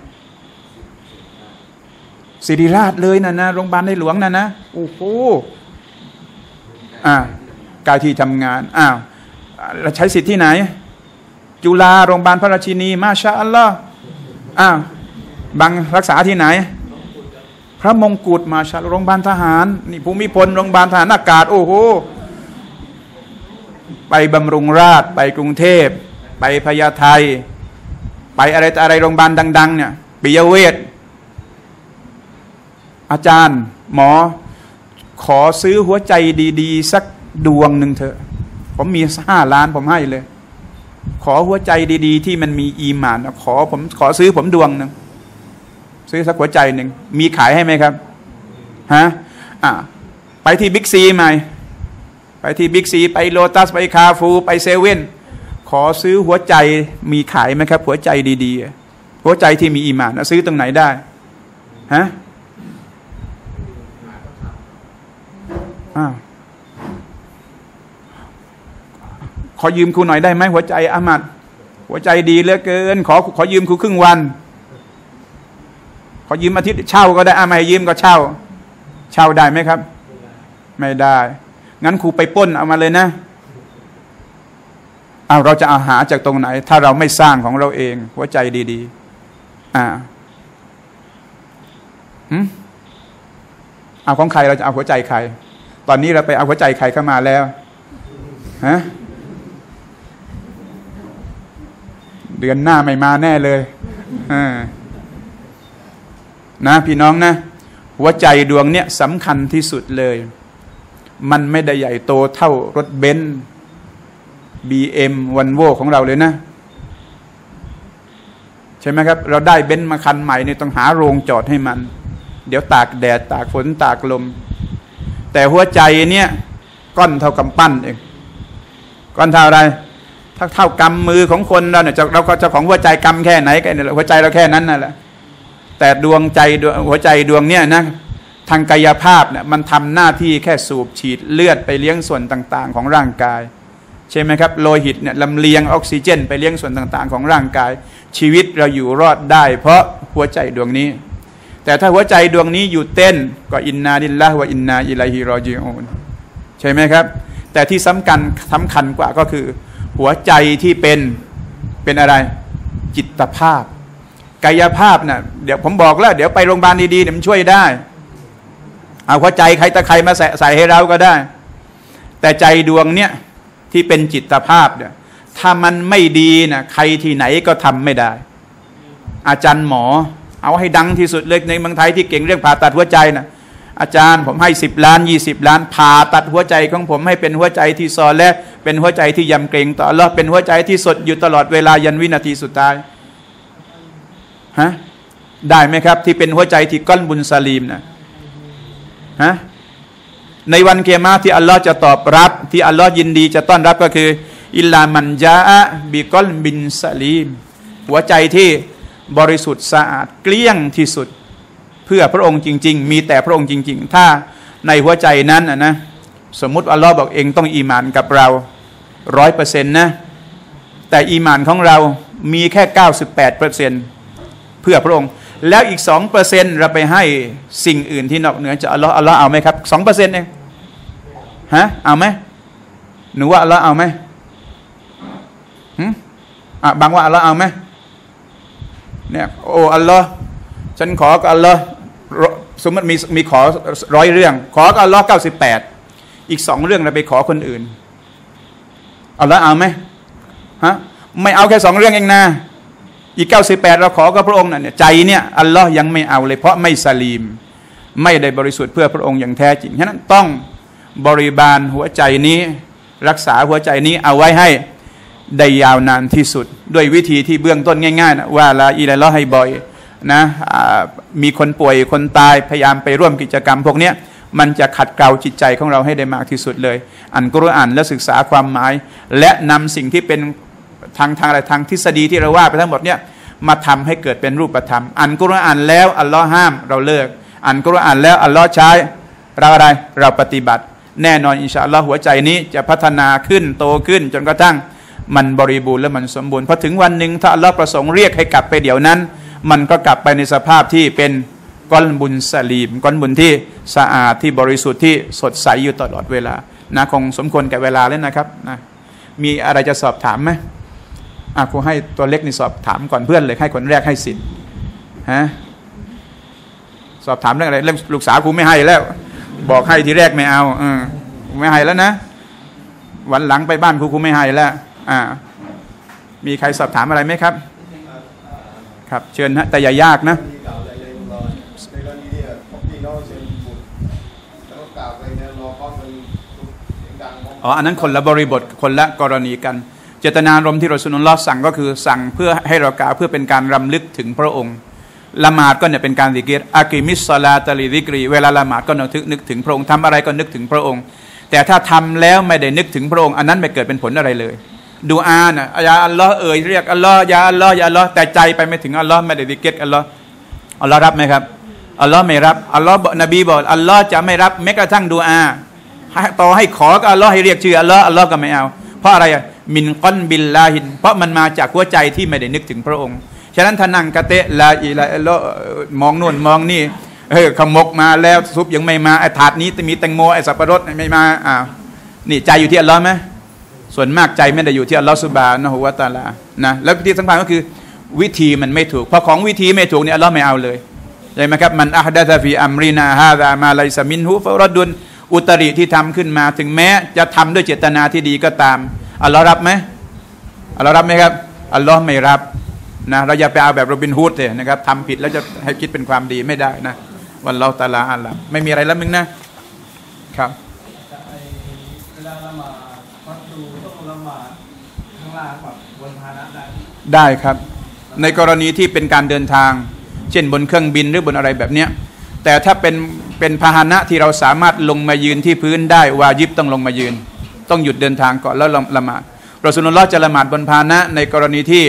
ศิริราชเลยนะนะโรงพยาบาลในหลวงนะนะโอ้โหอ่ากายที่ทำงานอ้าวเราใช้สิทธิ์ที่ไหนจุฬาโรงพยาบาลพระราชินีมาชาอัลลอฮ์อ้าวบางรักษาที่ไหนพระมงกุฎมาชาโรงพยาบาลทหารนี่ภูมิพลโรงพยาบาลทหารอากาศโอ้โหไปบำรุงราษฎร์ไปกรุงเทพไปพญาไทไปอะไรแต่อะไรโรงพยาบาลดังๆเนี่ยปิยเวชอาจารย์หมอขอซื้อหัวใจดีๆสักดวงหนึ่งเถอะผมมีห้าล้านผมให้เลยขอหัวใจดีๆที่มันมีอีหม่านขอผมขอซื้อผมดวงหนึ่งซื้อสักหัวใจหนึ่งมีขายให้ไหมครับฮะอ่ะไปที่บิ๊กซีใหม่ไปที่บิ๊กซีไปโลตัสไปคาฟูไปเซเว่นขอซื้อหัวใจมีขายไหมครับหัวใจดีๆหัวใจที่มีอีหม่านซื้อตรงไหนได้ฮะอ้าวขอยืมครูหน่อยได้ไหมหัวใจอามัดหัวใจดีเหลือเกินขอขอยืมครูครึ่งวันขอยืมอาทิตย์เช่าก็ได้อาไม่ยืมก็เช่าเช่าได้ไหมครับไม่ได้งั้นครูไปปล้นเอามาเลยนะเอาเราจะเอาหาจากตรงไหนถ้าเราไม่สร้างของเราเองหัวใจดีๆอ่าหืมเอาของใครเราจะเอาหัวใจใครตอนนี้เราไปเอาหัวใจใครเข้ามาแล้วฮะเดือนหน้าไม่มาแน่เลยนะพี่น้องนะหัวใจดวงเนี้ยสำคัญที่สุดเลยมันไม่ได้ใหญ่โตเท่ารถเบนซ์ บี เอ็ม วันโวของเราเลยนะใช่ไหมครับเราได้เบนซ์มาคันใหม่เนี่ยต้องหาโรงจอดให้มันเดี๋ยวตากแดดตากฝนตากลมแต่หัวใจเนี่ยก้อนเท่ากำปั้นเองก้อนเท่าอะไรถ้าเท่ากำมือของคนเราเนี่ยเราก็เจ้าของหัวใจกำแค่ไหนก็หัวใจเราแค่นั้นนั่นแหละแต่ดวงใจหัวใจดวงเนี่ยนะทางกายภาพเนี่ยมันทำหน้าที่แค่สูบฉีดเลือดไปเลี้ยงส่วนต่างๆของร่างกายใช่ไหมครับโลหิตเนี่ยลำเลียงออกซิเจนไปเลี้ยงส่วนต่างๆของร่างกายชีวิตเราอยู่รอดได้เพราะหัวใจดวงนี้แต่ถ้าหัวใจดวงนี้อยู่เต้นก็อินนาลิลลาฮิวะอินนาอิลัยฮิรอญิอูนใช่ไหมครับแต่ที่สำคัญสำคัญกว่าก็คือหัวใจที่เป็นเป็นอะไรจิตภาพกายภาพน่ะเดี๋ยวผมบอกแล้วเดี๋ยวไปโรงพยาบาลดีๆเนี่ยมันช่วยได้เอาหัวใจใครตะใครมาใส่ใส่ให้เราก็ได้แต่ใจดวงเนี้ยที่เป็นจิตภาพเนี่ยถ้ามันไม่ดีนะใครที่ไหนก็ทำไม่ได้อาจารย์หมอเอาให้ดังที่สุดเลยในเมืองไทยที่เก่งเรื่องผ่าตัดหัวใจนะอาจารย์ผมให้สิบล้านยี่สิบล้านผ่าตัดหัวใจของผมให้เป็นหัวใจที่ซอและเป็นหัวใจที่ยำเกรงต่ออัลเลาะห์เป็นหัวใจที่สดอยู่ตลอดเวลายันวินาทีสุดท้ายฮะได้ไหมครับที่เป็นหัวใจที่ก้อนบุญซาลีมนะฮะในวันเกียรติที่อัลลอฮ์จะตอบรับที่อัลลอฮ์ยินดีจะต้อนรับก็คืออิลลามันจาอะบิกอลบินซาลีมหัวใจที่บริสุทธิ์สะอาดเกลี้ยงที่สุดเพื่อพระองค์จริงๆมีแต่พระองค์จริงๆถ้าในหัวใจนั้นนะสมมุติอัลลอฮ์บอกเองต้องอีหม่านกับเราร้อยเปอร์เซ็นต์นะแต่อีหม่านของเรามีแค่เก้าสิบแปดเปอร์เซ็นต์เพื่อพระองค์แล้วอีกสองเปอร์เซ็นต์เราไปให้สิ่งอื่นที่นอกเหนือจากอัลลอฮ์อัลลอฮ์เอาไหมครับสองเปอร์เซ็นต์เองฮะเอาไหมหนูว่าอัลลอฮ์เอาไหมหืมอ่ะบางว่าอัลลอฮ์เอาไหมเนี่ยโอ้อัลลอฮ์ฉันขอกับอัลลอฮ์สมมติมีมีขอร้อยเรื่องขอกับอัลลอฮ์เก้าสิบแปดอีกสองเรื่องเราไปขอคนอื่นอัลลอฮ์เอาไหมฮะไม่เอาแค่สองเรื่องเองนะอีกเก้าสิบแปดเราขอกับพระองค์น่ะเนี่ยใจเนี่ยอัลลอฮ์ยังไม่เอาเลยเพราะไม่สลีมไม่ได้บริสุทธิ์เพื่อพระองค์อย่างแท้จริงฉะนั้นต้องบริบาลหัวใจนี้รักษาหัวใจนี้เอาไว้ให้ได้ยาวนานที่สุดด้วยวิธีที่เบื้องต้นง่ายๆนะว่าลาอิลาฮ์ให้บ่อยนะมีคนป่วยคนตายพยายามไปร่วมกิจกรรมพวกนี้มันจะขัดเกลาจิตใจของเราให้ได้มากที่สุดเลยอ่านกุรอานและศึกษาความหมายและนำสิ่งที่เป็นทางทางอะไรทางทฤษฎีที่เราว่าไปทั้งหมดเนี่ยมาทำให้เกิดเป็นรูปธรรมอ่านกุรอานแล้วอัลลอฮ์ห้ามเราเลิกอ่านกุรอานแล้วอัลลอฮ์ใช้เราอะไรเราปฏิบัติแน่นอนอินชาอัลลอฮ์หัวใจนี้จะพัฒนาขึ้นโตขึ้นจนกระทั่งมันบริบูรณ์และมันสมบูรณ์พอถึงวันหนึ่งถ้าอัลลอฮ์ประสงค์เรียกให้กลับไปเดี๋ยวนั้นมันก็กลับไปในสภาพที่เป็นก้อนบุญสลีมก้อนบุญที่สะอาดที่บริสุทธิ์ที่สดใสอยู่ตลอดเวลานะคงสมควรแก่เวลาแล้วนะครับนะมีอะไรจะสอบถามไหมอ่ะครูให้ตัวเล็กนี่สอบถามก่อนเพื่อนเลยให้คนแรกให้สิทธิ์ฮะสอบถามเรื่องอะไรเรื่องลูกสาวครูไม่ให้แล้วบอกให้ทีแรกไม่เอาเออไม่ให้แล้วนะวันหลังไปบ้านครูครูไม่ให้แล้วอ่ามีใครสอบถามอะไรไหมครับครับเชิญฮะแต่อย่ายากนะอ๋ออันนั้นคนละบริบทคนละกรณีกันเจตนารมณ์ที่รอซูลุลลอฮ์สั่งก็คือสั่งเพื่อให้เรากล่าวเพื่อเป็นการรำลึกถึงพระองค์ละหมาดก็เนี่ยเป็นการซิกิรอากิมิสซอลาตะลิซิกรีเวลาละหมาดก็นึกถึงนึกถึงพระองค์ทำอะไรก็นึกถึงพระองค์แต่ถ้าทำแล้วไม่ได้นึกถึงพระองค์อันนั้นไม่เกิดเป็นผลอะไรเลยดูอานะยาอัลลอฮ์เอ่ยเรียกอัลลอฮ์ยาอัลลอฮ์ยาอัลลอฮ์แต่ใจไปไม่ถึงอัลลอฮ์ไม่ได้ซิกิรอัลลอฮ์อัลลอฮ์รับไหมครับอัลลอฮ์ไม่รับอัลลอฮ์นบีบอกอัลลอฮ์จะไม่รับแม้กระทั่งดูอาต่อให้ขอก็อัลลอฮ์ให้เรียกชื่ออัลลอฮ์อัลลอฮ์ก็ไม่เอาเพราะอะไรอ่ะมินกอนบิลลาฮินเพราะมันมาจากหัวใจที่ไม่ได้นึกถึงพระองค์ฉะนั้นถ้านั่งกะเตะลาอิลาอิลลอฮ์มองนู่นมองนี่เออขมกมาแล้วซุปยังไม่มาไอ้ถาดนี้มีแตงโมไอ้สับปะรดไม่มาอ้าวนี่ใจอยู่ที่อัลลอฮ์ไหมส่วนมากใจไม่ได้อยู่ที่อัลลอฮ์ซุบฮานะฮูวะตะอาลานะแล้วที่สำคัญก็คือวิธีมันไม่ถูกเพราะของวิธีไม่ถูกเนี่ยอัลลอฮ์ไม่เอาเลยใช่ไหมครับมันอะฮ์ดะซะฟีอัมรินาฮาซามาไลซะมินฮุฟะรดดุนอุตริที่ทำขึ้นมาถึงแม้จะทำด้วยเจตนาที่ดีก็ตามอัลลอฮ์รับไหมอัลลอฮ์รับไหมครับอัลลอฮ์ไม่รับนะเราอย่าไปเอาแบบโรบินฮูดเลยนะครับทำผิดแล้วจะให้คิดเป็นความดีไม่ได้นะวันเราตะลาอัลลอฮ์ไม่มีอะไรแล้วมึงนะครับเวลาละหมาดฟัดดูต้องละหมาดข้างล่างแบบบนพาหนะได้ได้ครับในกรณีที่เป็นการเดินทางเช่นบนเครื่องบินหรือบนอะไรแบบเนี้ยแต่ถ้าเป็นเป็นพาหนะที่เราสามารถลงมายืนที่พื้นได้วาญิบต้องลงมายืนต้องหยุดเดินทางก่อนแล้วละหมาดรอซูลุลลอฮ์จะละหมาดบนพาหนะในกรณีที่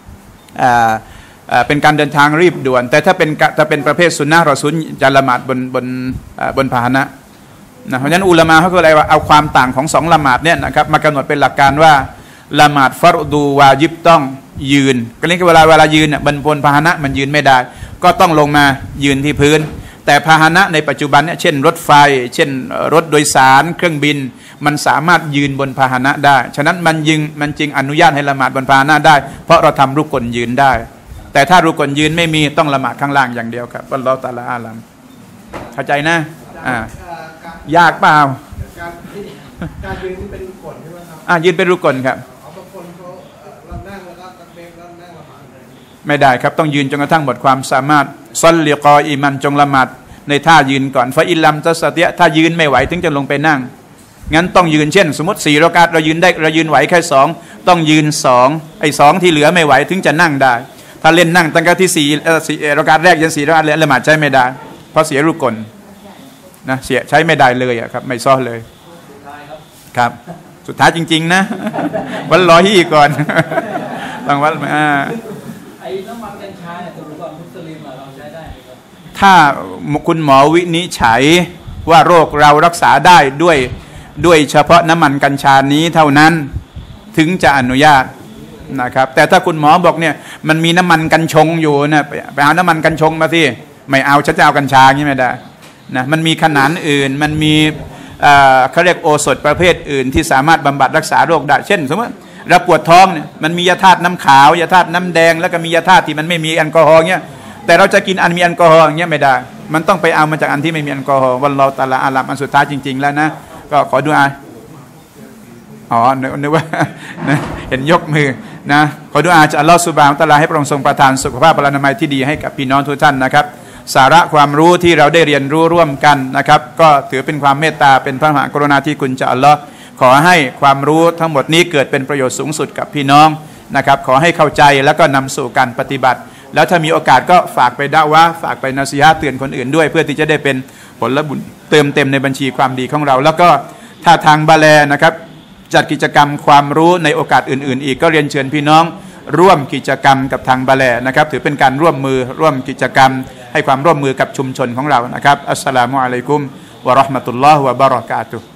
เป็นการเดินทางรีบด่วนแต่ถ้าเป็นถ้าเป็นประเภทสุนนะรอซูลจะละหมาดบนบนบนพาหนะนะเพราะฉะนั้นอุลามะเขาก็เลยว่าเอาความต่างของสองละหมาดเนี่ยนะครับมากำหนดเป็นหลักการว่าละหมาดฟัรดูวาญิบต้องยืนก็เรียกเวลาเวลายืนเนี่ยบนบนพาหนะมันยืนไม่ได้ก็ต้องลงมายืนที่พื้นแต่พาหนะในปัจจุบันเนี่ยเช่นรถไฟเช่นรถโดยสารเครื่องบินมันสามารถยืนบนพาหนะได้ฉะนั้นมันยิงมันจึงอนุญาตให้ละหมาดบนพาหนะได้เพราะเราทำรุกลยืนได้แต่ถ้ารุกลยืนไม่มีต้องละหมาดข้างล่างอย่างเดียวครับอัลลอฮฺตะอาลาอาลัมเข้าใจนะอ่ายากเปล่าการยืนที่เป็นรุกลใช่ไหมครับอ่ายืนเป็นรุกลครับบางคนเขาเรานั่งแล้วก็ตักเบรแล้วนั่งละหมาดไม่ได้ครับต้องยืนจนกระทั่งหมดความสามารถซัลลิกออิมันจงละหมาดในท่ายืนก่อนฟาอิลลัมตัสเตียถ้ายืนไม่ไหวถึงจะลงไปนั่งงั้นต้องยืนเช่นสมมติสี่รอกาตเรายืนได้เรายืนไหวแค่สองต้องยืนสองไอ้สองที่เหลือไม่ไหวถึงจะนั่งได้ถ้าเล่นนั่งตั้งแต่ที่สี่สี่รอกาตแรกยันสี่รอกาตละหมาดใช้ไม่ได้เพราะเสียรุกลนะเสียใช้ไม่ได้เลยอะครับไม่ซ้อเลยครับสุดท้ายจริงๆนะวันรอฮีก่อนต้องวัดอ่าไอ้น้ำมันกัญชาเนี่ยตัวก่อนมุสลิมเราใช้ได้ไหมครับถ้าคุณหมอวินิจฉัยว่าโรคเรารักษาได้ด้วยด้วยเฉพาะน้ำมันกัญชานี้เท่านั้นถึงจะอนุญาตนะครับแต่ถ้าคุณหมอบอกเนี่ยมันมีน้ำมันกัญชงอยู่นะไปเอาน้ำมันกัญชงมาสิไม่เอาฉันจะเอากัญชาอย่างนี้ไม่ได้นะมันมีขนานอื่นมันมีเขาเรียกโอสถประเภทอื่นที่สามารถบำบัดรักษาโรคได้เช่นสมมติเราปวดท้องเนี่ยมันมียาธาตุน้ำขาวยาธาตุน้ำแดงแล้วก็มียาธาตุที่มันไม่มีแอลกอฮอล์เนี่ยแต่เราจะกินอันมีแอลกอฮอล์อย่างเงี้ยไม่ได้มันต้องไปเอามาจากอันที่ไม่มีแอลกอฮอล์วันเราตะละอาลัมอันสุดท้ายจริงๆแล้วนะก็ขอดูอาอ๋อนึกว่าเห็นยกมือนะขอดูอาจะอัลลอฮฺซุบฮานะฮูวะตะอาลาให้พระองค์ทรงประทานสุขภาพพลานามัยที่ดีให้กับพี่น้องทุกท่านนะครับสาระความรู้ที่เราได้เรียนรู้ร่วมกันนะครับก็ถือเป็นความเมตตาเป็นพระมหากรุณาธิคุณจากอัลลอฮ์ขอให้ความรู้ทั้งหมดนี้เกิดเป็นประโยชน์สูงสุดกับพี่น้องนะครับขอให้เข้าใจแล้วก็นำสู่การปฏิบัติแล้วถ้ามีโอกาสก็ฝากไปดะอวะห์ฝากไปนาซีฮะห์เตือนคนอื่นด้วยเพื่อที่จะได้เป็นผลบุญเติมเต็มในบัญชีความดีของเราแล้วก็ถ้าทางบาแลนะครับจัดกิจกรรมความรู้ในโอกาสอื่นๆอีกก็เรียนเชิญพี่น้องร่วมกิจกรรมกับทางบาแลนะครับถือเป็นการร่วมมือร่วมกิจกรรมให้ความร่วมมือกับชุมชนของเรานะครับอัสสลามุอะลัยกุมวะเราะห์มะตุลลอฮ์วะบะเราะกาตุฮ์